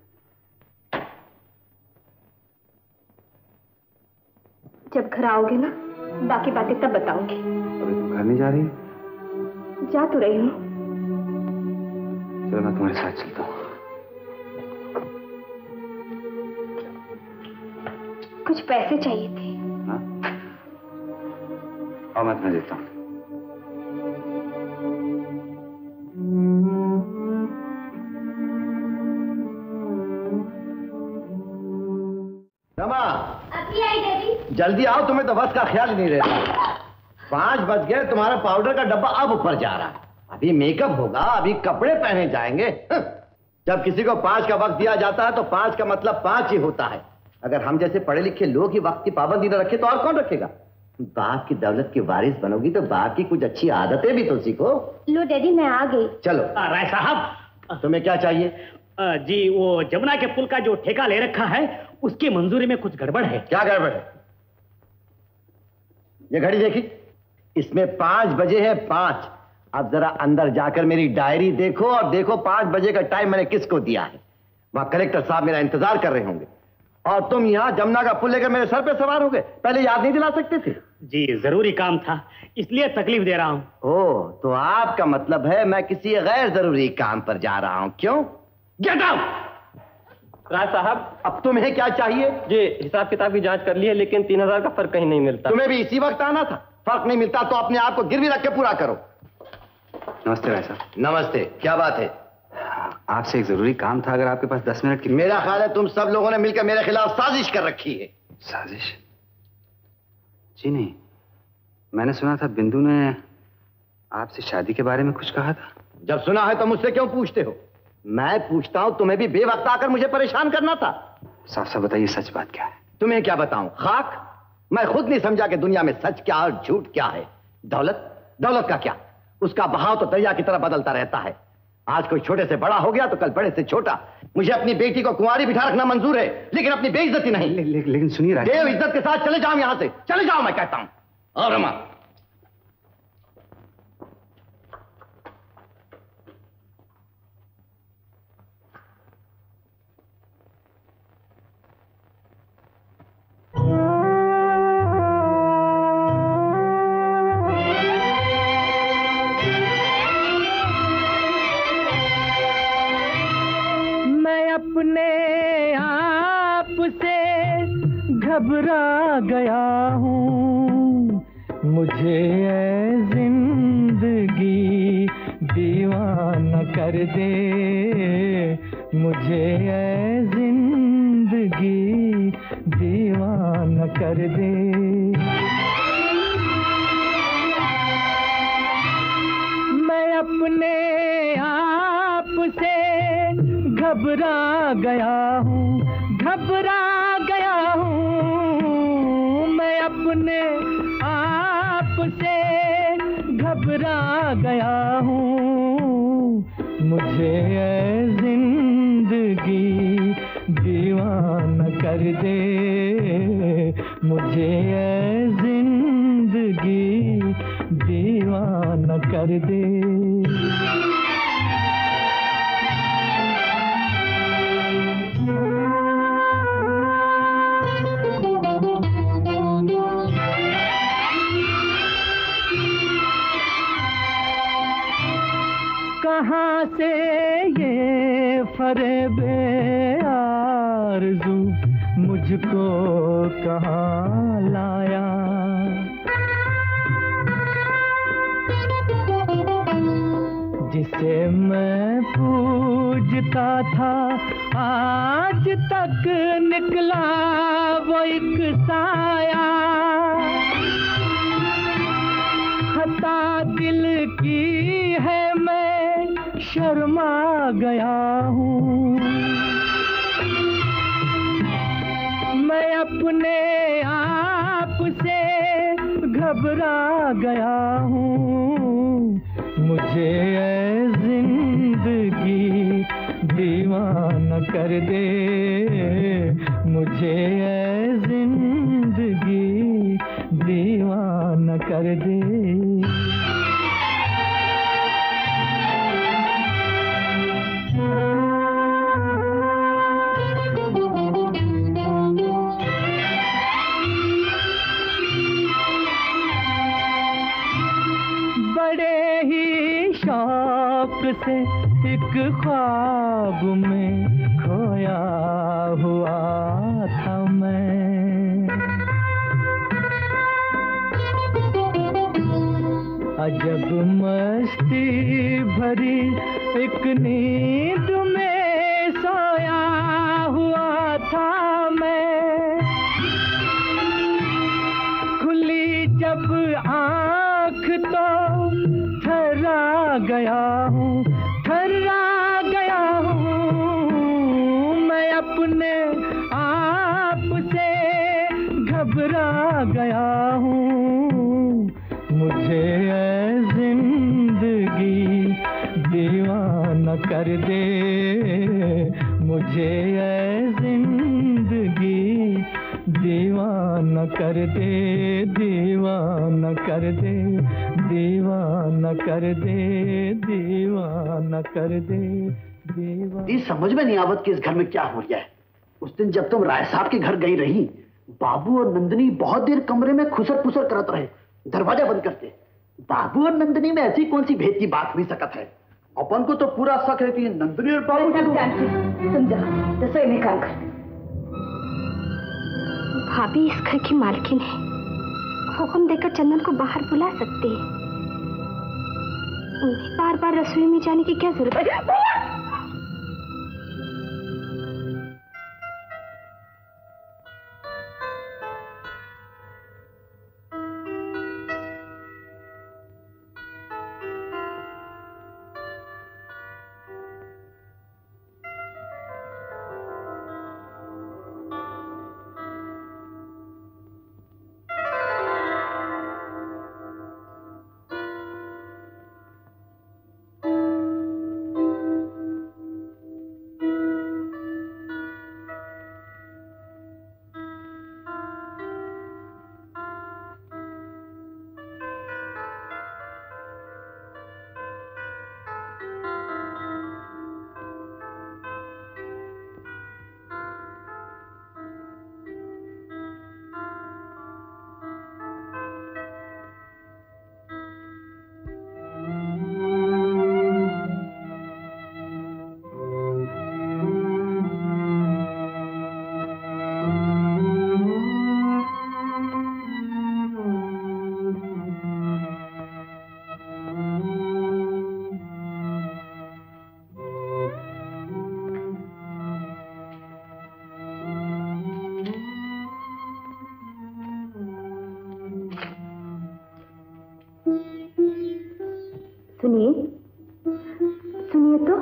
[SPEAKER 7] जब घर आओगे ना, बाकी बातें तब बताऊंगी।
[SPEAKER 6] अभी तुम घर नहीं जा रही?
[SPEAKER 7] जा तो रही हूँ।
[SPEAKER 6] चलो मैं तुम्हारे साथ चलता हूँ।
[SPEAKER 7] कुछ पैसे चाहिए थे।
[SPEAKER 6] हाँ? और मैं तुम्हें देता हूँ।
[SPEAKER 4] रमा,
[SPEAKER 2] अभी आई डैडी।
[SPEAKER 4] जल्दी आओ, तुम्हें तो बस का ख्याल ही नहीं रहता। 5 बज गए, तुम्हारा पाउडर का डब्बा अब ऊपर जा रहा है। अभी मेकअप होगा, अभी कपड़े पहने जाएंगे। जब किसी को 5 का वक्त दिया जाता है तो 5 का मतलब 5 ही होता है। अगर हम जैसे पढ़े लिखे लोग ही वक्त की पाबंदी न रखे तो और कौन रखेगा? बाप की दौलत की वारिस बनोगी तो बाप की कुछ अच्छी आदतें भी तो सीखो।
[SPEAKER 10] लो डैडी, मैं आ गई।
[SPEAKER 4] चलो।
[SPEAKER 5] राय साहब,
[SPEAKER 4] तुम्हें क्या चाहिए?
[SPEAKER 5] जी, वो जमुना के पुल का जो ठेका ले रखा है उसकी मंजूरी में कुछ गड़बड़ है।
[SPEAKER 4] क्या गड़बड़ है? ये घड़ी देखी, इसमें 5 बजे है 5। अब जरा अंदर जाकर मेरी डायरी देखो और देखो 5 बजे का टाइम मैंने किसको दिया है। वहां कलेक्टर साहब मेरा इंतजार कर रहे होंगे और तुम यहाँ जमुना का पुल लेकर मेरे सर पे सवार हो गए। पहले याद नहीं दिला सकते थे?
[SPEAKER 5] जी, जरूरी काम था, इसलिए तकलीफ दे रहा हूँ।
[SPEAKER 4] ओह, तो आपका मतलब है मैं किसी गैर जरूरी काम पर जा रहा हूँ। क्यों? Get out!
[SPEAKER 12] राज साहब,
[SPEAKER 4] अब तुम्हें क्या चाहिए?
[SPEAKER 12] जी, हिसाब किताब की जांच कर ली है, लेकिन 3000 का फर्क कहीं नहीं मिलता।
[SPEAKER 4] तुम्हें भी इसी वक्त आना था? फर्क नहीं मिलता तो अपने आप को गिरवी रख के पूरा करो।
[SPEAKER 6] नमस्ते राय साहब।
[SPEAKER 4] नमस्ते, क्या बात है?
[SPEAKER 6] आपसे एक जरूरी काम था, अगर आपके पास 10 मिनट की।
[SPEAKER 4] मेरा ख्याल है तुम सब लोगों ने मिलकर मेरे खिलाफ साजिश कर रखी है।
[SPEAKER 6] साजिश? जी नहीं, मैंने सुना था बिंदु ने आपसे शादी के बारे में कुछ कहा था।
[SPEAKER 4] जब सुना है तो मुझसे क्यों पूछते हो? मैं पूछता हूं, तुम्हें भी बेवक्त आकर मुझे परेशान करना था।
[SPEAKER 6] साफ साफ बताइए, सच बात क्या है?
[SPEAKER 4] तुम्हें क्या बताऊं? खाक? मैं खुद नहीं समझा कि दुनिया में सच क्या और झूठ क्या है। दौलत? दौलत का क्या? उसका बहाव तो दरिया की तरह बदलता रहता है। आज कोई छोटे से बड़ा हो गया तो कल बड़े से छोटा। मुझे अपनी बेटी को कुंवारी बिठा रखना मंजूर है, लेकिन अपनी बेइज्जती नहीं।
[SPEAKER 6] लेकिन सुनिए राज,
[SPEAKER 4] देव इज्जत के साथ चले जाओ यहां से, चले जाओ मैं कहता हूं। और रमा,
[SPEAKER 3] अपने आप से घबरा गया हूँ, मुझे ऐ जिंदगी दीवाना कर दे, मुझे ऐ जिंदगी दीवाना कर दे। मैं अपने आप से घबरा गया हूँ, घबरा गया हूँ, मैं अपने आप से
[SPEAKER 13] घबरा गया हूँ, मुझे ऐ जिंदगी दीवाना कर दे, मुझे ऐ जिंदगी दीवाना कर दे। कहाँ से ये फरेबे आरज़ू मुझको कहाँ लाया, जिसे मैं पूजता था आज तक निकला वो एक साया। खता दिल की है मैं शर्मा गया हूँ, मैं अपने आप से घबरा गया हूँ, मुझे ऐ जिंदगी दीवाना कर दे, मुझे ऐ जिंदगी दीवाना कर दे। से एक ख्वाब में खोया हुआ था मैं, अजब मस्ती भरी एक नींद में सोया हुआ था मैं। खुली जब आँख तो ठहरा गया हूँ, ठहरा गया हूँ, मैं अपने आप से घबरा गया हूँ, मुझे ऐ जिंदगी दीवाना कर दे, मुझे ऐ जिंदगी दीवाना कर दे, दीवाना कर दे, दीवाना कर दे, दीवाना कर दे, दीवाना।
[SPEAKER 8] ये समझ में नहीं आवत कि इस घर में क्या हो गया है। उस दिन जब तुम राय साहब के घर गई रही, बाबू और नंदनी बहुत देर कमरे में खुसर पुसर करत रहे, दरवाजा बंद करते। बाबू और नंदनी में ऐसी कौन सी भेद की बात हुई सकत है? अपन को तो पूरा शक है कि नंदनी और बाबू
[SPEAKER 7] तुम जा रसोई में काम कर। भाभी इस घर की मालकिन है, हुक्म देकर चंदन को बाहर बुला सकती है, उन्हें बार बार रसोई में जाने की क्या जरूरत है? सुनिए सुनिए तो।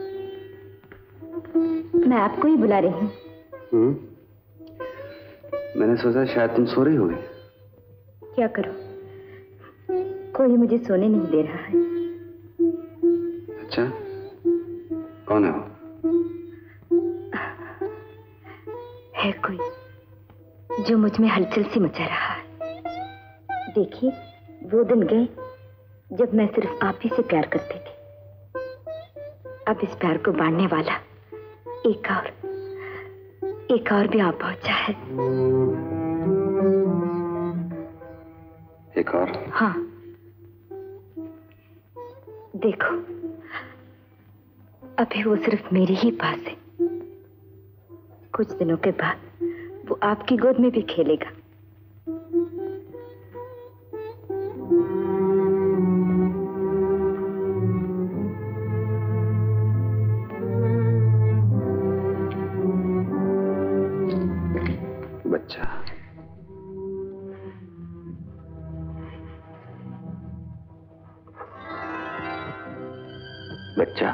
[SPEAKER 7] मैं आपको ही बुला रही हूँ।
[SPEAKER 6] मैंने सोचा शायद तुम सो रही होगी।
[SPEAKER 7] क्या करूं, कोई मुझे सोने नहीं दे रहा है।
[SPEAKER 6] अच्छा, कौन है वो?
[SPEAKER 7] है कोई जो मुझ में हलचल सी मचा रहा है। देखिए, वो दिन गए जब मैं सिर्फ आप ही से प्यार करती थी। अब इस प्यार को बांटने वाला एक और भी आ पहुंचा है।
[SPEAKER 6] एक और?
[SPEAKER 7] हाँ, देखो, अभी वो सिर्फ मेरे ही पास है। कुछ दिनों के बाद वो आपकी गोद में भी खेलेगा।
[SPEAKER 6] बच्चा, बच्चा,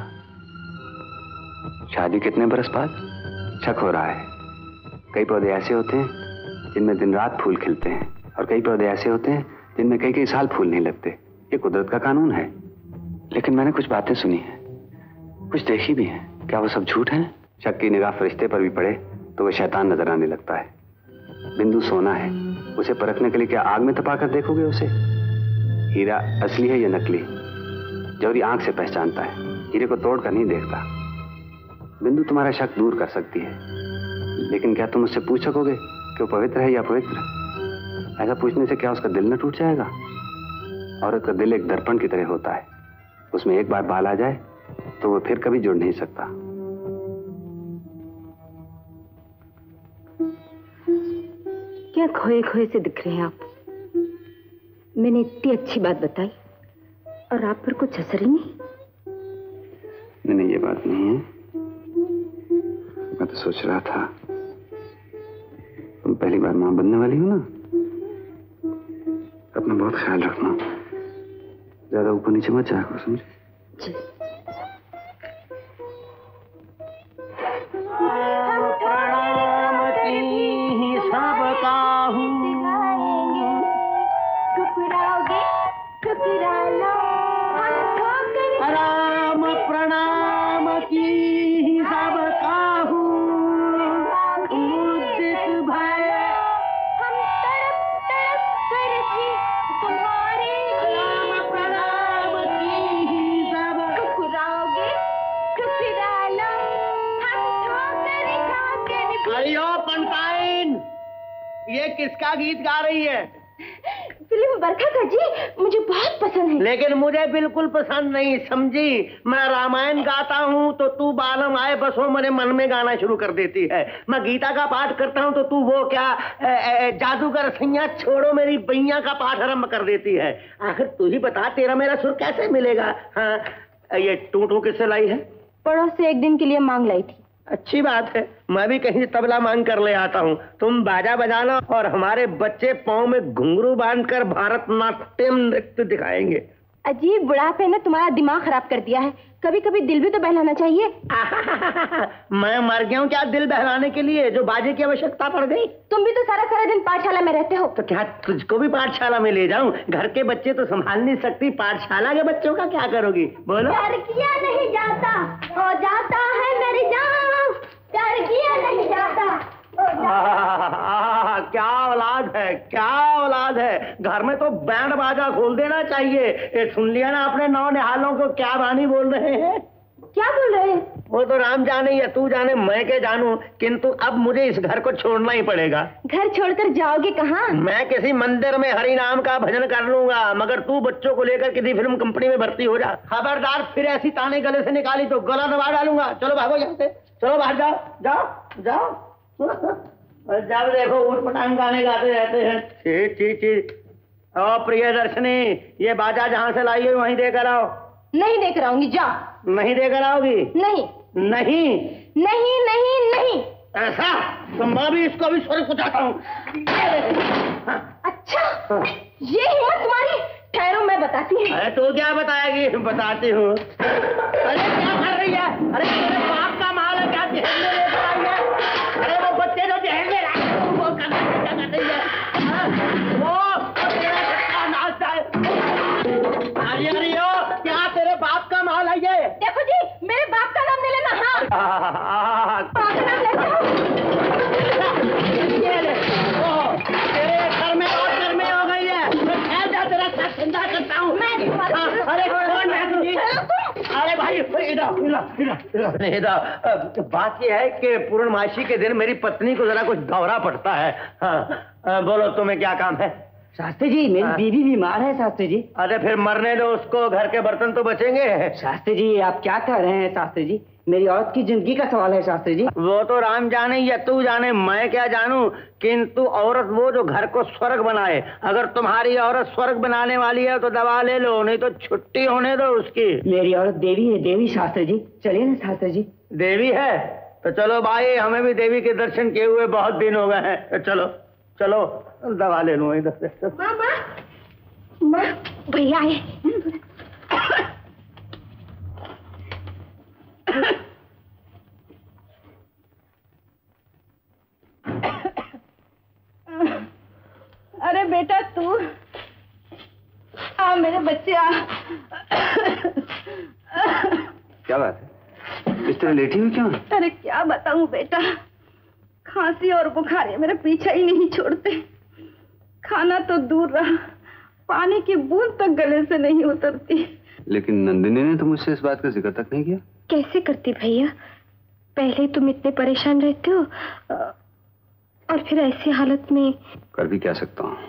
[SPEAKER 6] शादी कितने बरस बाद? शक हो रहा है। कई पौधे ऐसे होते हैं जिनमें दिन रात फूल खिलते हैं, और कई पौधे ऐसे होते हैं जिनमें कई कई साल फूल नहीं लगते। ये कुदरत का कानून है। लेकिन मैंने कुछ बातें सुनी हैं, कुछ देखी भी हैं। क्या वो सब झूठ है? शक की निगाह फरिश्ते पर भी पड़े तो वो शैतान नजर आने लगता है। बिंदु सोना है, उसे परखने के लिए क्या आग में तपाकर देखोगे उसे? हीरा असली है या नकली? जौहरी आंख से पहचानता है, हीरे को तोड़कर नहीं देखता। बिंदु तुम्हारा शक दूर कर सकती है, लेकिन क्या तुम उससे पूछ सकोगे कि वो पवित्र है या अपवित्र? ऐसा पूछने से क्या उसका दिल न टूट जाएगा? औरत का दिल एक दर्पण की तरह होता है, उसमें एक बार बाल आ जाए तो वो फिर कभी जुड़ नहीं सकता।
[SPEAKER 7] क्या खोए खोए से दिख रहे हैं आप? मैंने इतनी अच्छी बात बताई और आप पर कुछ असर ही नहीं।
[SPEAKER 6] नहीं, ये बात नहीं है। मैं तो सोच रहा था, तुम पहली बार मां बनने वाली हो ना, अपना बहुत ख्याल रखना, ज्यादा ऊपर नीचे मत जाया करो, समझे?
[SPEAKER 7] जी।
[SPEAKER 5] ये किसका गीत गा रही है?
[SPEAKER 7] फिल्म बरखा का जी, मुझे बहुत पसंद है।
[SPEAKER 5] लेकिन मुझे बिल्कुल पसंद नहीं, समझी? मैं रामायण गाता हूँ तो तू बालम आए बसो मेरे मन में गाना शुरू कर देती है। मैं गीता का पाठ करता हूँ तो तू वो क्या जादूगर सैया छोड़ो मेरी बैया का पाठ आरंभ कर देती है। आखिर तू ही बता, तेरा मेरा सुर कैसे मिलेगा? हाँ, ये टू किससे लाई है?
[SPEAKER 7] पड़ोस से एक दिन के लिए मांग लाई थी।
[SPEAKER 5] अच्छी बात है, मैं भी कहीं तबला मांग कर ले आता हूँ। तुम बाजा बजाना और हमारे बच्चे पाँव में घुंघरू बांधकर भारतनाट्यम नृत्य दिखाएंगे।
[SPEAKER 7] अजीब बुढ़ापे ने तुम्हारा दिमाग खराब कर दिया है। कभी कभी दिल भी तो बहलाना चाहिए।
[SPEAKER 5] मैं मर गया हूँ क्या दिल बहलाने के लिए, जो बाजे की आवश्यकता पड़ गई?
[SPEAKER 7] तुम भी तो सारा सारा दिन पाठशाला में रहते हो।
[SPEAKER 5] तो क्या तुझको भी पाठशाला में ले जाऊं? घर के बच्चे तो संभाल नहीं सकती, पाठशाला के बच्चों का क्या करोगी? बोलो।
[SPEAKER 2] प्यार किया नहीं जाता, हो जाता है मेरी जान। प्यार किया नहीं जाता।
[SPEAKER 5] क्या औलाद है, क्या औलाद है। घर में तो बैंड बाजा खोल देना चाहिए। ये सुन लिया ना आपने नौ निहालों को क्या बानी बोल रहे हैं?
[SPEAKER 7] क्या बोल रहे हैं?
[SPEAKER 5] वो तो राम जाने या तू जाने, मैं के जानू, किंतु अब मुझे इस घर को छोड़ना ही पड़ेगा।
[SPEAKER 7] घर छोड़कर जाओगे कहाँ?
[SPEAKER 5] मैं किसी मंदिर में हरि नाम का भजन कर लूंगा, मगर तू बच्चों को लेकर किसी फिल्म कंपनी में भर्ती हो जा। खबरदार फिर ऐसी ताने गले से निकाली तो गला दबा डालूंगा। चलो भागो यहाँ से, चलो बाहर जाओ, जाओ जाओ। जब देखो ऊट पटांग गाने गाते रहते हैं। ठीक। ओ प्रियदर्शनी, ये बाजा जहाँ से लाई है वहीं देकर आओ।
[SPEAKER 7] नहीं देकर आऊंगी, जाओ।
[SPEAKER 5] नहीं देकर आओगी?
[SPEAKER 7] नहीं
[SPEAKER 5] नहीं
[SPEAKER 7] नहीं नहीं नहीं।
[SPEAKER 5] ऐसा तो मैं भी इसको भी स्वर्ग पहुंचाता हूँ।
[SPEAKER 7] अच्छा, ये हिम्मत तुम्हारी? ठहरो मैं बताती हूँ।
[SPEAKER 5] अरे तू क्या बताएगी? बताती हूँ। अरे क्या कर रही है? अरे तेरे बाप का माल है क्या? जहर में लेकर आई है? अरे वो बच्चे जो जहर में लाए वो घर में और गर्मी हो गई है। तेरा साथ ठंडा करता हूँ। अरे कौन है? अरे भाई इधर बात यह है कि पूर्णमासी के दिन मेरी पत्नी को जरा कुछ दौरा पड़ता है। हाँ, बोलो तुम्हें क्या काम है?
[SPEAKER 11] शास्त्री जी, मेरी बीवी बीमार है शास्त्री जी।
[SPEAKER 5] अरे फिर मरने दो उसको, घर के बर्तन तो बचेंगे।
[SPEAKER 11] शास्त्री जी आप क्या कह रहे हैं शास्त्री जी? मेरी औरत की जिंदगी का सवाल है शास्त्री जी।
[SPEAKER 5] वो तो राम जाने या तू जाने, मैं क्या जानूं, किंतु औरत वो जो घर को स्वर्ग बनाए। अगर तुम्हारी औरत स्वर्ग बनाने वाली है तो दवा ले लो, नहीं तो छुट्टी होने दो उसकी।
[SPEAKER 11] मेरी औरत देवी है, देवी शास्त्री जी। चलिए ना शास्त्री जी।
[SPEAKER 5] देवी है तो चलो भाई, हमें भी देवी के दर्शन किए हुए बहुत दिन हो गए हैं। चलो चलो दवा ले लूं इधर से।
[SPEAKER 7] माँ भैया आए।
[SPEAKER 10] अरे बेटा तू आ, मेरे बच्चे आ।
[SPEAKER 6] क्या बात है, इस तरह लेटी हुई क्यों?
[SPEAKER 10] अरे क्या बताऊं बेटा, खांसी और बुखार है मेरा पीछा ही नहीं छोड़ते। खाना तो दूर रहा, पानी की बूंद तक गले से नहीं उतरती।
[SPEAKER 6] लेकिन नंदिनी ने तो मुझसे इस बात का जिक्र तक नहीं किया।
[SPEAKER 7] कैसे करती भैया, पहले तुम इतने परेशान रहते हो और फिर ऐसी हालत में।
[SPEAKER 6] कर भी क्या सकता हूँ,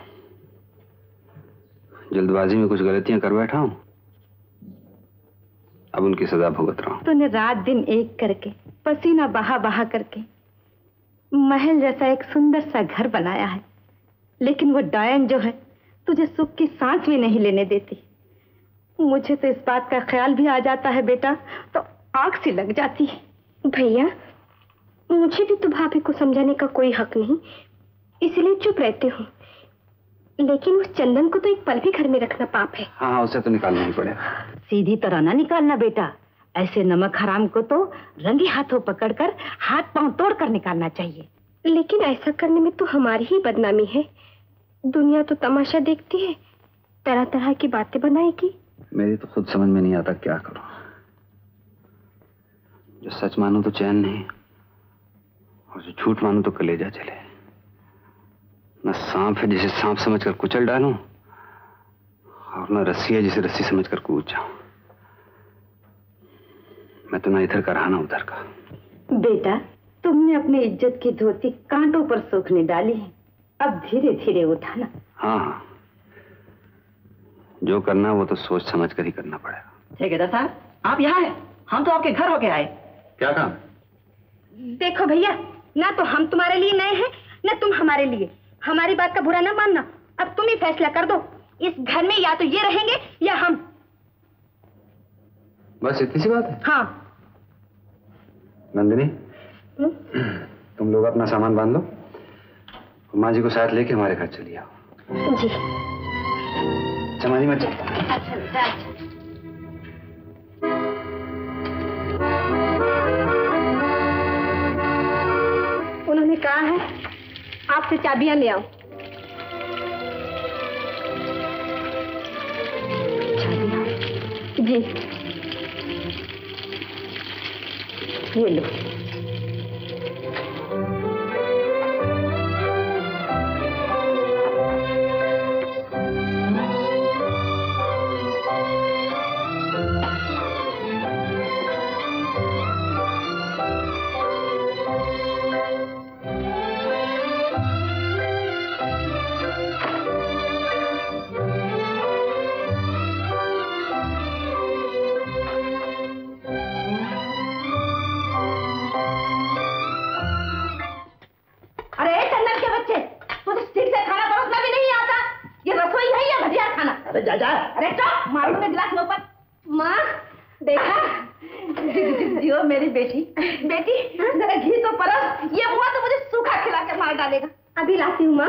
[SPEAKER 6] जल्दबाजी में कुछ गलतियां कर बैठा हूँ, अब उनकी सजा भुगत रहा हूँ।
[SPEAKER 10] तूने रात दिन एक करके, पसीना बहा बहा करके महल जैसा एक सुंदर सा घर बनाया है, लेकिन वो डायन जो है तुझे सुख की सांस भी नहीं लेने देती। मुझे तो इस बात का ख्याल भी आ जाता है बेटा तो आग सी लग जाती है।
[SPEAKER 7] भैया मुझे भी तो भाभी को समझाने का कोई हक नहीं, इसलिए चुप रहते हो। लेकिन उस चंदन को तो एक पल भी घर में रखना पाप है।
[SPEAKER 6] हाँ, उसे तो निकालना ही पड़ेगा।
[SPEAKER 10] सीधी तरह ना निकालना बेटा, ऐसे नमक हराम को तो रंगे हाथों पकड़कर हाथ पांव तोड़कर निकालना चाहिए।
[SPEAKER 7] लेकिन ऐसा करने में तो हमारी ही बदनामी है। दुनिया तो तमाशा देखती है, तरह तरह की बातें बनाएगी।
[SPEAKER 6] मेरी तो खुद समझ में नहीं आता क्या करूं। जो सच मानूं तो चैन नहीं, और जो झूठ मानूं तो कलेजा चले। न सांप है जिसे सांप समझकर कुचल डालूं, और न रस्सी है जिसे रस्सी समझकर कूद जाऊं। मैं तो ना इधर का रहा ना उधर का।
[SPEAKER 10] बेटा तुमने अपनी इज्जत की धोती कांटों पर सूखने डाली है, अब धीरे धीरे उठाना।
[SPEAKER 6] हाँ, जो करना वो तो सोच समझ कर ही करना पड़ेगा।
[SPEAKER 11] ठेकेदार साहब आप यहाँ हैं, हम तो आपके घर होके आए।
[SPEAKER 6] क्या काम?
[SPEAKER 10] देखो भैया, ना तो हम तुम्हारे लिए नए हैं ना तुम हमारे लिए। हमारी बात का बुरा ना मानना, अब तुम ही फैसला कर दो। इस घर में या तो ये रहेंगे या हम।
[SPEAKER 6] बस इतनी सी बात है?
[SPEAKER 10] हाँ।
[SPEAKER 6] नंदिनी तुम लोग अपना सामान बांध लो, माँ जी को साथ लेके हमारे घर चली आओ।
[SPEAKER 7] जी।
[SPEAKER 6] समाजी मत चल।
[SPEAKER 10] अच्छा। उन्होंने कहा है आपसे चाबियां ले आओ। चाबियां? जी ये लो। अरे चुप, मारो में गिलास में ऊपर। माँ देखा, जियो मेरी बेटी। बेटी जरा घी तो परस, ये हुआ तो मुझे सूखा खिला के मार डालेगा। अभी लाती हूँ माँ।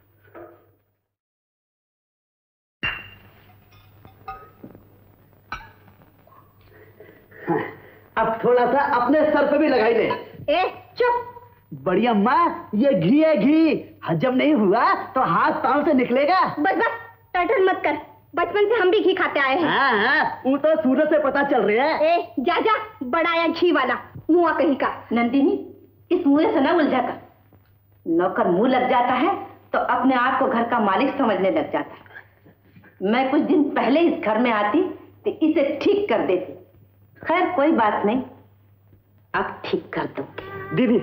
[SPEAKER 8] अब थोड़ा सा अपने सर पे भी लगाई दे।
[SPEAKER 10] ए चुप।
[SPEAKER 8] बढ़िया माँ, ये घी है घी, हजम नहीं हुआ तो हाथ पांव से निकलेगा।
[SPEAKER 10] बस बस टटन मत कर, बचपन से हम भी घी खाते आए हैं।
[SPEAKER 8] हाँ, वो तो सूरत से पता चल रहा है।
[SPEAKER 10] ए जा जा, बड़ाया घी वाला।
[SPEAKER 7] मुआ कहीं का। नंदिनी, इस मुँह से न उलझा कर। नौकर मुंह लग जाता है तो अपने आप को घर का मालिक समझने लग जाता है। मैं कुछ दिन पहले इस घर में आती तो इसे ठीक कर देती। खैर कोई बात नहीं, अब ठीक कर दूंगी।
[SPEAKER 9] दीदी,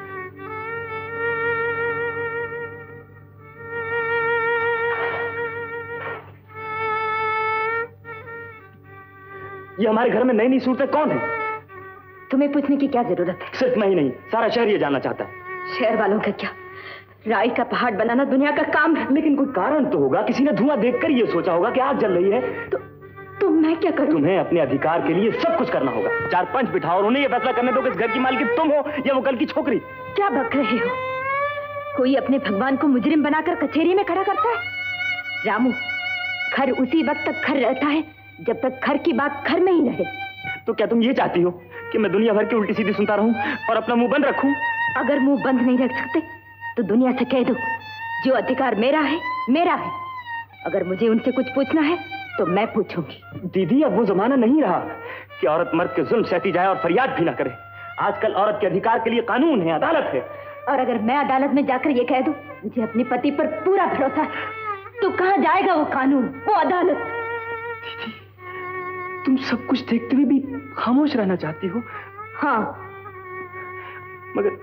[SPEAKER 9] ये हमारे घर में नई नई सूरतें कौन है?
[SPEAKER 7] तुम्हें पूछने की क्या जरूरत है?
[SPEAKER 9] सिर्फ मैं ही नहीं, सारा शहर ये जानना चाहता है।
[SPEAKER 7] शहर वालों का क्या, राई का पहाड़ बनाना दुनिया का काम है।
[SPEAKER 9] लेकिन कोई कारण तो होगा, किसी ने धुआं देखकर ये सोचा होगा कि आग जल रही है।
[SPEAKER 7] तो मैं क्या करूं?
[SPEAKER 9] तुम्हें अपने अधिकार के लिए सब कुछ करना होगा। 4 पंच बिठाओ और उन्हें ये फैसला करने दो कि इस घर की मालकिन तुम हो या वो कल की छोकरी।
[SPEAKER 7] क्या बक रहे हो? कोई अपने भगवान को मुजरिम बनाकर कचहरी में खड़ा करता है? रामू, घर उसी वक्त तक घर रहता है जब तक घर की बात घर में ही रहे।
[SPEAKER 9] तो क्या तुम ये चाहती हो कि मैं दुनिया भर की उल्टी सीधी सुनता रहूं और अपना मुंह बंद रखूं?
[SPEAKER 7] अगर मुंह बंद नहीं रख सकते तो दुनिया से कह दो, जो अधिकार मेरा है मेरा है। अगर मुझे उनसे कुछ पूछना है तो मैं पूछूंगी।
[SPEAKER 9] दीदी, अब वो जमाना नहीं रहा कि औरत मर्द के जुल्म सहती जाए और फरियाद भी ना करे। आजकल औरत के अधिकार के लिए कानून है, अदालत है।
[SPEAKER 7] और अगर मैं अदालत में जाकर ये कह दूं मुझे अपने पति पर पूरा भरोसा है, तो कहां जाएगा वो कानून, वो अदालत?
[SPEAKER 9] दीदी, तुम सब कुछ देखते हुए भी खामोश रहना चाहती हो?
[SPEAKER 7] हाँ,
[SPEAKER 9] मगर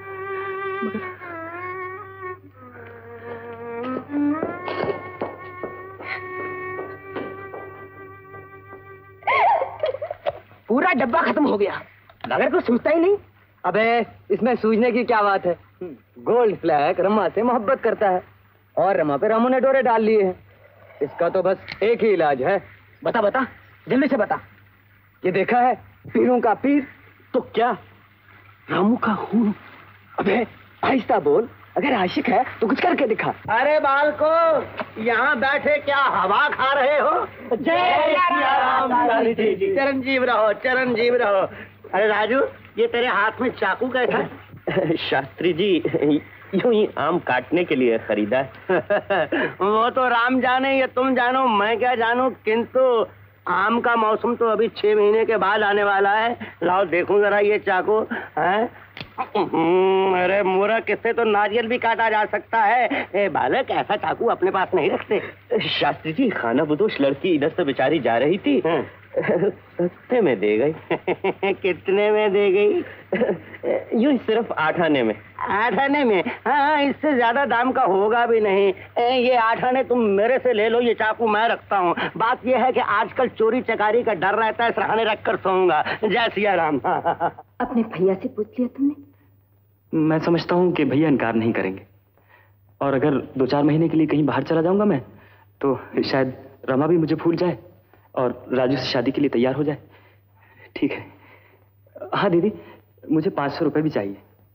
[SPEAKER 11] पूरा डब्बा खत्म हो गया, मगर कुछ सूझता ही नहीं। अबे इसमें सूझने की क्या बात है? गोल्ड फ्लैग रमा से मोहब्बत करता है और रमा पे रामू ने डोरे डाल लिए हैं। इसका तो बस एक ही इलाज है। बता बता, जल्दी से बता। ये देखा है पीरों का पीर? तो क्या रामू का खून? अबे आहिस्ता बोल, अगर आशिक है तो कुछ करके दिखा।
[SPEAKER 5] अरे बालको, यहाँ बैठे क्या हवा खा रहे हो? जय राम। चिरंजीव रहो, चिरंजीव रहो। अरे राजू, ये तेरे हाथ में चाकू कैसा?
[SPEAKER 12] शास्त्री जी, यूं ही आम काटने के लिए खरीदा है।
[SPEAKER 5] वो तो राम जाने या तुम जानो, मैं क्या जानू, किंतु आम का मौसम तो अभी 6 महीने के बाद आने वाला है। लाओ देखूं जरा ये चाकू है। अरे मूर्ख, इससे तो नारियल भी काटा जा सकता है। ए बालक, ऐसा चाकू अपने पास नहीं रखते।
[SPEAKER 12] शास्त्री जी, खाना बदोश लड़की इधर से बेचारी जा रही थी, सस्ते में दे गई।
[SPEAKER 5] कितने में दे गई?
[SPEAKER 12] यूं सिर्फ 8 आने में।
[SPEAKER 5] 8 आने में? हाँ, इससे ज्यादा दाम का होगा भी नहीं। ये 8 आने तुम मेरे से ले लो, ये चाकू मैं रखता हूँ। बात यह है कि आजकल चोरी चकारी का डर रहता है, सराहने रख कर सोऊंगा। जय सिया राम।
[SPEAKER 7] अपने भैया से पूछ लिया तुमने?
[SPEAKER 9] मैं समझता हूँ कि भैया इनकार नहीं करेंगे, और अगर 2-4 महीने के लिए कहीं बाहर चला जाऊंगा मैं, तो शायद रमा भी मुझे भूल जाए और राजू से शादी के लिए तैयार हो जाए। ठीक है। हाँ दीदी, मुझे 500 रुपए भी चाहिए।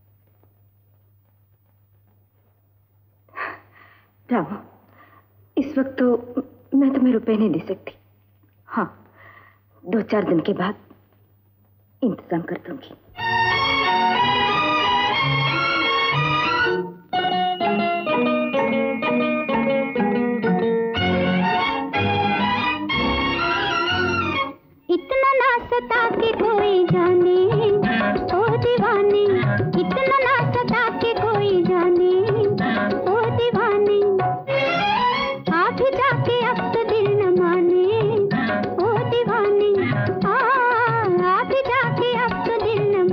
[SPEAKER 7] रामू, इस वक्त तो मैं तुम्हें रुपए नहीं दे सकती। हाँ, 2-4 दिन के बाद इंतजाम कर दूंगी।
[SPEAKER 2] इतना ना सता के कोई जाने ओ दीवाने, इतना ना सता के कोई जाने ओ दीवाने। आप जाके अब तो दिल न माने ओ दीवाने। आप जाके अब तो दिल न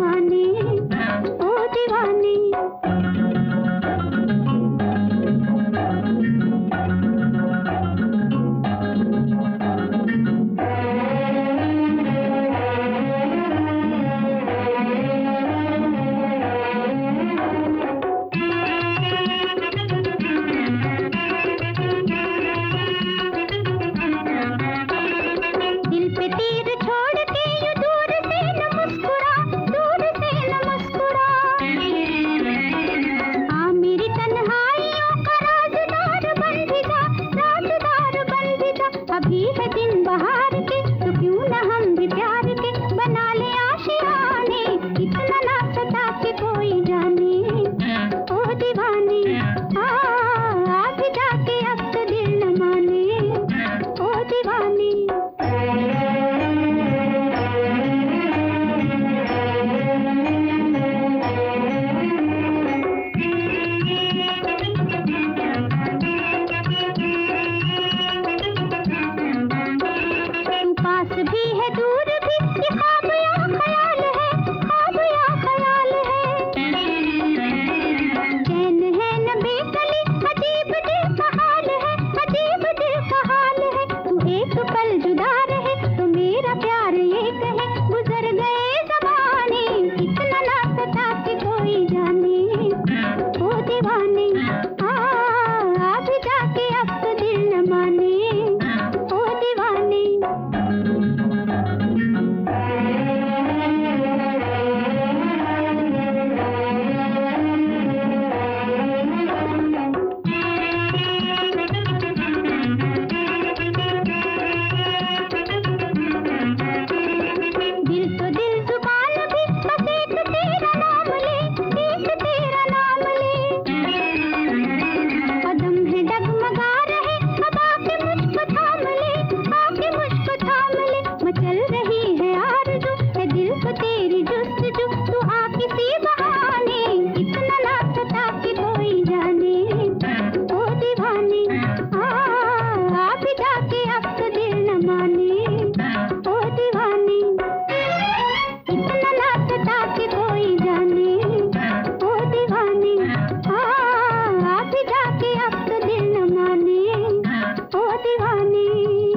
[SPEAKER 2] दीवानी।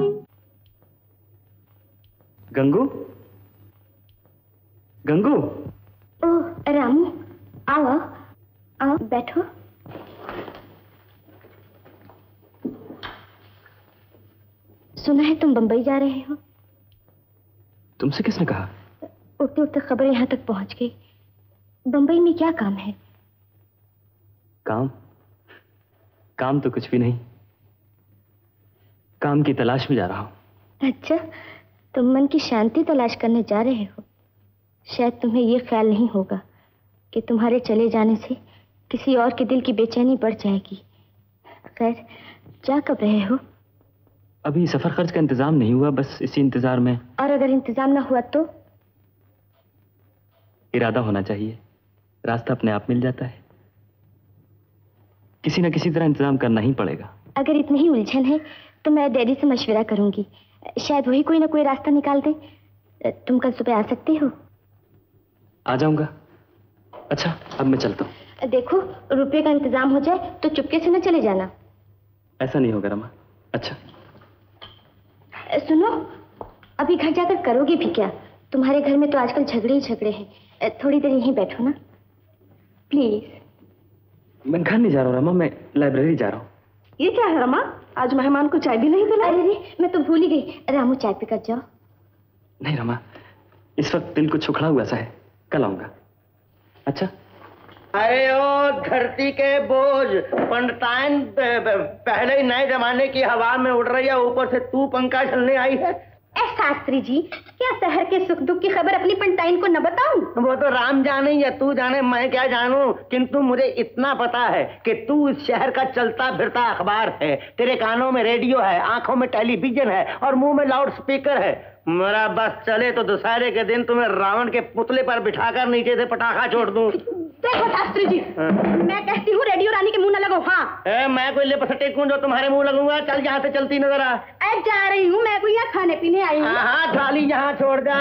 [SPEAKER 9] गंगू, गंगू।
[SPEAKER 10] ओह रामू, आओ आओ बैठो। सुना है तुम बंबई जा रहे हो।
[SPEAKER 9] तुमसे किसने कहा?
[SPEAKER 10] उठते उठते खबर यहाँ तक पहुंच गई। बंबई में क्या काम है?
[SPEAKER 9] काम? काम तो कुछ भी नहीं, काम की तलाश में जा रहा हूं।
[SPEAKER 10] अच्छा, तुम मन की शांति तलाश करने जा रहे हो। शायद तुम्हें यह ख्याल नहीं होगा कि तुम्हारे चले जाने से किसी और के दिल की बेचैनी बढ़ जाएगी। खैर, जा कब रहे हो?
[SPEAKER 9] अभी सफर खर्च का इंतजाम नहीं हुआ, बस इसी इंतजार में।
[SPEAKER 10] और अगर इंतजाम ना हुआ तो?
[SPEAKER 9] इरादा होना चाहिए, रास्ता अपने आप मिल जाता है। किसी न किसी तरह इंतजाम करना ही पड़ेगा।
[SPEAKER 10] अगर इतनी ही उलझन है तो मैं डैडी से मशवरा करूंगी, शायद वही कोई ना कोई रास्ता निकाल दे। तुम कल सुबह आ सकते हो?
[SPEAKER 9] आ जाऊंगा। अच्छा, अब मैं चलता हूँ।
[SPEAKER 10] देखो, रुपये का इंतजाम हो जाए तो चुपके से न चले जाना।
[SPEAKER 9] ऐसा नहीं होगा रमा। अच्छा
[SPEAKER 10] सुनो, अभी घर जाकर करोगे भी क्या? तुम्हारे घर में तो आजकल झगड़े ही झगड़े हैं। थोड़ी देर यहीं बैठो ना प्लीज।
[SPEAKER 9] मैं घर नहीं जा रहा हूँ रमा, मैं लाइब्रेरी जा रहा हूँ।
[SPEAKER 10] ये क्या है रमा, आज मेहमान को चाय भी नहीं पिलाई? अरे मैं तो भूल ही गई। रामू, चाय पीकर जाओ।
[SPEAKER 9] नहीं रमा, इस वक्त दिल कुछ उखड़ा हुआ सा है, कल आऊंगा। अच्छा।
[SPEAKER 5] अरे ओ धरती के बोझ, पंडिताइन पहले ही नए जमाने की हवा में उड़ रही है, ऊपर से तू पंखा झलने आई है।
[SPEAKER 10] शास्त्री जी, क्या शहर के सुख दुख की खबर अपनी पंडिताइन को न बताऊं?
[SPEAKER 5] वो तो राम जाने या तू जाने, मैं क्या जानूं, किंतु मुझे इतना पता है कि तू इस शहर का चलता फिरता अखबार है। तेरे कानों में रेडियो है, आंखों में टेलीविजन है और मुंह में लाउड स्पीकर है। मेरा बस चले तो दशहरे के दिन तुम्हें रावण के पुतले पर बिठाकर नीचे से पटाखा छोड़ दूं।
[SPEAKER 10] देखो शास्त्री जी, मैं कहती हूँ रेडियो रानी के मुंह न लगो। हाँ,
[SPEAKER 5] मैं कोई लिपस्टिक हूँ जो तुम्हारे मुंह लगूंगा? चल यहाँ से चलती नजर आ।
[SPEAKER 10] जा रही हूँ, मैं कोई यहाँ खाने पीने आई हूँ।
[SPEAKER 5] हाँ, थाली यहाँ छोड़ जा।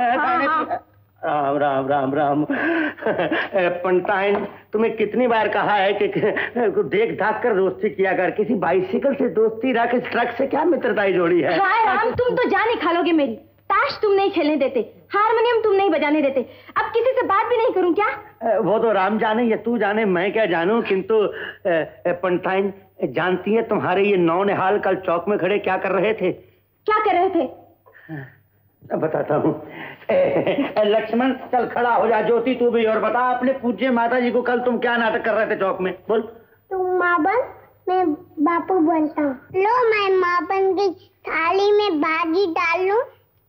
[SPEAKER 5] राम राम राम राम। पंडिताइन, तुम्हें कितनी बार कहा है कि देख दाख कर दोस्ती किया कर, किसी बाइसिकल से दोस्ती रख, इस ट्रक से क्या मित्रताई जोड़ी है?
[SPEAKER 10] हाय राम, तुम तो जान ही खा लोगे मेरी। ताश तुम नहीं खेलने देते, हारमोनियम तुम नहीं बजाने देते, अब किसी से बात भी नहीं करूं क्या?
[SPEAKER 5] वो तो राम जाने या तू जाने, मैं क्या जानूं। किंतु पंडिताइन, जानती है तुम्हारे ये नौनिहाल कल चौक में खड़े क्या कर रहे थे?
[SPEAKER 10] क्या कर रहे थे?
[SPEAKER 5] बताता हूँ। लक्ष्मण, चल खड़ा हो जा। ज्योति, तू भी और बता अपने पूज्य माता जी को कल तुम क्या नाटक कर रहे थे चौक में? बोल।
[SPEAKER 2] तुम माँ बन, मैं बापू बनता हूँ। लो, मैं माँ बन की थाली में भाजी डाल लूं।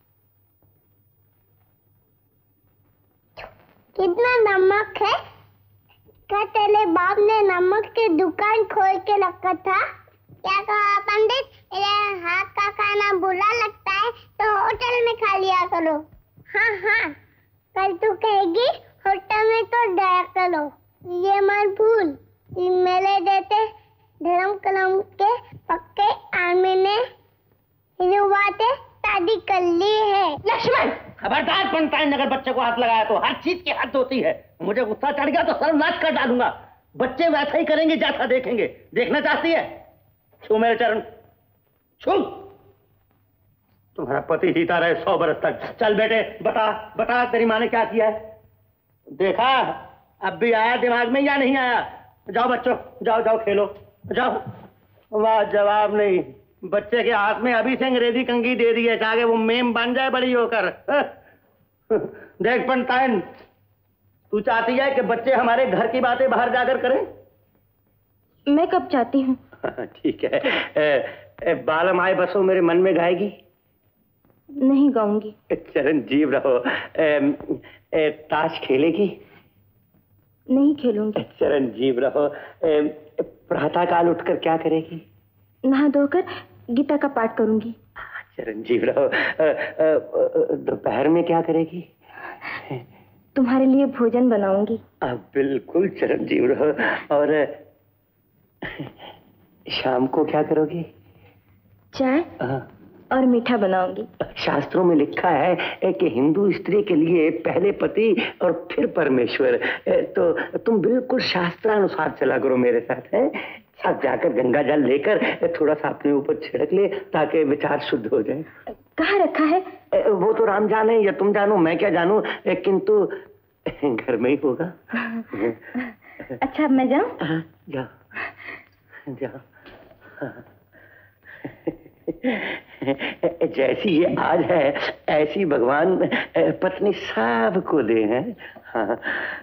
[SPEAKER 2] कितना नमक है? क्या तेरे बाप ने नमक की दुकान खोल के रखा था? क्या कहा पंडित? मेरे हाथ का खाना बुरा लगता है तो होटल में खा लिया करो। हाँ हाँ, कल तू कहेगी होटल में तो जाया करो, ये मत भूल। मेरे देते धर्म कलम के पक्के आदमी ने बातें शादी कर ली है।
[SPEAKER 5] लक्ष्मण, खबरदार पंडिताइन, अगर बच्चे को हाथ लगाया तो हर चीज की हद होती है। मुझे गुस्सा चढ़ गया तो सर्वनाश कर डालूंगा। बच्चे वैसा ही करेंगे जैसा देखेंगे। देखना चाहती है? छू मेरे चरण, छू। तुम्हारा पति जीता रहे 100 बरस तक। चल बेटे, बता बता, तेरी माँ ने क्या किया है? देखा? अब भी आया दिमाग में या नहीं आया? जाओ बच्चों, जाओ जाओ खेलो, जाओ। वाह, जवाब नहीं। बच्चे के हाथ में अभी से अंग्रेजी कंघी दे दी है, चाहे वो मेम बन जाए बड़ी होकर। देख पंडिताइन, तू चाहती है कि बच्चे हमारे घर की बातें बाहर जाकर करें?
[SPEAKER 10] मैं कब चाहती हूँ?
[SPEAKER 5] ठीक है। बालम आए बसो मेरे मन में गाएगी?
[SPEAKER 10] नहीं गाऊंगी।
[SPEAKER 5] चिरंजीव रहो। ताश खेलेगी?
[SPEAKER 10] नहीं खेलूंगी।
[SPEAKER 5] चिरंजीव रहो। प्रातःकाल उठकर क्या करेगी?
[SPEAKER 10] नहा धोकर गीता का पाठ करूंगी।
[SPEAKER 5] चिरंजीव रहो। दोपहर में क्या करेगी?
[SPEAKER 10] तुम्हारे लिए भोजन बनाऊंगी।
[SPEAKER 5] बिल्कुल चिरंजीव रहो। और शाम को क्या करोगी?
[SPEAKER 10] चाय और मीठा बनाऊंगी।
[SPEAKER 5] शास्त्रों में लिखा है कि हिंदू स्त्री के लिए पहले पति और फिर परमेश्वर। तो तुम बिल्कुल शास्त्रानुसार चला करो मेरे साथ है। अब जाकर गंगा जल लेकर थोड़ा सा अपने ऊपर छिड़क ले ताकि विचार शुद्ध हो जाए।
[SPEAKER 10] कहाँ रखा है?
[SPEAKER 5] वो तो राम जाने या तुम जानो, मैं क्या जानूं, किंतु घर में ही होगा।
[SPEAKER 10] अच्छा, मैं जाऊं?
[SPEAKER 5] जाओ जाओ। जैसी ये आज है ऐसी भगवान पत्नी सबको दे हैं। हाँ।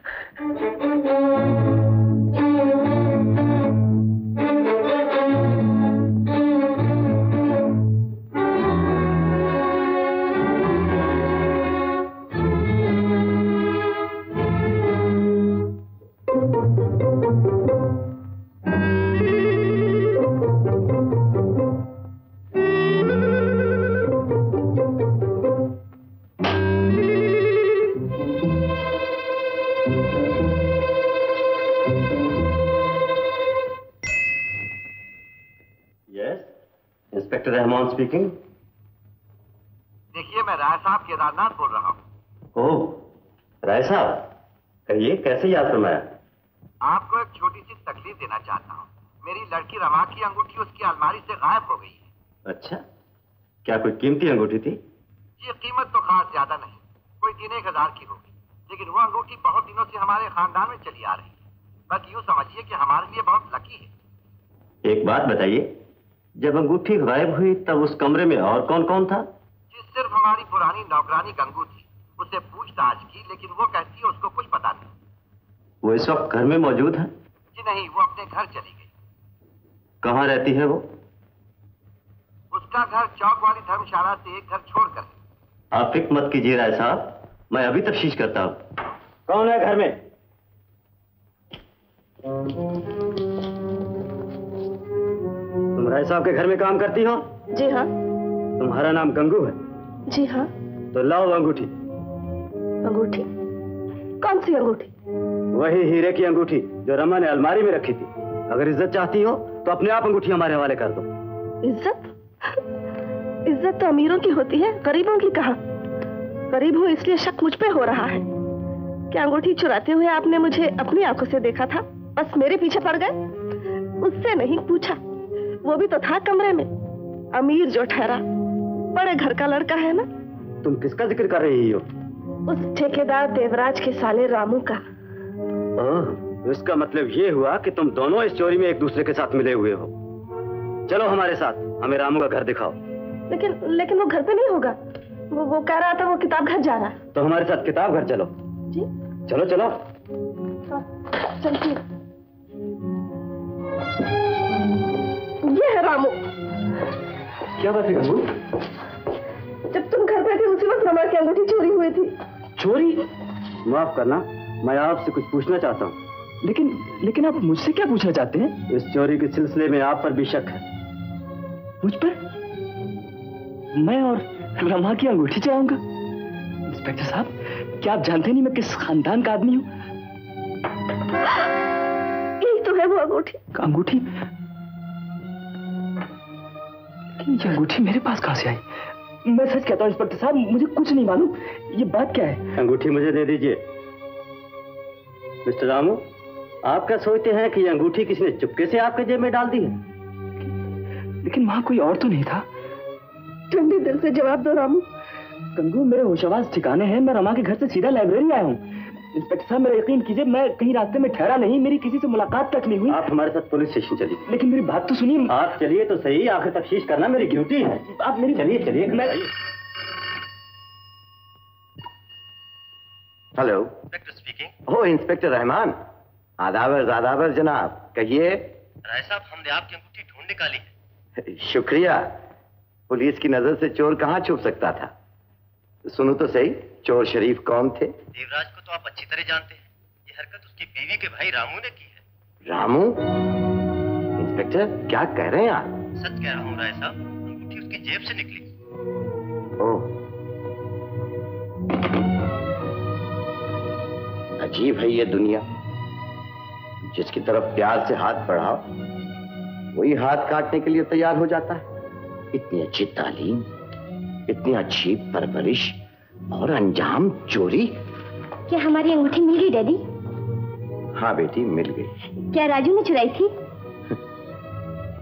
[SPEAKER 12] Inspector Rahman speaking.
[SPEAKER 4] देखिए, मैं राय साहब केदारनाथ बोल रहा हूँ।
[SPEAKER 12] ओह, राय साहब, कहिए कैसे याद फरमाया?
[SPEAKER 4] आपको एक छोटी सी तकलीफ देना चाहता हूँ। मेरी लड़की रमा की अंगूठी उसकी अलमारी से गायब हो गई है।
[SPEAKER 12] अच्छा, क्या कोई कीमती अंगूठी थी?
[SPEAKER 4] ये कीमत तो खास ज्यादा नहीं, कोई 3-1 हज़ार की होगी, लेकिन वो अंगूठी बहुत दिनों से हमारे खानदान में चली आ रही है। बस यूँ समझिए कि हमारे लिए बहुत लकी है।
[SPEAKER 12] एक बात बताइए, जब अंगूठी गायब हुई तब उस कमरे में और कौन कौन था?
[SPEAKER 4] जी, सिर्फ हमारी पुरानी नौकरानी गंगू थी। उससे पूछताछ की, लेकिन वो कहती है उसको कुछ पता नहीं।
[SPEAKER 12] वो इस वक्त घर में मौजूद है?
[SPEAKER 4] जी नहीं, वो अपने घर चली गई।
[SPEAKER 12] कहाँ रहती है वो?
[SPEAKER 4] उसका घर चौक वाली धर्मशाला से एक घर छोड़कर है।
[SPEAKER 12] आप फिक्र मत कीजिए राय साहब, मैं अभी तफ्तीश करता हूँ।
[SPEAKER 5] कौन है घर में?
[SPEAKER 12] तुम राय साहब के घर में काम करती हो?
[SPEAKER 7] जी हाँ।
[SPEAKER 12] तुम्हारा नाम गंगू है?
[SPEAKER 7] जी हाँ।
[SPEAKER 12] तो लाओ अंगूठी।
[SPEAKER 7] अंगूठी? कौन सी अंगूठी?
[SPEAKER 12] वही हीरे की अंगूठी जो रमा ने अलमारी में रखी थी। अगर इज्जत चाहती हो तो अपने आप अंगूठी हमारे हवाले कर दो।
[SPEAKER 7] इज्जत? इज्जत तो अमीरों की होती है, गरीबों की कहाँ? गरीब हूँ इसलिए शक मुझ पे हो रहा है। क्या अंगूठी चुराते हुए आपने मुझे अपनी आंखों से देखा था, बस मेरे पीछे पड़ गए? उससे नहीं पूछा, वो भी तो था कमरे में। अमीर जो ठहरा, बड़े घर का लड़का है ना।
[SPEAKER 12] तुम किसका जिक्र कर रही हो?
[SPEAKER 7] उस ठेकेदार देवराज के साले रामू का।
[SPEAKER 12] इसका मतलब ये हुआ कि तुम दोनों इस चोरी में एक दूसरे के साथ मिले हुए हो। चलो हमारे साथ, हमें रामू का घर दिखाओ।
[SPEAKER 7] लेकिन वो घर पे नहीं होगा। वो कह रहा था वो किताब घर जा रहा है।
[SPEAKER 12] तो हमारे साथ किताब घर चलो।
[SPEAKER 7] जी
[SPEAKER 12] चलो चलो।
[SPEAKER 7] चलती। ये है रामू।
[SPEAKER 12] क्या बात है गंगू?
[SPEAKER 7] जब तुम घर पे थे उसी वक्त रमा की अंगूठी चोरी हुई थी।
[SPEAKER 12] चोरी? माफ करना, मैं आपसे कुछ पूछना चाहता हूँ। लेकिन आप मुझसे क्या पूछना चाहते हैं? इस चोरी के सिलसिले में आप पर भी शक है। मुझ पर? मैं और रमा की अंगूठी चुराऊंगा? इंस्पेक्टर साहब, क्या आप जानते नहीं मैं किस खानदान का आदमी हूँ?
[SPEAKER 7] यही तो है वो अंगूठी।
[SPEAKER 12] अंगूठी? लेकिन ये अंगूठी मेरे पास कहाँ से आई? मैं सच कहता हूँ इंस्पेक्टर साहब, मुझे कुछ नहीं मालूम। ये बात क्या है? अंगूठी मुझे दे दीजिए। मिस्टर रामू, आप क्या सोचते हैं कि ये अंगूठी किसी ने चुपके से आपके जेब में डाल दी है? लेकिन वहां कोई और तो नहीं था।
[SPEAKER 7] ठंडे दिल से जवाब दो रामू।
[SPEAKER 12] गंगू, मेरे होशआवाज ठिकाने हैं। मैं रमा के घर से सीधा लाइब्रेरी आया हूँ। इंस्पेक्टर साहब, मेरा यकीन कीजिए, मैं कहीं रास्ते में ठहरा नहीं, मेरी किसी से मुलाकात तक नहीं हुई। आप हमारे साथ पुलिस स्टेशन चलिए। लेकिन मेरी बात तो सुनिए। आप चलिए तो सही, आखिर तफ्तीश करना मेरी ड्यूटी है। आप मेरी चलिए।
[SPEAKER 4] Hello,
[SPEAKER 12] inspector speaking.
[SPEAKER 4] ओ इंस्पेक्टर रहमान। आदाबर जनाब, कहिए।
[SPEAKER 12] राय साहब, हमने आपकी अंगूठी ढूंढ निकाली है।
[SPEAKER 4] शुक्रिया। पुलिस की नजर से चोर कहाँ छुप सकता था? सुनो तो सही, चोर शरीफ कौन थे?
[SPEAKER 12] देवराज को तो आप अच्छी तरह जानते हैं। ये हरकत उसकी बीवी के भाई रामू ने की है।
[SPEAKER 4] रामू? इंस्पेक्टर, क्या कह रहे हैं आप?
[SPEAKER 12] सच कह रहा हूँ राय साहब, अंगूठी उसकी जेब से निकली।
[SPEAKER 4] ओह, अजीब है ये दुनिया। जिसकी तरफ प्यार से हाथ बढ़ाओ, वही हाथ काटने के लिए तैयार हो जाता है। इतनी अच्छी तालीम, इतनी अच्छी परवरिश और अंजाम चोरी।
[SPEAKER 10] क्या हमारी अंगूठी मिल गई डैडी?
[SPEAKER 4] हाँ बेटी, मिल गई।
[SPEAKER 10] क्या राजू ने चुराई थी?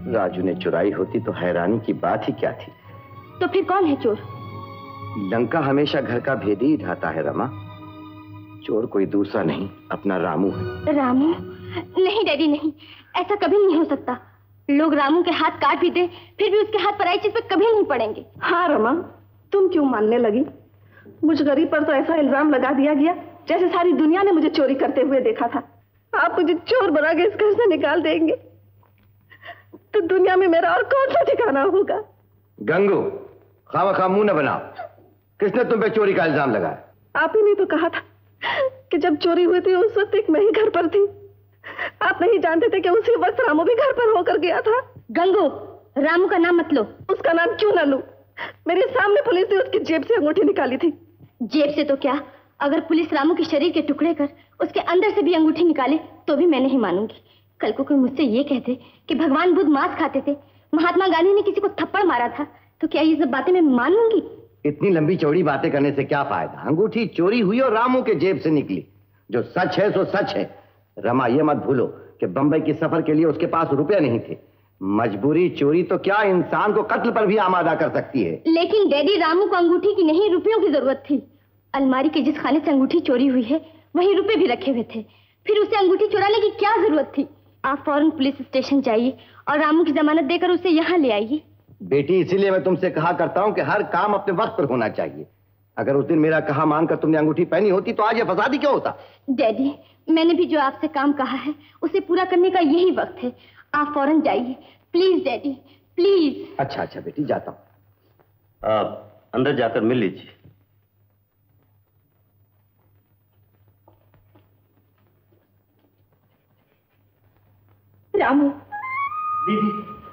[SPEAKER 4] राजू ने चुराई होती तो हैरानी की बात ही क्या थी।
[SPEAKER 10] तो फिर कौन है चोर?
[SPEAKER 4] लंका हमेशा घर का भेद ही ढाता है रमा। चोर कोई दूसरा नहीं, अपना रामू है।
[SPEAKER 10] रामू? नहीं डैडी नहीं, ऐसा कभी नहीं हो सकता। लोग रामू के हाथ काट भी दे फिर भी उसके हाथ पराई चीज पे कभी नहीं पड़ेंगे।
[SPEAKER 7] हाँ रमा, तुम क्यों मानने लगी? मुझ गरीब पर तो ऐसा इल्जाम लगा दिया गया जैसे सारी दुनिया ने मुझे चोरी करते हुए देखा था। आप मुझे चोर बना के इस घर से निकाल देंगे तो दुनिया में मेरा और कौन सा ठिकाना होगा?
[SPEAKER 4] गंगू, खामखा मुंह न बनाओ। किसने तुम पे चोरी का इल्जाम लगाया?
[SPEAKER 7] आप ही ने तो कहा था कि जब चोरी हुई थी उस वक्त एक मैं ही घर पर थी। आप नहीं जानते थे कि उसी वक्त रामू भी घर पर होकर गया था।
[SPEAKER 10] गंगू, रामू का नाम मत लो।
[SPEAKER 7] उसका नाम क्यों ना लूं? मेरे सामने पुलिस ने उसकी जेब से अंगूठी निकाली थी।
[SPEAKER 10] जेब से तो क्या, अगर पुलिस रामू के शरीर के टुकड़े कर उसके अंदर से भी अंगूठी निकाले तो भी मैं नहीं मानूंगी। कल को कोई मुझसे ये कहते कि भगवान बुद्ध मांस खाते थे, महात्मा गांधी ने किसी को थप्पड़ मारा था, तो क्या ये सब बातें मैं मानूंगी?
[SPEAKER 4] इतनी लंबी चौड़ी बातें करने से क्या फायदा? अंगूठी चोरी हुई और रामू के जेब से निकली। जो सच है सो सच है। रमा, ये मत भूलो कि बंबई के सफर के लिए उसके पास रुपए नहीं थे। मजबूरी चोरी तो क्या इंसान को कत्ल पर भी आमादा कर सकती है।
[SPEAKER 10] लेकिन डैडी, रामू को अंगूठी की नहीं रुपयों की जरूरत थी। अलमारी के जिस खाने से अंगूठी चोरी हुई है वहीं रुपए भी रखे हुए थे, फिर उसे अंगूठी चुराने की क्या जरूरत थी? आप फौरन पुलिस स्टेशन जाइए और रामू की जमानत देकर उसे यहाँ ले आइए।
[SPEAKER 4] बेटी, इसीलिए मैं तुमसे कहा करता हूँ कि हर काम अपने वक्त पर होना चाहिए। अगर उस दिन मेरा कहा मानकर तुमने अंगूठी पहनी होती तो आज ये फसादी क्यों होता?
[SPEAKER 10] डैडी, मैंने भी जो आपसे काम कहा है उसे पूरा करने का यही वक्त है। आप फौरन जाइए प्लीज डैडी, प्लीज।
[SPEAKER 4] अच्छा अच्छा बेटी, जाता हूँ।
[SPEAKER 12] आप अंदर जाकर मिल लीजिए।
[SPEAKER 10] रामू।
[SPEAKER 9] दीदी,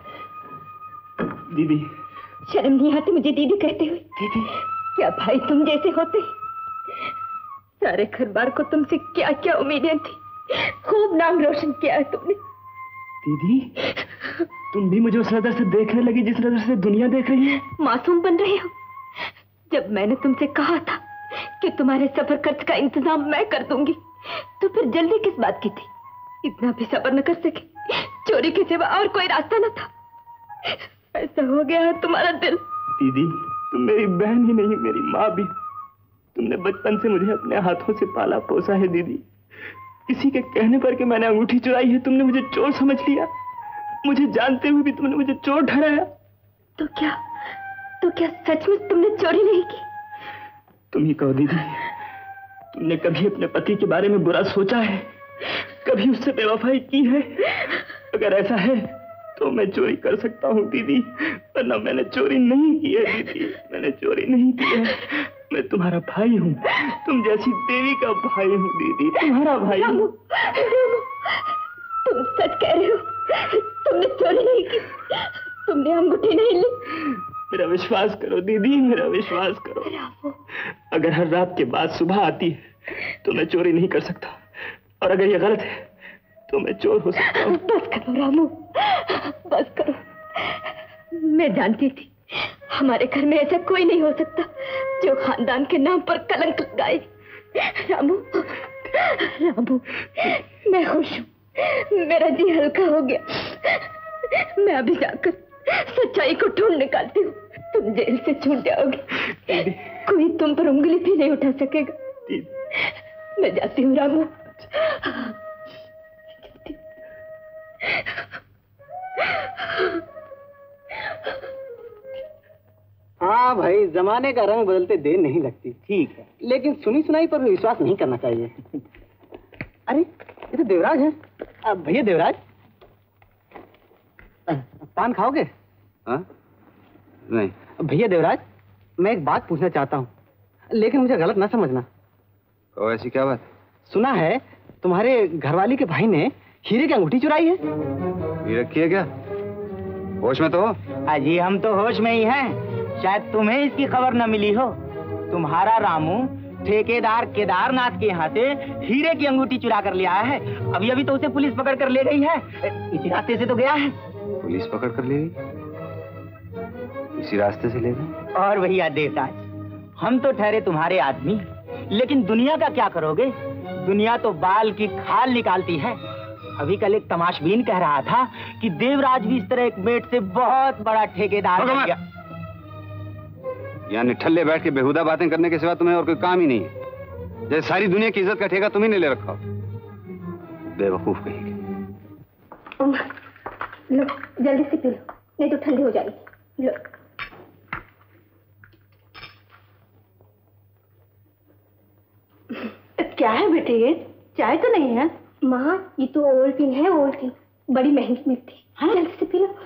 [SPEAKER 9] दीदी।
[SPEAKER 10] शर्म नहीं आती मुझे दीदी कहते हुए?
[SPEAKER 9] दीदी,
[SPEAKER 10] क्या भाई तुम जैसे होते? सारे घर बार को तुमसे क्या क्या उम्मीदें थी, खूब नाम रोशन किया है तुमने।
[SPEAKER 9] दीदी, तुम भी मुझे उस नजर से देखने लगी जिस नजर से दुनिया देख रही है।
[SPEAKER 10] मासूम बन रही हो? जब मैंने तुमसे कहा था कि तुम्हारे सफर खर्च का इंतजाम मैं कर दूंगी, तो फिर जल्दी किस बात की थी? इतना भी सब्र न कर सके? चोरी के सिवा और कोई रास्ता न था? ऐसा हो गया है तुम्हारा दिल।
[SPEAKER 9] दीदी, तुम मेरी बहन ही नहीं, मेरी माँ भी। तुमने बचपन से मुझे अपने हाथों से पाला पोसा है दीदी। किसी के कहने पर कि मैंने अंगूठी चुराई है तुमने मुझे चोर समझ लिया। मुझे जानते हुए भी तुमने मुझे चोर ठहराया।
[SPEAKER 10] तो क्या सचमुच तुमने चोरी नहीं की?
[SPEAKER 9] तुम ही कहो दीदी, तुमने कभी अपने पति के बारे में बुरा सोचा है? कभी उससे बेवफाई की है? अगर ऐसा है तो मैं चोरी कर सकता हूँ दीदी, वरना मैंने चोरी नहीं की है दीदी, मैंने चोरी नहीं की है। मैं तुम्हारा भाई हूँ, तुम जैसी देवी का भाई हूँ दीदी, तुम्हारा भाई हूँ।
[SPEAKER 10] तुम सच कह रहे हो? तुमने चोरी नहीं की, तुमने अंगूठी नहीं ली?
[SPEAKER 9] मेरा विश्वास करो दीदी, मेरा विश्वास करो। अगर हर रात के बाद सुबह आती है तो मैं चोरी नहीं कर सकता, और अगर ये गलत है तो मैं चोर हो सकता हूँ।
[SPEAKER 10] बस करो रामू, बस करो। मैं जानती थी हमारे घर में ऐसा कोई नहीं हो सकता जो खानदान के नाम पर कलंक लगाए। रामू, रामू, मैं खुश हूँ, मेरा जी हल्का हो गया। मैं अभी जाकर सच्चाई को ढूंढ निकालती हूँ। तुम जेल से छूट जाओगे, कोई तुम पर उंगली भी नहीं उठा सकेगा। मैं जाती हूँ रामू।
[SPEAKER 8] हाँ भाई, जमाने का रंग बदलते देर नहीं लगती। ठीक है, लेकिन सुनी सुनाई पर विश्वास नहीं करना चाहिए। अरे ये तो देवराज है। भैया देवराज, पान खाओगे?
[SPEAKER 6] हाँ? नहीं।
[SPEAKER 8] भैया देवराज, मैं एक बात पूछना चाहता हूँ, लेकिन मुझे गलत ना समझना।
[SPEAKER 6] तो ऐसी क्या बात?
[SPEAKER 8] सुना है तुम्हारे घरवाली के भाई ने हीरे की अंगूठी चुराई है।
[SPEAKER 6] ये रखी है क्या? होश में तो हो?
[SPEAKER 11] अजी हम तो होश में ही हैं, शायद तुम्हें इसकी खबर न मिली हो। तुम्हारा रामू ठेकेदार केदारनाथ के यहाँ से हीरे की अंगूठी चुरा कर ले आया है। अभी अभी तो उसे पुलिस पकड़ कर ले गई है। इसी रास्ते से तो गया है।
[SPEAKER 6] पुलिस पकड़ कर ले गई? इसी रास्ते से ले गई?
[SPEAKER 11] और भैया देवराज, हम तो ठहरे तुम्हारे आदमी, लेकिन दुनिया का क्या करोगे? दुनिया तो बाल की खाल निकालती है। अभी कल एक तमाशबीन कह रहा था कि देवराज भी इस तरह एक मेट से बहुत बड़ा ठेकेदार बन गया।
[SPEAKER 6] यहाँ निठल्ले बैठ के बेहुदा बातें करने के सिवा तुम्हें और कोई काम ही नहीं है। जैसे सारी दुनिया की इज्जत का ठेका तुम्ही ने ले रखा हो। बेवकूफ कहीं।
[SPEAKER 7] लो जल्दी से पी लो, नहीं तो ठंडी हो जाएगी। लो।
[SPEAKER 10] क्या है बेटे ये? चाय तो नहीं है?
[SPEAKER 7] माँ ये तो ओवल्टीन है, ओवल्टीन बड़ी महंगी मिलती है। हाँ जल्दी से पी लो।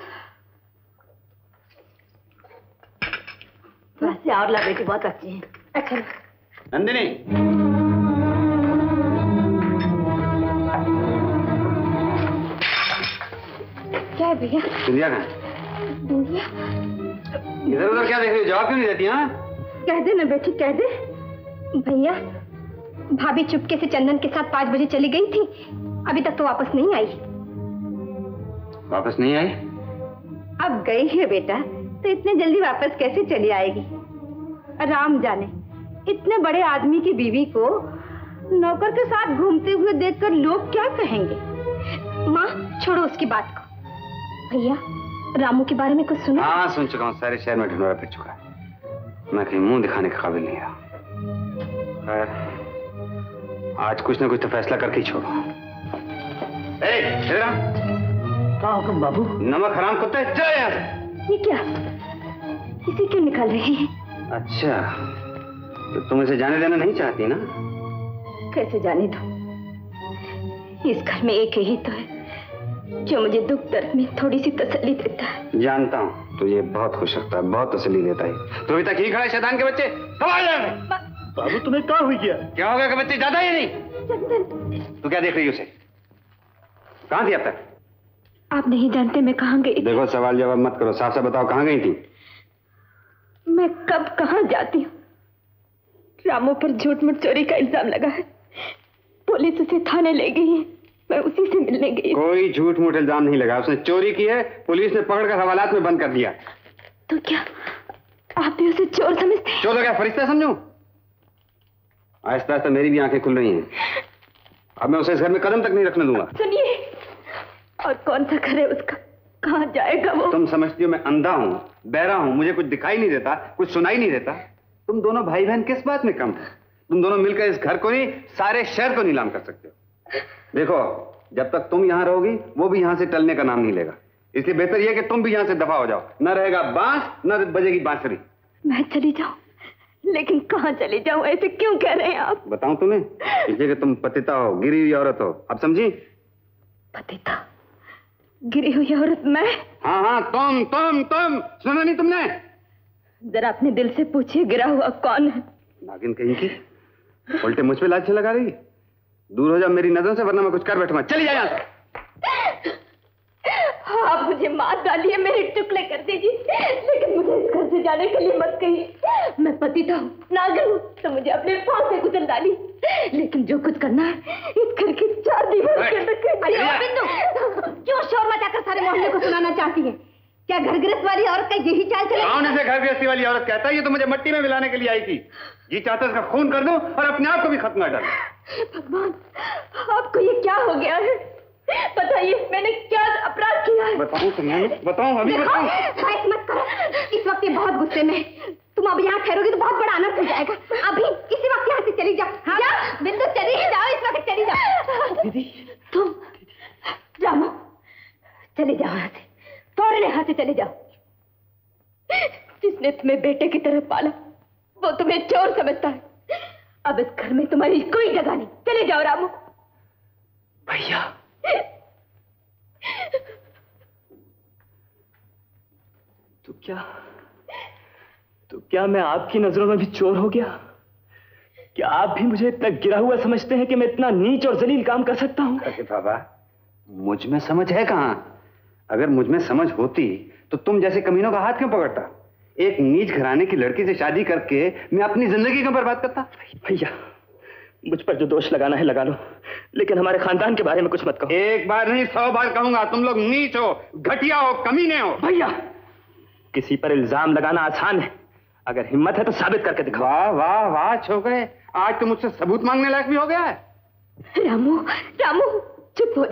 [SPEAKER 10] वैसे और ला बेटी, बहुत अच्छी है।
[SPEAKER 7] अच्छा
[SPEAKER 6] नंदिनी,
[SPEAKER 7] क्या है भैया?
[SPEAKER 6] बिंदिया कहाँ?
[SPEAKER 7] बिंदिया
[SPEAKER 6] इधर उधर क्या देख रही हो? जवाब क्यों नहीं देती? हाँ
[SPEAKER 7] कह दे ना बेटी, कह दे। भैया भाभी चुपके से चंदन के साथ 5 बजे चली गई थी, अभी तक तो वापस नहीं आई।
[SPEAKER 6] वापस नहीं आई?
[SPEAKER 10] अब गई है बेटा, तो इतने जल्दी वापस कैसे चली आएगी? राम जाने, इतने बड़े आदमी की बीवी को नौकर के साथ घूमते हुए देखकर लोग क्या कहेंगे?
[SPEAKER 7] माँ छोड़ो उसकी बात को। भैया रामू के बारे में कुछ सुना?
[SPEAKER 6] हाँ सुन चुका हूँ, सारे शहर में ढिंढोरा पिट चुका है। मैं कहीं मुंह दिखाने के काबिल नहीं रहा। खैर आज कुछ ना कुछ तो फैसला करके ही छोड़ो।
[SPEAKER 11] क्या हुक्म बाबू?
[SPEAKER 6] नमक हराम कुत्ते, चले यहाँ से।
[SPEAKER 7] ये क्या, इसे क्यों निकाल रहे हैं?
[SPEAKER 6] अच्छा तो तुम इसे जाने देना नहीं चाहती ना?
[SPEAKER 7] कैसे जाने दो, इस घर में एक ही तो है जो मुझे दुख दर्द में थोड़ी सी तसल्ली देता है।
[SPEAKER 6] जानता हूँ तो ये बहुत खुश रखता है, बहुत तसल्ली देता है। तो अभी तक ही खड़ा है शैतान के बच्चे।
[SPEAKER 5] बाबू तुम्हें क्या हुई?
[SPEAKER 6] क्या हो गया कि बच्चे ज्यादा ही नहीं? तू क्या देख रही है उसे? कहाँ थी अब तक?
[SPEAKER 7] आप नहीं जानते मैं कहाँ गई?
[SPEAKER 6] देखो सवाल जवाब मत करो, साफ साफ बताओ कहाँ गई थी?
[SPEAKER 7] मैं कब कहाँ जाती हूँ? रामू पर झूठ मूठ चोरी का इल्जाम लगा है, पुलिस उसे थाने ले गई है, मैं उसी से मिलने गई।
[SPEAKER 6] कोई झूठ मूठ इल्जाम नहीं लगा, उसने चोरी की है, पुलिस ने पकड़कर हवालात में बंद कर दिया।
[SPEAKER 7] तो क्या आप भी उसे चोर समझते हैं?
[SPEAKER 6] चोर तो क्या फरिश्ता समझूं? आहिस्ता आहिस्ता मेरी भी आंखें खुल रही हैं। अब मैं उसे इस घर में कदम तक नहीं रखने दूंगा।
[SPEAKER 7] सुनिए, और कौन सा घर है उसका? कहाँ जाएगा वो?
[SPEAKER 6] तुम समझती हो मैं अंधा हूँ, बहरा हूँ, मुझे कुछ दिखाई नहीं देता, कुछ सुनाई नहीं देता? तुम दोनों भाई बहन किस बात में कम है? तुम दोनों मिलकर इस घर को नहीं, सारे शहर को नीलाम कर सकते हो। देखो जब तक तुम यहाँ रहोगी वो भी यहाँ से टलने का नाम नहीं लेगा, इसलिए बेहतर यह कि तुम भी यहाँ से दफा हो जाओ। न रहेगा बांस, न बजेगी बांसुरी।
[SPEAKER 7] मैं चली जाऊं, लेकिन कहाँ चली जाऊं? ऐसे क्यों कह रहे हैं आप?
[SPEAKER 6] बताऊं तुम्हें, इसलिए कि तुम पतिता हो, गिरी हुई औरत हो। अब समझी?
[SPEAKER 7] पतिता, गिरी हुई औरत मैं?
[SPEAKER 6] हाँ हाँ तुम सुना नहीं तुमने?
[SPEAKER 7] जरा अपने दिल से पूछिए गिरा हुआ कौन है?
[SPEAKER 6] नागिन कहीं की, उल्टे मुझ पे लाछे लगा रही। दूर हो जा मेरी नजरों से, वरना मैं कुछ कर बैठूंगा। चली जा यहाँ से।
[SPEAKER 7] आप मुझे मार डालिए, मेरे टुकड़े कर दीजिए, लेकिन मुझे इस घर से जाने के लिए मत कहिए। मैं पतिता हूँ, नागिन हूँ, तो मुझे अपने पाँव से कुचल डाली, लेकिन जो कुछ करना है इस घर की 4 दीवारों के अंदर।
[SPEAKER 10] बिंदु, क्यों शोर मचाकर सारे मोहल्ले को सुनाना चाहती है? क्या घर गृहस्थ वाली औरत का यही चाल चले?
[SPEAKER 6] कौन इसे घर गृहस्थी वाली औरत कहता है? ये तो मुझे मट्टी में मिलाने के लिए आई थी। जी चाहता इसका खून कर दूं और अपने आप को भी खत्म कर डालूं।
[SPEAKER 7] भगवान, आपको ये क्या हो गया है? बताइए मैंने क्या अपराध किया है?
[SPEAKER 6] बताऊं तुम्हें? बताऊं अभी बताऊं?
[SPEAKER 10] बहस मत करो, इस वक्त ये बहुत गुस्से में। तुम अब यहाँ ठहरोगी तो बहुत बड़ा अनर्थ हो जाएगा। अभी इसी वक्त यहाँ से चली जाओ। हाँ? जा बिंदु, चली जाओ, इस वक्त चली जाओ।
[SPEAKER 11] दीदी
[SPEAKER 7] तुम रामू चले जाओ यहाँ से, फौरन यहाँ से चले जाओ। जिसने तुम्हें बेटे की तरह पाला वो तुम्हें चोर समझता है। अब इस घर में तुम्हारी कोई जगह नहीं, चले जाओ रामू।
[SPEAKER 11] भैया तो क्या मैं आपकी नजरों में भी चोर हो गया? क्या आप भी मुझे इतना गिरा हुआ समझते हैं कि मैं इतना नीच और जलील काम कर सकता हूं?
[SPEAKER 6] अरे बाबा, मुझ में समझ है कहां? अगर मुझ में समझ होती तो तुम जैसे कमीनों का हाथ क्यों पकड़ता? एक नीच घराने की लड़की से शादी करके मैं अपनी जिंदगी क्यों बर्बाद करता?
[SPEAKER 11] भैया मुझ पर जो दोष लगाना है लगा लो, लेकिन हमारे खानदान के बारे में कुछ मत कहो।
[SPEAKER 6] एक बार नहीं 100 बार कहूंगा, तुम लोग नीच हो, घटिया हो, कमीने हो।
[SPEAKER 11] भैया किसी पर इल्जाम लगाना आसान है, अगर हिम्मत है तो साबित करके दिखाओ।
[SPEAKER 6] वाह वाह वाह छोकरे, आज तो मुझसे सबूत मांगने लायक भी हो गया है।
[SPEAKER 7] रामू रामू चुप हो जाओ,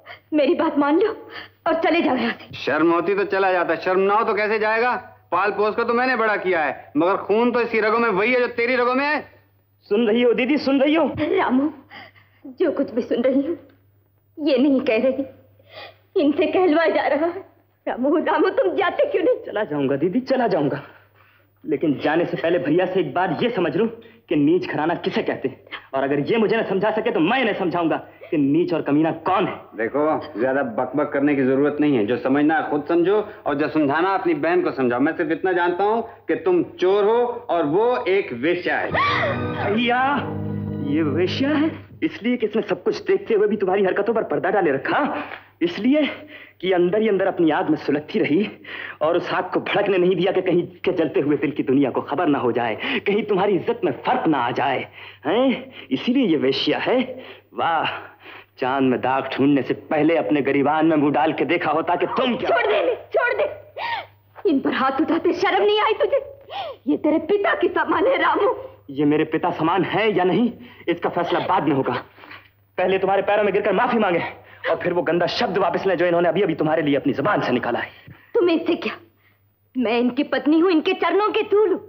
[SPEAKER 7] मेरी बात मान लो और चले जाओ यहाँ से।
[SPEAKER 6] शर्म होती तो चला जाता, शर्म ना हो तो कैसे जाएगा? पाल पोस को तो मैंने बड़ा किया है, मगर खून तो इसकी रगों में वही है जो तेरी रगों में है।
[SPEAKER 9] सुन रही हो दीदी, सुन रही हो?
[SPEAKER 7] रामू, जो कुछ भी सुन रही हूँ ये नहीं कह रही, इनसे कहलवाया जा रहा है। रामू, रामू तुम जाते क्यों नहीं?
[SPEAKER 9] चला जाऊंगा दीदी, चला जाऊंगा, लेकिन जाने से पहले भैया से एक बार ये समझ लूं कि नीच घराना किसे कहते हैं, और अगर ये मुझे न समझा सके तो मैं इन्हें समझाऊंगा कि नीच और कमीना कौन है।
[SPEAKER 6] देखो, ज्यादा बकबक करने की जरूरत नहीं है, जो समझना है खुद समझो और जो समझाना अपनी बहन को समझाओ। मैं सिर्फ इतना जानता हूँ कि तुम चोर हो और वो एक वेश्या है।
[SPEAKER 9] भैया, ये वेश्या है इसलिए कि इसने सब कुछ देखते हुए भी तुम्हारी हरकतों पर पर्दा डाले रखा, इसलिए कि अंदर ही अंदर अपनी आग में सुलगती रही और उस आग को भड़कने नहीं दिया कि कहीं के जलते हुए दिल की दुनिया को खबर ना हो जाए, कहीं तुम्हारी इज्जत में फर्क ना आ जाए, हैं? इसीलिए ये वेश्या है। वाह, चांद में दाग ढूंढने से पहले अपने गरीबान में मुंह डाल के देखा होता कि तुम क्या।
[SPEAKER 7] छोड़ दे, इन पर हाथ उठाते शर्म नहीं आई तुझे? ये तेरे पिता की समान है रामू।
[SPEAKER 9] ये मेरे पिता समान है या नहीं इसका फैसला बाद में होगा। पहले तुम्हारे पैरों में गिरकर माफी मांगे और फिर वो गंदा शब्द वापस ले जो इन्होंने अभी अभी तुम्हारे लिए अपनी जुबान से निकाला है।
[SPEAKER 7] तुम्हें इससे क्या? मैं इनकी पत्नी हूं, इनके चरणों के धूल हूं।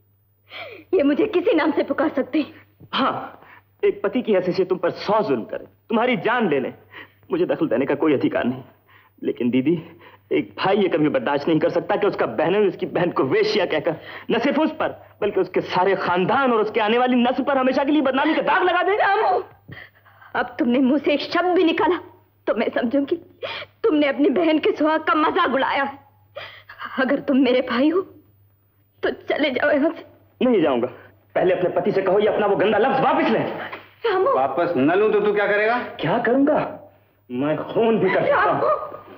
[SPEAKER 7] ये मुझे किसी नाम से पुकार सकते हैं।
[SPEAKER 9] हाँ, एक पति की हैसियत से तुम पर 100 जुल्म करे, तुम्हारी जान ले ले, मुझे दखल देने का कोई अधिकार नहीं। लेकिन दीदी, एक भाई ये कभी बर्दाश्त नहीं कर सकता कि उसका बहन उसकी बहन को वेश्या कहकर न सिर्फ उस पर बल्कि उसके सारे खानदान और उसके आने वाली नस्ल पर हमेशा के लिए बदनामी का दाग लगा दे।
[SPEAKER 7] रामू, अब तुमने मुंह से एक शब्द भी निकाला तो मैं समझूंगी तुमने अपनी बहन के सुहाग का मजाक उड़ाया है। अगर तुम मेरे भाई हो तो चले जाओ यहाँ से।
[SPEAKER 9] नहीं जाऊंगा, पहले अपने पति से कहो ये अपना वो गंदा लफ्ज वापस ले।
[SPEAKER 7] रामू,
[SPEAKER 6] वापस न लूं तो तू क्या करेगा?
[SPEAKER 9] क्या करूंगा? मैं खून भी कर सकता हूं।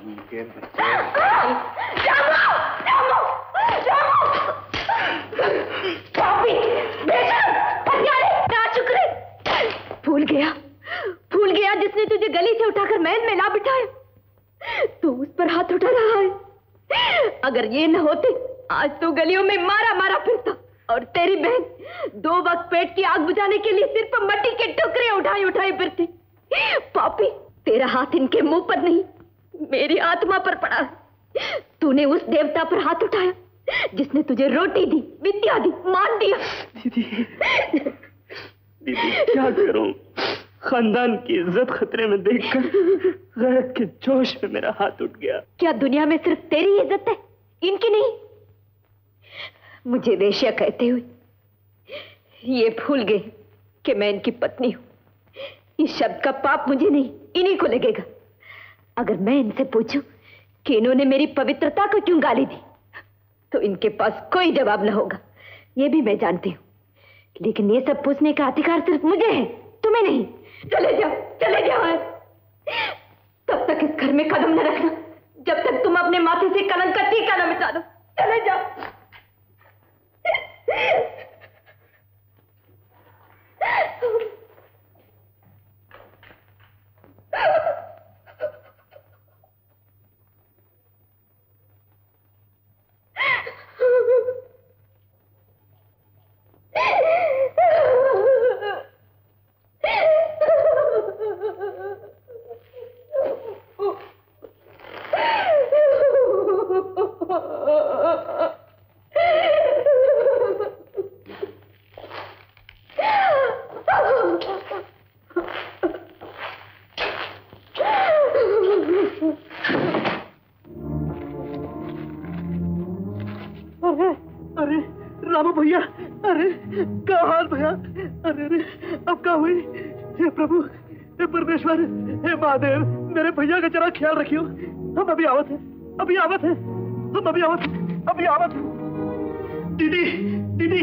[SPEAKER 7] भूल गया जिसने तुझे गली से उठाकर महल में ला बिठाया, तू उस पर हाथ उठा रहा है। अगर ये न होते आज तो गलियों में मारा मारा फिरता और तेरी बहन 2 वक्त पेट की आग बुझाने के लिए सिर पर मट्टी के टुकड़े उठाए उठाए फिरती। पापी, तेरा हाथ इनके मुंह पर नहीं मेरी आत्मा पर पड़ा है। तूने उस देवता पर हाथ उठाया जिसने तुझे रोटी दी, विद्या दी, मान दिया।
[SPEAKER 9] दीदी क्या करूं? खानदान की इज्जत खतरे में देखकर गैरत के जोश में मेरा हाथ उठ गया।
[SPEAKER 7] क्या दुनिया में सिर्फ तेरी इज्जत है, इनकी नहीं? मुझे वेश्या कहते हुए ये भूल गए कि मैं इनकी पत्नी हूं। इस शब्द का पाप मुझे नहीं, इन्हीं को लगेगा। अगर मैं इनसे पूछूं कि इन्होंने मेरी पवित्रता को क्यों गाली दी तो इनके पास कोई जवाब न होगा, ये भी मैं जानती हूं। लेकिन ये सब पूछने का अधिकार सिर्फ मुझे है, तुम्हें नहीं। चले जाओ। तब तक इस घर में कदम न रखना जब तक तुम अपने माथे से कलंक का टीका न मिटा दो। चले जाओ।
[SPEAKER 5] अरे रामू भैया, अरे क्या हाल भैया? अरे अब क्या हुई? हे प्रभु, हे परमेश्वर, हे महादेव, मेरे भैया का जरा ख्याल रखियो। हम अभी आवत है। दीदी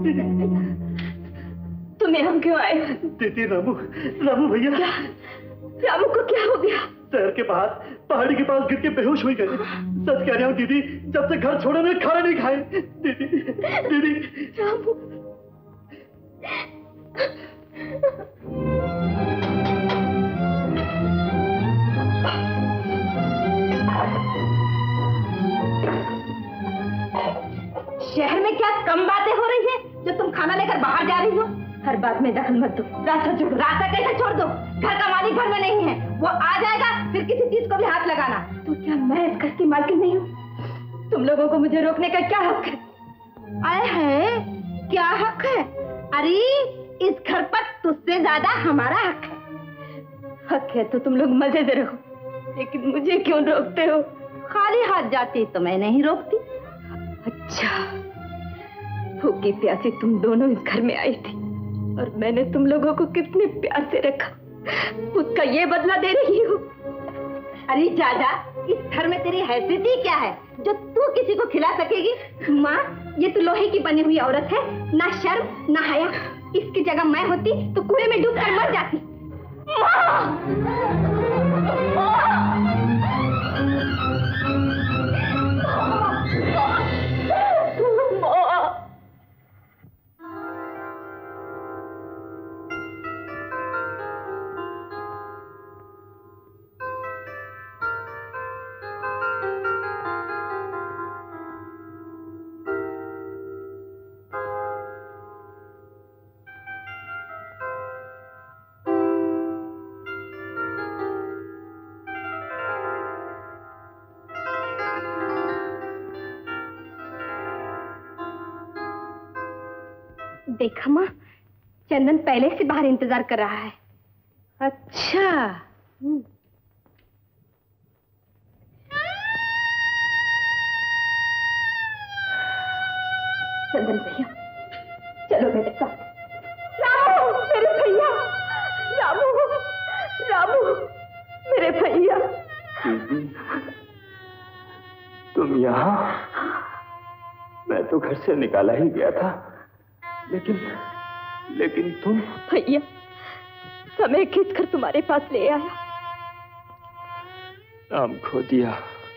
[SPEAKER 7] तुम्हें हम क्यों आए?
[SPEAKER 5] दीदी, रामू भैया।
[SPEAKER 7] रामू को क्या हो गया?
[SPEAKER 5] शहर के बाहर पहाड़ी के पास गिर के बेहोश हो गए। सच कह रहा हूँ दीदी, जब से घर छोड़े मैं खाना नहीं खाए। दीदी
[SPEAKER 7] रामू, शहर में क्या कम बातें हो रही है जो तुम खाना लेकर बाहर जा रही हो? हर बात में दखल मत दो। रास्ता कैसे छोड़ दो? घर का मालिक घर में नहीं है
[SPEAKER 10] वो आ जाएगा, फिर किसी चीज को भी हाथ लगाना। तो क्या मैं इस घर की मालकिन नहीं हूँ? तुम लोगों को मुझे रोकने का क्या हक है? आए है, क्या हक है? अरे इस घर पर तुझसे ज्यादा हमारा हक है। हक है तो तुम लोग मजे से रहो, लेकिन मुझे क्यों रोकते हो? खाली हाथ जाती तो मैं नहीं रोकती। अच्छा, भूखी प्यासी तुम दोनों इस घर में आई थी और मैंने तुम लोगों को कितने प्यार से रखा, उसका ये बदला दे रही हो? अरे जाजा, इस घर में तेरी हैसियत ही क्या है जो तू किसी को खिला सकेगी? माँ, ये तो लोहे की बनी हुई औरत है, ना शर्म ना हया। इसकी जगह मैं होती तो कुएं में डूब कर मर जाती। देखा माँ, चंदन पहले से बाहर इंतजार कर रहा है। अच्छा। चंदन भैया, चलो मेरे साथ। रामू, मेरे भैया, रामू, रामू, मेरे भैया।
[SPEAKER 9] तुम यहाँ? मैं तो घर से निकाला ही गया था, लेकिन तुम?
[SPEAKER 10] भैया, समय खींचकर तुम्हारे पास ले आया।
[SPEAKER 9] नाम खो दिया,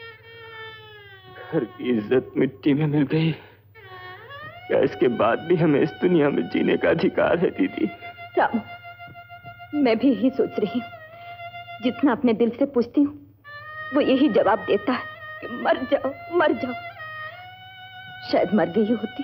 [SPEAKER 9] घर की इज्जत मिट्टी में मिल गई। क्या इसके बाद भी हमें इस दुनिया में जीने का अधिकार है दीदी?
[SPEAKER 10] राम, मैं भी यही सोच रही हूँ। जितना अपने दिल से पूछती हूँ, वो यही जवाब देता है कि मर जाओ, मर जाओ। शायद मर गई होती,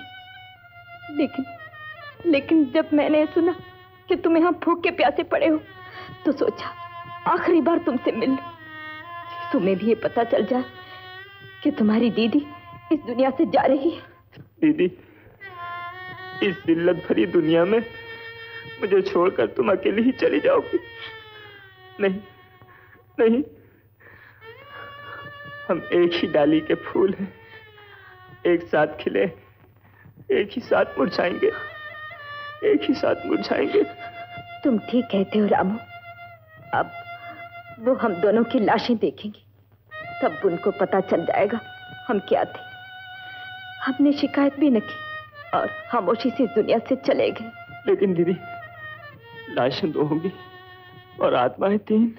[SPEAKER 10] लेकिन जब मैंने सुना कि तुम यहाँ भूख के प्यासे पड़े हो, तो सोचा आखिरी बार तुमसे मिल लूं। तुम्हें भी ये पता चल जाए कि तुम्हारी दीदी इस दुनिया से जा रही है।
[SPEAKER 9] दीदी, इस जिल्लत भरी दुनिया में मुझे छोड़कर तुम अकेली ही चली जाओगी? नहीं, नहीं, हम एक ही डाली के फूल हैं, एक साथ खिले, एक ही साथ मुरझाएंगे, एक ही साथ मुरझाएंगे।
[SPEAKER 10] तुम ठीक कहते हो रामू। अब वो हम दोनों की लाशें देखेंगी, तब उनको पता चल जाएगा हम क्या थे। हमने शिकायत भी न की और खामोशी से इस दुनिया से चले गए।
[SPEAKER 9] लेकिन दीदी, लाशें 2 होंगी और आत्माएं 3।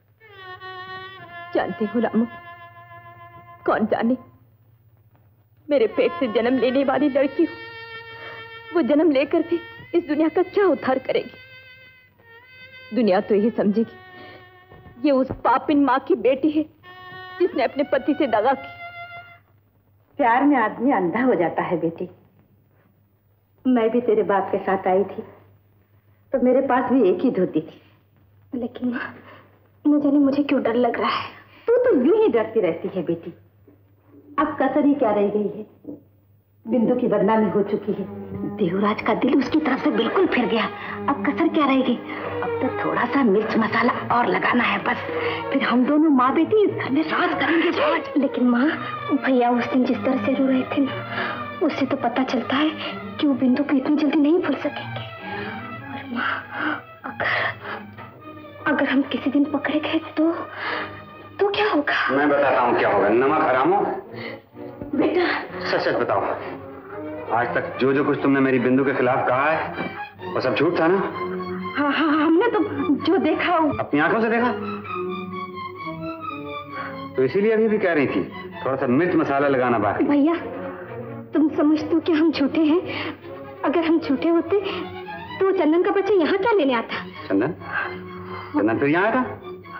[SPEAKER 10] जानते हो रामू, कौन जाने मेरे पेट से जन्म लेने वाली लड़की हो, वो जन्म लेकर भी इस दुनिया का क्या उद्धार करेगी? दुनिया तो यही समझेगी ये उस पापिन माँ की बेटी है जिसने अपने पति से दगा की। प्यार में आदमी अंधा हो जाता है बेटी। मैं भी तेरे बाप के साथ आई थी तो मेरे पास भी एक ही धोती थी, लेकिन न जाने मुझे क्यों डर लग रहा है। तू तो यूं ही डरती रहती है बेटी। अब कसर ही क्या रह गई है? बिंदु की बदनामी हो चुकी है, देवराज का दिल उसकी तरफ से बिल्कुल फिर गया। अब कसर क्या रहेगी? अब तो थोड़ा सा मिर्च मसाला और लगाना है बस, फिर हम दोनों माँ बेटी इस घर में राज करेंगे राज। लेकिन माँ, भैया उस दिन जिस तरह से रो रहे थे ना, उससे तो पता चलता है कि वो बिंदु को इतनी जल्दी नहीं भूल सकेंगे। और माँ, अगर हम किसी दिन पकड़े गए तो क्या होगा?
[SPEAKER 6] मैं बताता हूँ क्या होगा। नमक हराम हो
[SPEAKER 10] बेटा।
[SPEAKER 6] सच सच बताओ, आज तक जो जो कुछ तुमने मेरी बिंदु के खिलाफ कहा है वो सब झूठ था ना?
[SPEAKER 10] हाँ, हमने तो जो देखा
[SPEAKER 6] अपनी आंखों से देखा, तो इसीलिए अभी भी कह रही थी थोड़ा सा मिर्च मसाला लगाना बाकी।
[SPEAKER 10] भैया, तुम समझते हो कि हम झूठे हैं? अगर हम झूठे होते तो चंदन का बच्चा यहाँ क्या लेने आता?
[SPEAKER 6] चंदन फिर यहाँ आया था?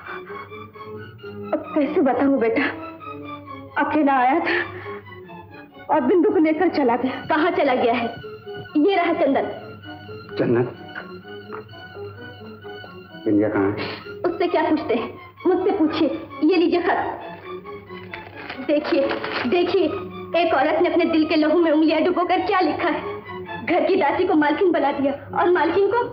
[SPEAKER 10] अब कैसे बताऊं बेटा, अकेला आया था और बिंदु को लेकर चला गया। कहाँ चला गया है? ये रहा चंदन।
[SPEAKER 6] चंदन? बिंदिया कहाँ है?
[SPEAKER 10] उससे क्या पूछते हैं?
[SPEAKER 7] मुझसे पूछिए। ये लीजिए खत। देखिए देखिए, एक औरत ने अपने दिल के लहू में उंगलियां डुबोकर क्या लिखा है। घर की दासी को मालकिन बना दिया, और मालकिन को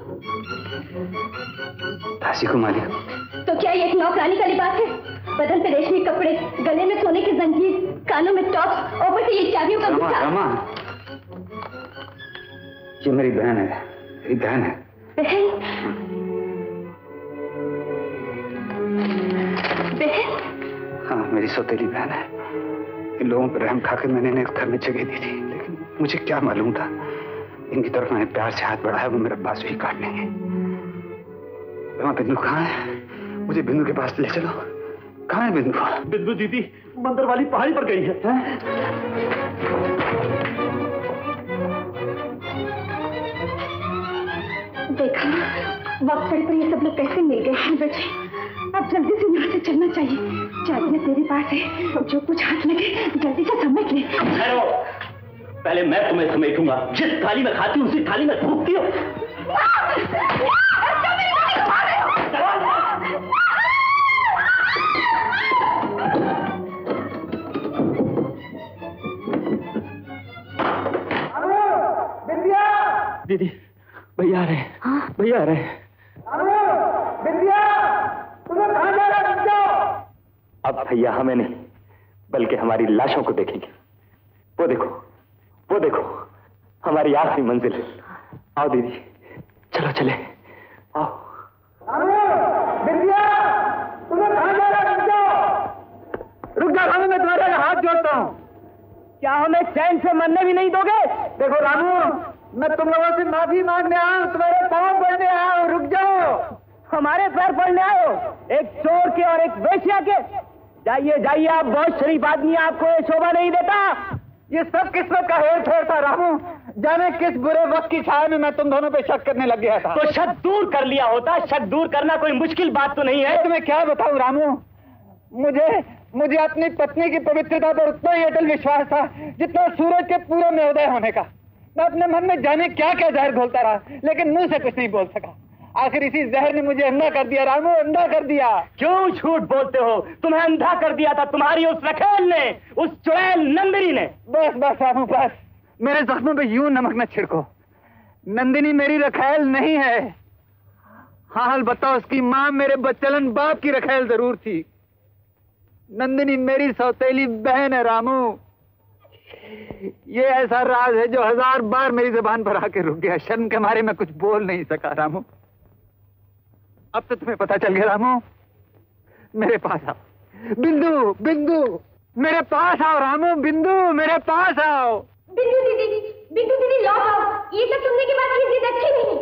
[SPEAKER 6] दासी को मालिक।
[SPEAKER 7] तो क्या ये एक नौकरानी का लिबास है? बदन पे रेशमी कपड़े, गले में सोने की जंजीर, कानों में टॉप्स, ऊपर से ये चाबियों का गुच्छा।
[SPEAKER 6] रमा, ये मेरी बहन है, मेरी बहन है।
[SPEAKER 7] बहन? बहन?
[SPEAKER 6] हाँ, मेरी सौतेली बहन है। इन लोगों पर रहम खाकर मैंने इन्हें घर में जगह दी थी, लेकिन मुझे क्या मालूम था इनकी तरफ मैंने प्यार से हाथ बढ़ाया, वो मेरा बाजू ही काट लेंगे। रमा, बिंदु कहाँ है? मुझे बिंदु के पास ले चलो। कहाँ है बिंदु?
[SPEAKER 8] बिंदु दीदी मंदिर वाली पहाड़ी पर गई है।
[SPEAKER 7] देखा वक्त पर ये सब लोग कैसे मिल गए हैं बेटे। अब जल्दी से यहाँ से चलना चाहिए। चाबियां तेरे पास है, जो कुछ हाथ लगे जल्दी से समेट ले।
[SPEAKER 9] पहले मैं तुम्हें समेटूंगा। जिस थाली में खाती हूँ उसी थाली में थूकती हो।
[SPEAKER 12] दीदी, भैया आ रहे हैं। हाँ? भैया आ रहे हैं।
[SPEAKER 13] तुम्हें कहाँ जा रहा है?
[SPEAKER 9] अब भैया हमें नहीं, बल्कि हमारी लाशों को देखेंगे। वो देखो, वो देखो, हमारी आखिरी मंजिल। आओ दीदी, चलो चले, आओ।
[SPEAKER 13] बिंदिया, तुम्हें कहाँ जा रहा है? रुक जा रामू, मैं तुम्हारे हाथ जोड़ता हूँ। क्या हमें चैन से मरने भी नहीं दोगे? देखो रामू, मैं तुम लोगों से माफी मांगने आया हूँ, तुम्हारे पाँव पड़ने आया हूँ। रुक जाओ। हमारे पैर पड़ने आए हो? एक चोर के और एक वेश्या के? जाइए जाइए, आप बहुत शरीफ आदमी, आपको ये शोभा नहीं देता। ये सब किस्मत का हेर फेर था रामू। जाने किस बुरे वक्त की छाया में मैं तुम दोनों पे शक करने लग गया था।
[SPEAKER 9] तो शक दूर कर लिया होता। शक दूर करना कोई मुश्किल बात तो नहीं है।
[SPEAKER 13] तुम्हें क्या बताऊं रामू, मुझे अपनी पत्नी की पवित्रता पर उतना ही अटल विश्वास था जितना सूरज के पूरे में उदय होने का। मैं अपने मन में जाने क्या क्या जहर घोलता रहा, लेकिन मुंह से कुछ नहीं बोल सका। आखिर इसी जहर ने मुझे अंधा कर दिया रामू, अंधा कर दिया।
[SPEAKER 9] क्यों झूठ बोलते हो? तुम्हें अंधा कर दिया था तुम्हारी उस रखेल ने, उस चुड़ैल नंदिनी ने।
[SPEAKER 13] बस बस रामू बस, मेरे जख्मों पे यूं नमक न छिड़को। नंदिनी मेरी रखेल नहीं है। हाँ अलबत्ता उसकी माँ मेरे बच्चलन बाप की रखेल जरूर थी। नंदिनी मेरी सौतेली बहन है रामू। ये ऐसा राज है जो 1000 बार मेरी जुबान पर आके रुक गया। शर्म के मारे मैं कुछ बोल नहीं सका रामू। अब तो तुम्हें पता चल गया रामू। मेरे पास आओ बिंदु, बिंदु मेरे पास आओ रामू, बिंदु मेरे पास आओ।
[SPEAKER 7] बिंदु दीदी लौट आओ। ये सब सुनने के बाद ये जिद अच्छी नहीं।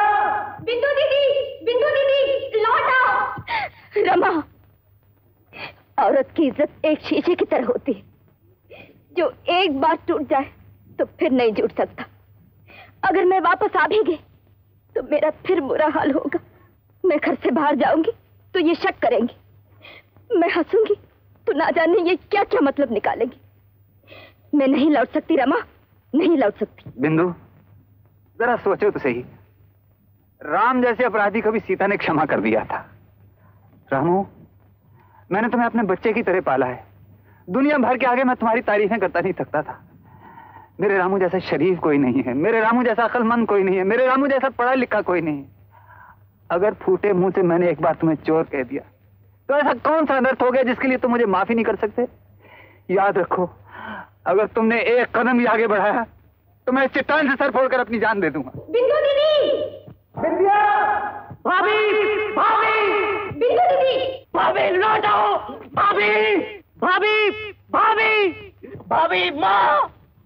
[SPEAKER 7] बिंदु दीदी लौट आओ। रमा, औरत की इज्जत एक शीशे की तरह होती है, जो एक बार टूट जाए तो फिर नहीं जुड़ सकता। अगर मैं वापस आ भी गई तो मेरा फिर बुरा हाल होगा। मैं घर से बाहर जाऊंगी तो ये शक करेंगे, मैं हंसूंगी तो ना जाने ये क्या क्या मतलब निकालेंगी। मैं नहीं लौट सकती रमा, नहीं लौट सकती।
[SPEAKER 13] बिंदु जरा सोचो तो सही, राम जैसे अपराधी को भी सीता ने क्षमा कर दिया था। रामू, मैंने तुम्हें अपने बच्चे की तरह पाला है। दुनिया भर के आगे मैं तुम्हारी तारीफें करता नहीं सकता था। मेरे रामू जैसा शरीफ कोई नहीं है, मेरे रामू जैसा अक्लमंद कोई नहीं है, मेरे रामू जैसा पढ़ा लिखा कोई नहीं है। अगर फूटे मुंह से मैंने एक बार तुम्हें चोर कह दिया तो ऐसा कौन सा अनर्थ हो गया जिसके लिए तुम मुझे माफी नहीं कर सकते? याद रखो, अगर तुमने एक कदम भी आगे बढ़ाया तो मैं इस चट्टान से सर फोड़कर अपनी जान दे दूंगा।
[SPEAKER 7] बिंदु दीदी,
[SPEAKER 13] बिंदिया, भाभी, भाभी,
[SPEAKER 7] बिंदु दीदी,
[SPEAKER 9] भाभी लौट आओ। भाभी, भाभी, भाभी, भाभी, माँ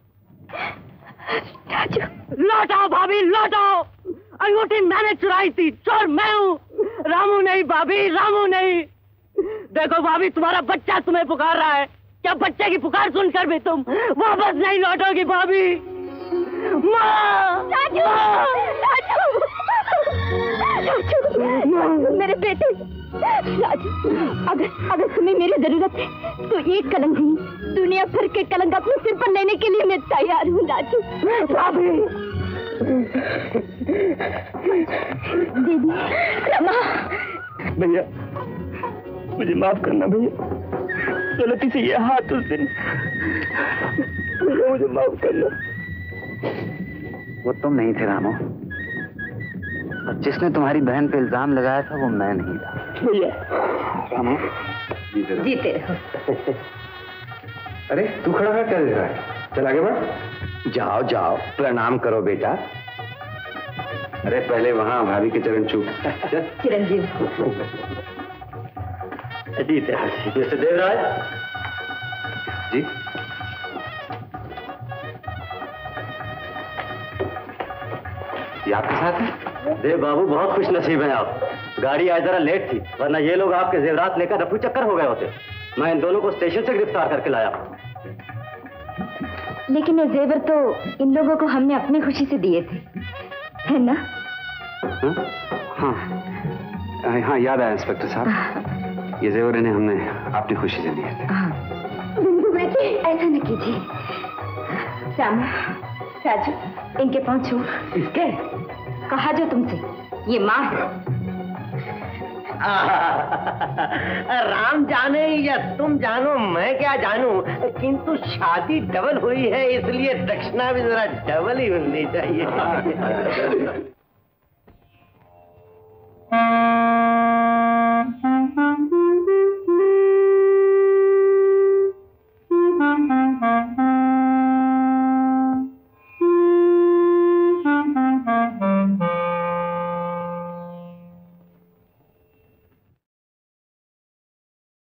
[SPEAKER 9] लौट आओ। भाभी लौट आओ। अंगूठी मैंने चुराई थी, चोर मैं हूँ, रामू नहीं। भाभी, रामू नहीं। देखो भाभी, तुम्हारा बच्चा तुम्हें पुकार रहा है। क्या बच्चे की पुकार सुनकर भी तुम वापस नहीं लौटोगी? भाभी, माँ,
[SPEAKER 7] मेरे बेटे राजू, अगर तुम्हें मेरी जरूरत है तो एक कलंक नहीं, दुनिया भर के कलंक अपने सिर पर लेने के लिए मैं तैयार हूँ राजू। दीदी, रमा,
[SPEAKER 12] भैया
[SPEAKER 9] मुझे माफ करना भैया, गलती से ये हाथ उस दिन, भैया मुझे माफ करना।
[SPEAKER 6] वो तुम नहीं थे रामू, और जिसने तुम्हारी बहन पे इल्जाम लगाया था वो मैं नहीं था।
[SPEAKER 9] भैया
[SPEAKER 6] रामू
[SPEAKER 7] जीते रहो।
[SPEAKER 4] अरे तू खड़ा है, क्या देख रहा है? चल आगे बढ़। जाओ जाओ, प्रणाम करो बेटा।
[SPEAKER 6] अरे पहले वहां भाभी के चरण छू।
[SPEAKER 7] चिरंजीव
[SPEAKER 4] जीते मिस्टर देवराज
[SPEAKER 6] जी। ये आपके साथ है?
[SPEAKER 4] देव बाबू बहुत खुश नसीब हैं आप। गाड़ी आज जरा लेट थी, वरना ये लोग आपके जेवरात लेकर रफू चक्कर हो गए होते। मैं इन दोनों को स्टेशन से गिरफ्तार करके लाया।
[SPEAKER 10] लेकिन ये जेवर तो इन लोगों को हमने अपनी खुशी से दिए थे, है ना?
[SPEAKER 6] हाँ हाँ, याद आया इंस्पेक्टर साहब, ये जेवर इन्हें हमने अपनी खुशी से दिए थे।
[SPEAKER 10] ऐसा न कीजिए श्यामा, राजू, इनके पांव छू।
[SPEAKER 4] इसके
[SPEAKER 10] कहा जो तुमसे, ये माँ है।
[SPEAKER 5] राम जाने या तुम जानो, मैं क्या जानूं, किंतु शादी डबल हुई है, इसलिए दक्षिणा भी जरा डबल ही मिलनी चाहिए।